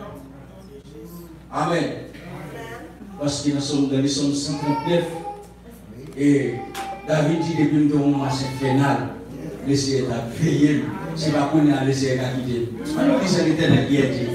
Amen. Parce que nous sommes dans les Psaumes cinquante-neuf et David dit depuis que nous sommes infernal, l'essai à veiller, c'est pas qu'on a l'essai à quitter. Alors qui c'est l'éternel qui est dit?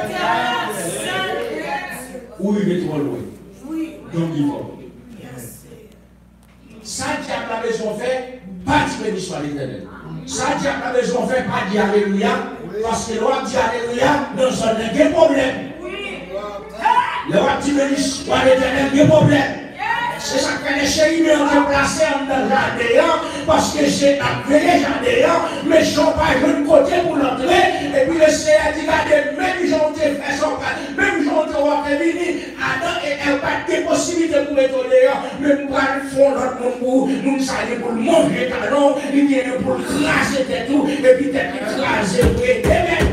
Où il est trop loin? Donc il faut. Ça, tu as besoin de faire, pas dire béni soit l'Éternel. Ça dit a besoin de faire pas dire alléluia, parce que l'on dit alléluia, dans un il y a un problème. Le dit béni soit l'Éternel, il y a un problème. C'est ça que les chérubins ont déplacé dans le jardin, parce que j'ai appelé le jardin, mais je n'ai pas eu de côté pour l'entrer, et puis le Seigneur dit, regardez, même gens ont fait son pas, même gens ont fait venir, Adam et Ève pas de possibilité pour être dehors, mais nous allons faire notre monde, nous allons pour le manger, canon, il vient pour le craser tout, et puis peut-être écraser, pour être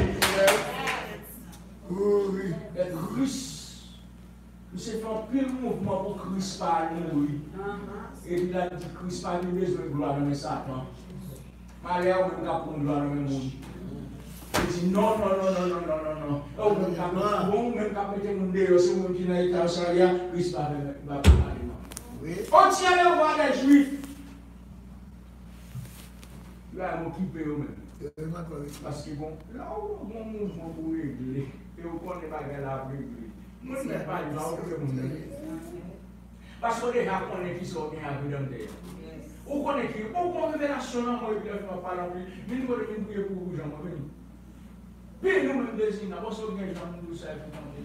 oui, être russe. Nous avons fait un pile mouvement pour Christ par nous. Et puis là, Christ par nous, besoin de gloire dans Satan. Maria, on va pour gloire dans le monde. Il dit non, non, non, non, non, non, non. Oh, même quand on même quand on met des gens, c'est mon qui n'a été en charia, Christ va parler. On tient le roi des Juifs. Là, on m'occupe eux-mêmes. Parce que bon, là, on a un mouvement pour régler. Et on connaît pas la régler. Moi, je ne sais pas, il va ouvrir mon nez. Parce qu'on est là, on est qui sont bien à vous donner. On connaît qui, on connaît révélation, on est bien à parler, mais nous devons prier pour vous, Jean. Puis nous nous désignons, on se regarde, nous savons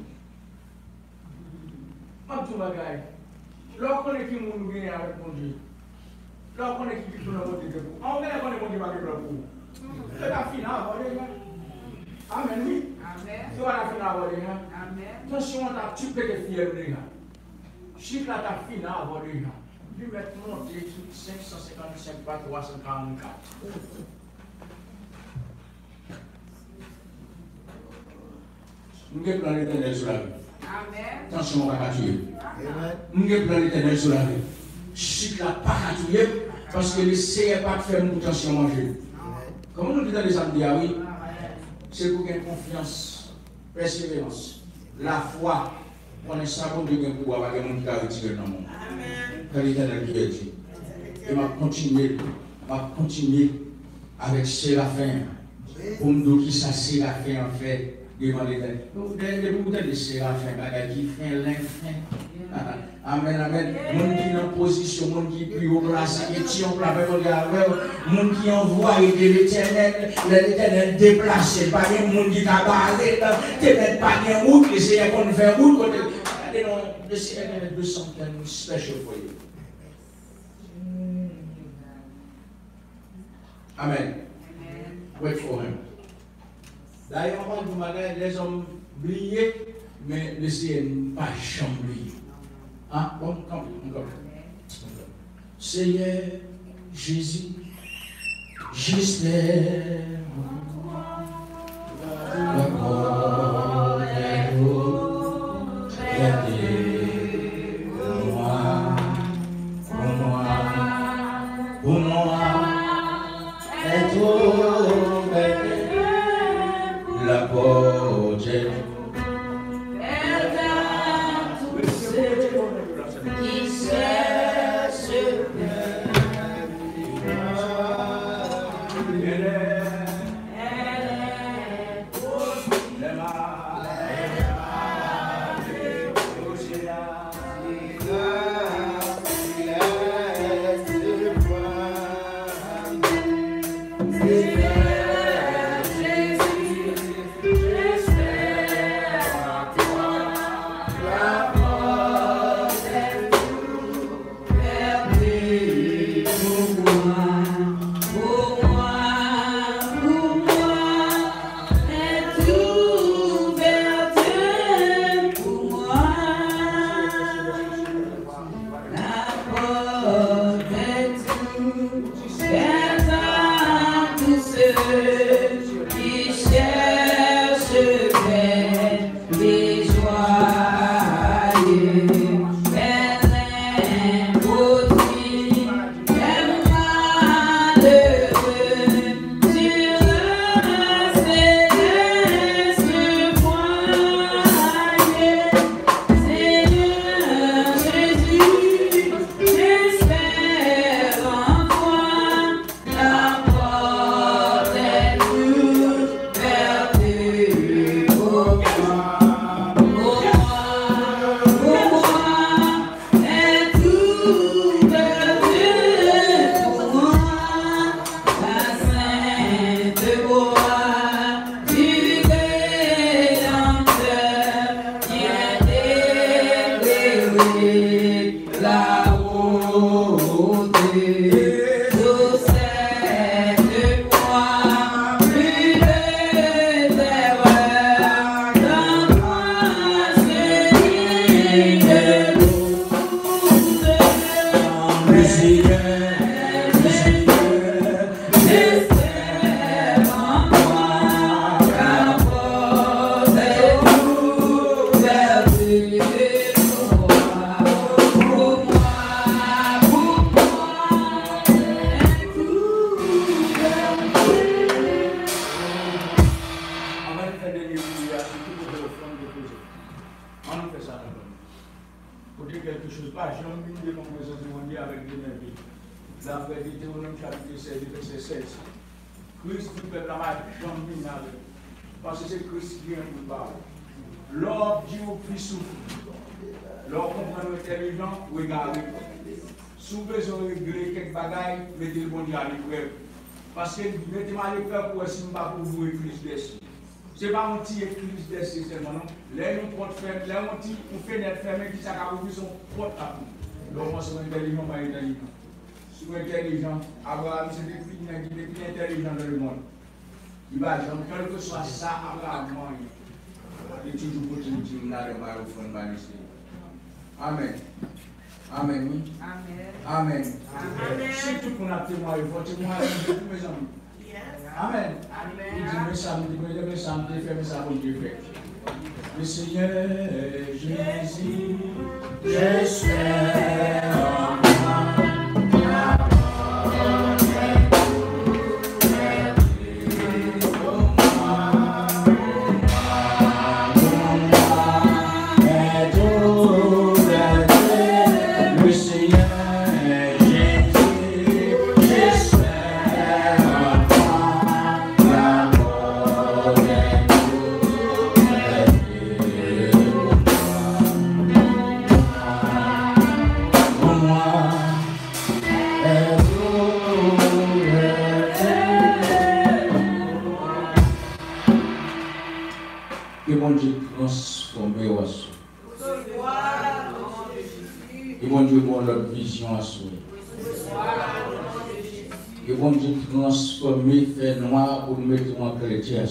comment tout bagaille. Lorsqu'on est qui nous vient avec mon Dieu, lorsqu'on est qui nous vient avec Dieu, on vient avec mon Dieu avec vous. C'est la finale, amen, oui. Amen. C'est la finale, amen. Attention, on a tué des filles. Chiffre là, ta finale, lui mettre monter cinq cent cinquante-cinq par trois cent quarante-quatre. Nous avons plan l'Éternel sur la vie. Amen. Attention, on va pas tuer. Nous avons plan l'Éternel sur la vie. Chiffre là, pas à tuer, parce que le Seigneur pas faire une attention manger. Comment nous disons dans les âmes de oui, c'est pour gagner confiance, persévérance, la foi, on est savant de gagner pour avoir des gens qui ont retiré dans le monde. Quand l'Éternel qui a dit, et m'a continué, m'a continué avec Séraphin, pour me dire qui ça Séraphin en fait devant l'Éternel. Vous avez des Séraphins qui fait l'infin. Amen, amen. Moun qui est en position, moun qui est plus haut place, qui est en place, moun qui envoie de l'Éternel, l'Éternel déplacé, pas de moun qui t'a barré, tu n'es pas de route, les Seigneurs qu'on fait route, regardez, non, le Seigneur est deux centaines special for you. Amen. Wait for him. D'ailleurs, on vous dit, les hommes brillent, mais le Seigneur n'est pas chambré. Ah, bon, comme, comme. Seigneur Jésus, j'espère. La mort est vous, regardez pour moi, pour moi, pour moi, est ouverte. La porte est ouverte. Let Christ du peuple a jamais malade. Parce que c'est Christ qui vient nous parler. L'homme dit au plus souffle. L'homme comprend l'intelligent, regardez. Si vous besoin de régler quelques bagailles, mettez le bon Dieu à l'épreuve. Parce que mettez-moi à l'épreuve pour essayer de pas pour vous éclipse d'esprit. Ce n'est pas un petit éclipse d'esprit seulement, non. Là, nous compte faire, là, on dit, on fait net fermé qui s'accapare son porte à vous. L'homme, c'est intelligent, pas intelligent. Sous intelligent, Abraham c'est depuis qui est plus intelligent dans le monde. Il va dire, quel que soit ça, Abraham, il est toujours positif là, le bar au fond de Amen. Amen, oui. Amen. Amen. Surtout qu'on a témoigné, il faut témoigner de tous mes amis. Amen. Amen. Il dit, mais ça, il dit, mais ça, il fait, mais ça, bon Dieu fait. Le Seigneur Jésus, je suis en moi. Et bon Dieu transformer, faire noir pour nous mettre en chrétien.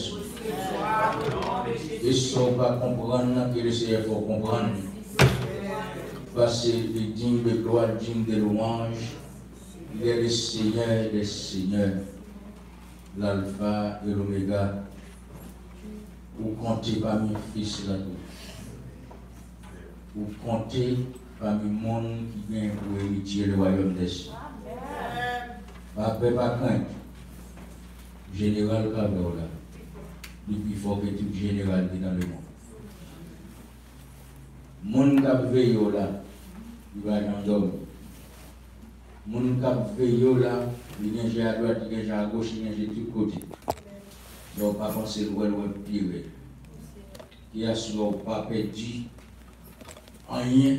Et si on ne va pas comprendre, que le Seigneur faut comprendre. Parce que le digne de gloire, le digne de louange, il est le Seigneur des Seigneurs, l'Alpha et l'Oméga. Vous comptez parmi les fils là-dedans. Vous comptez parmi le monde qui vient pour hériter le royaume des cieux. Pas peur, pas crainte. Général Cabral, depuis il faut que tout général est dans le monde. Monde qui veille là, il va dans l'homme. Monde qui veille là, il y a à droite, il y a à gauche, il y a de tous côtés. Donc, pas penser le loin pire. Qui a soit pas perdu rien.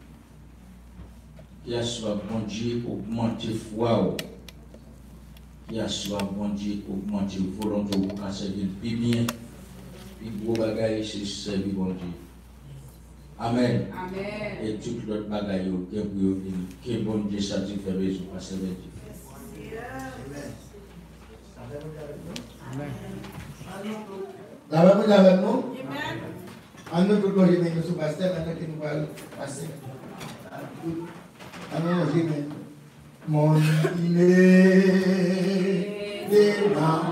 Qui a soit bon Dieu augmenter foi. Qui a soit bon Dieu augmenter volonté pour qu'on servir plus bien. Puis gros bagaille c'est servir bon Dieu. Amen. Amen. Et toute l'autre bagaille que vous que bon Dieu satisfait besoin à servir Dieu. Amen. La Bible est avec nous. En nous, tout le monde est sous pasteur, maintenant que nous allons passer. Alors, je mon dîner devant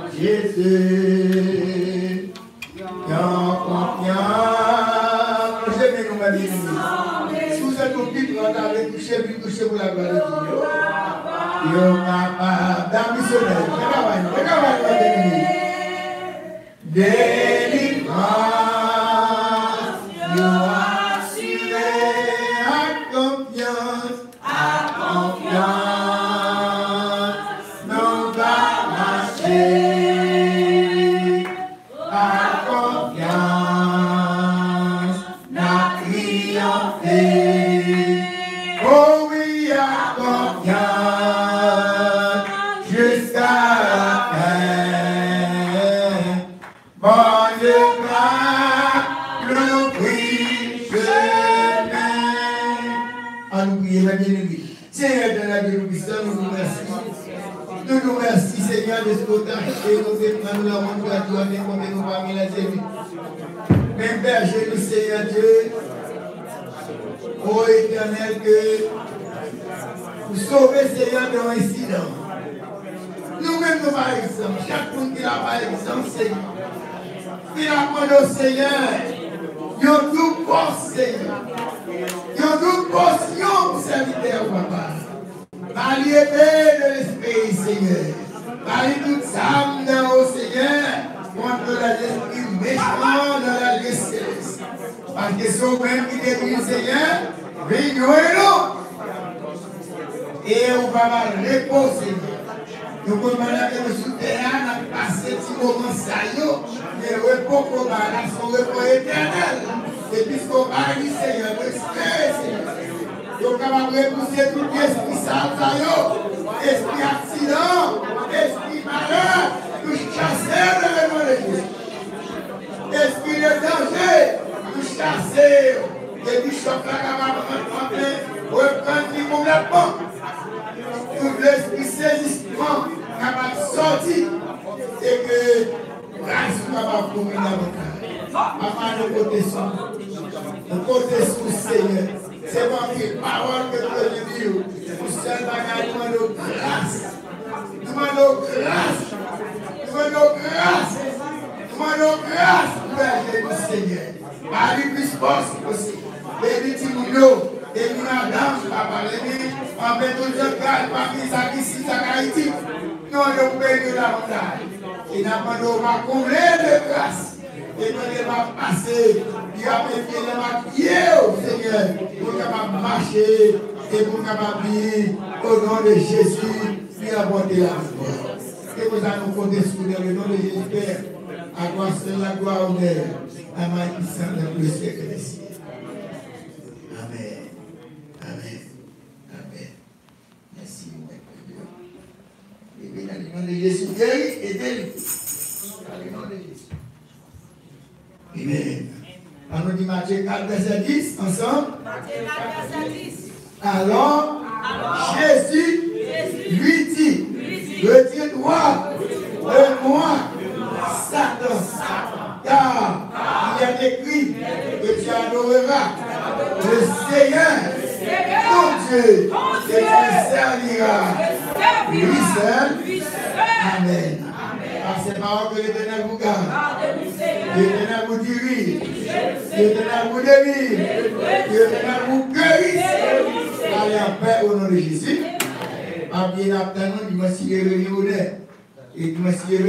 Jésus, en confiance. Je vais nous marier. Si vous êtes au pied, vous allez toucher, puis toucher pour la gloire de Dieu. Yo capable d'ambitionner. Regarde, regarde, regarde. Délivrance, you assuré à confiance, à confiance, non va marcher, à confiance, n'a triomphé, oh oui, à confiance, jusqu'à la fin. Bon Dieu, le prix chemin. À nous prier, la bien-aimée. Seigneur de la vie, nous nous remercions. Nous nous remercions, Seigneur, de ce temps et nous défendons nous la montre à toi, mais comme nous parmi la zéro. Mais Père, je nous Seigneur Dieu, ô Éternel, que vous sauvez, Seigneur, dans l'incident. Nous-mêmes, nous par exemple, chaque monde qui a par exemple, Seigneur. Il apprend au Seigneur. Il y a tout bon Seigneur. Il y a tout portion serviteur, papa. Malgré de l'esprit, Seigneur. Malgré toute âme dans au Seigneur. Contre l'esprit méchant dans la céleste. Parce que c'est au même qui détruit le Seigneur. Vignons et nous. Et on va reposer. Nous demandons que nous souterrains passé petit moment ça mais repos pour la son repos éternel. Et puisqu'on va dire Seigneur, respect Seigneur. Donc on va repousser tout esprit sale, esprit accident, esprit malheur, nous chasser dans le nom de Jésus. Esprit de danger, nous chasser. Et puis choc là capable de reprendre complètement. Tout l'esprit saisissement capable de sortir et que grâce capable de dominer la Papa, nous protestons. Nous protestons, Seigneur. C'est pas une parole que nous devons dire. Nous sommes dans de grâce. Nous demandons grâce. Nous demandons grâce. Nous demandons grâce pour l'aider, Seigneur. Par le plus possible possible. Les petits moulins. Et nous n'avons pas parlé, on met tout le cas, parmi ça qui s'y a Haïti, nous avons payé l'avantage. Et nous avons combler de grâce. Et nous devons passer, il a fait les pieds, Seigneur, pour nous marcher et pour nous vivre au nom de Jésus, puis apporter la foi. Et nous allons compter sur le nom de Jésus, Père, à quoi c'est la gloire, honneur, à ma puissance, dans le siècle des siècles. Amen. Amen. Amen. Merci, mon Dieu. Et bien, dans le nom de Jésus, guéri et délivré. Dans le nom de Jésus. Amen. On nous dit Matthieu quatre, verset dix, ensemble. Matthieu quatre, verset dix. Alors, Alors Jésus, Jésus lui dit, retire-toi de moi, Satan, car il est écrit que tu adoreras le Seigneur, ton Dieu, et tu serviras lui seul. Amen. Par ces paroles que l'Éternel vous garde, l'Éternel vous dirige, l'Éternel vous délivre, l'Éternel vous guérisse. Allez en paix au nom de Jésus. À bien attendre, dimanche, il est et dimanche,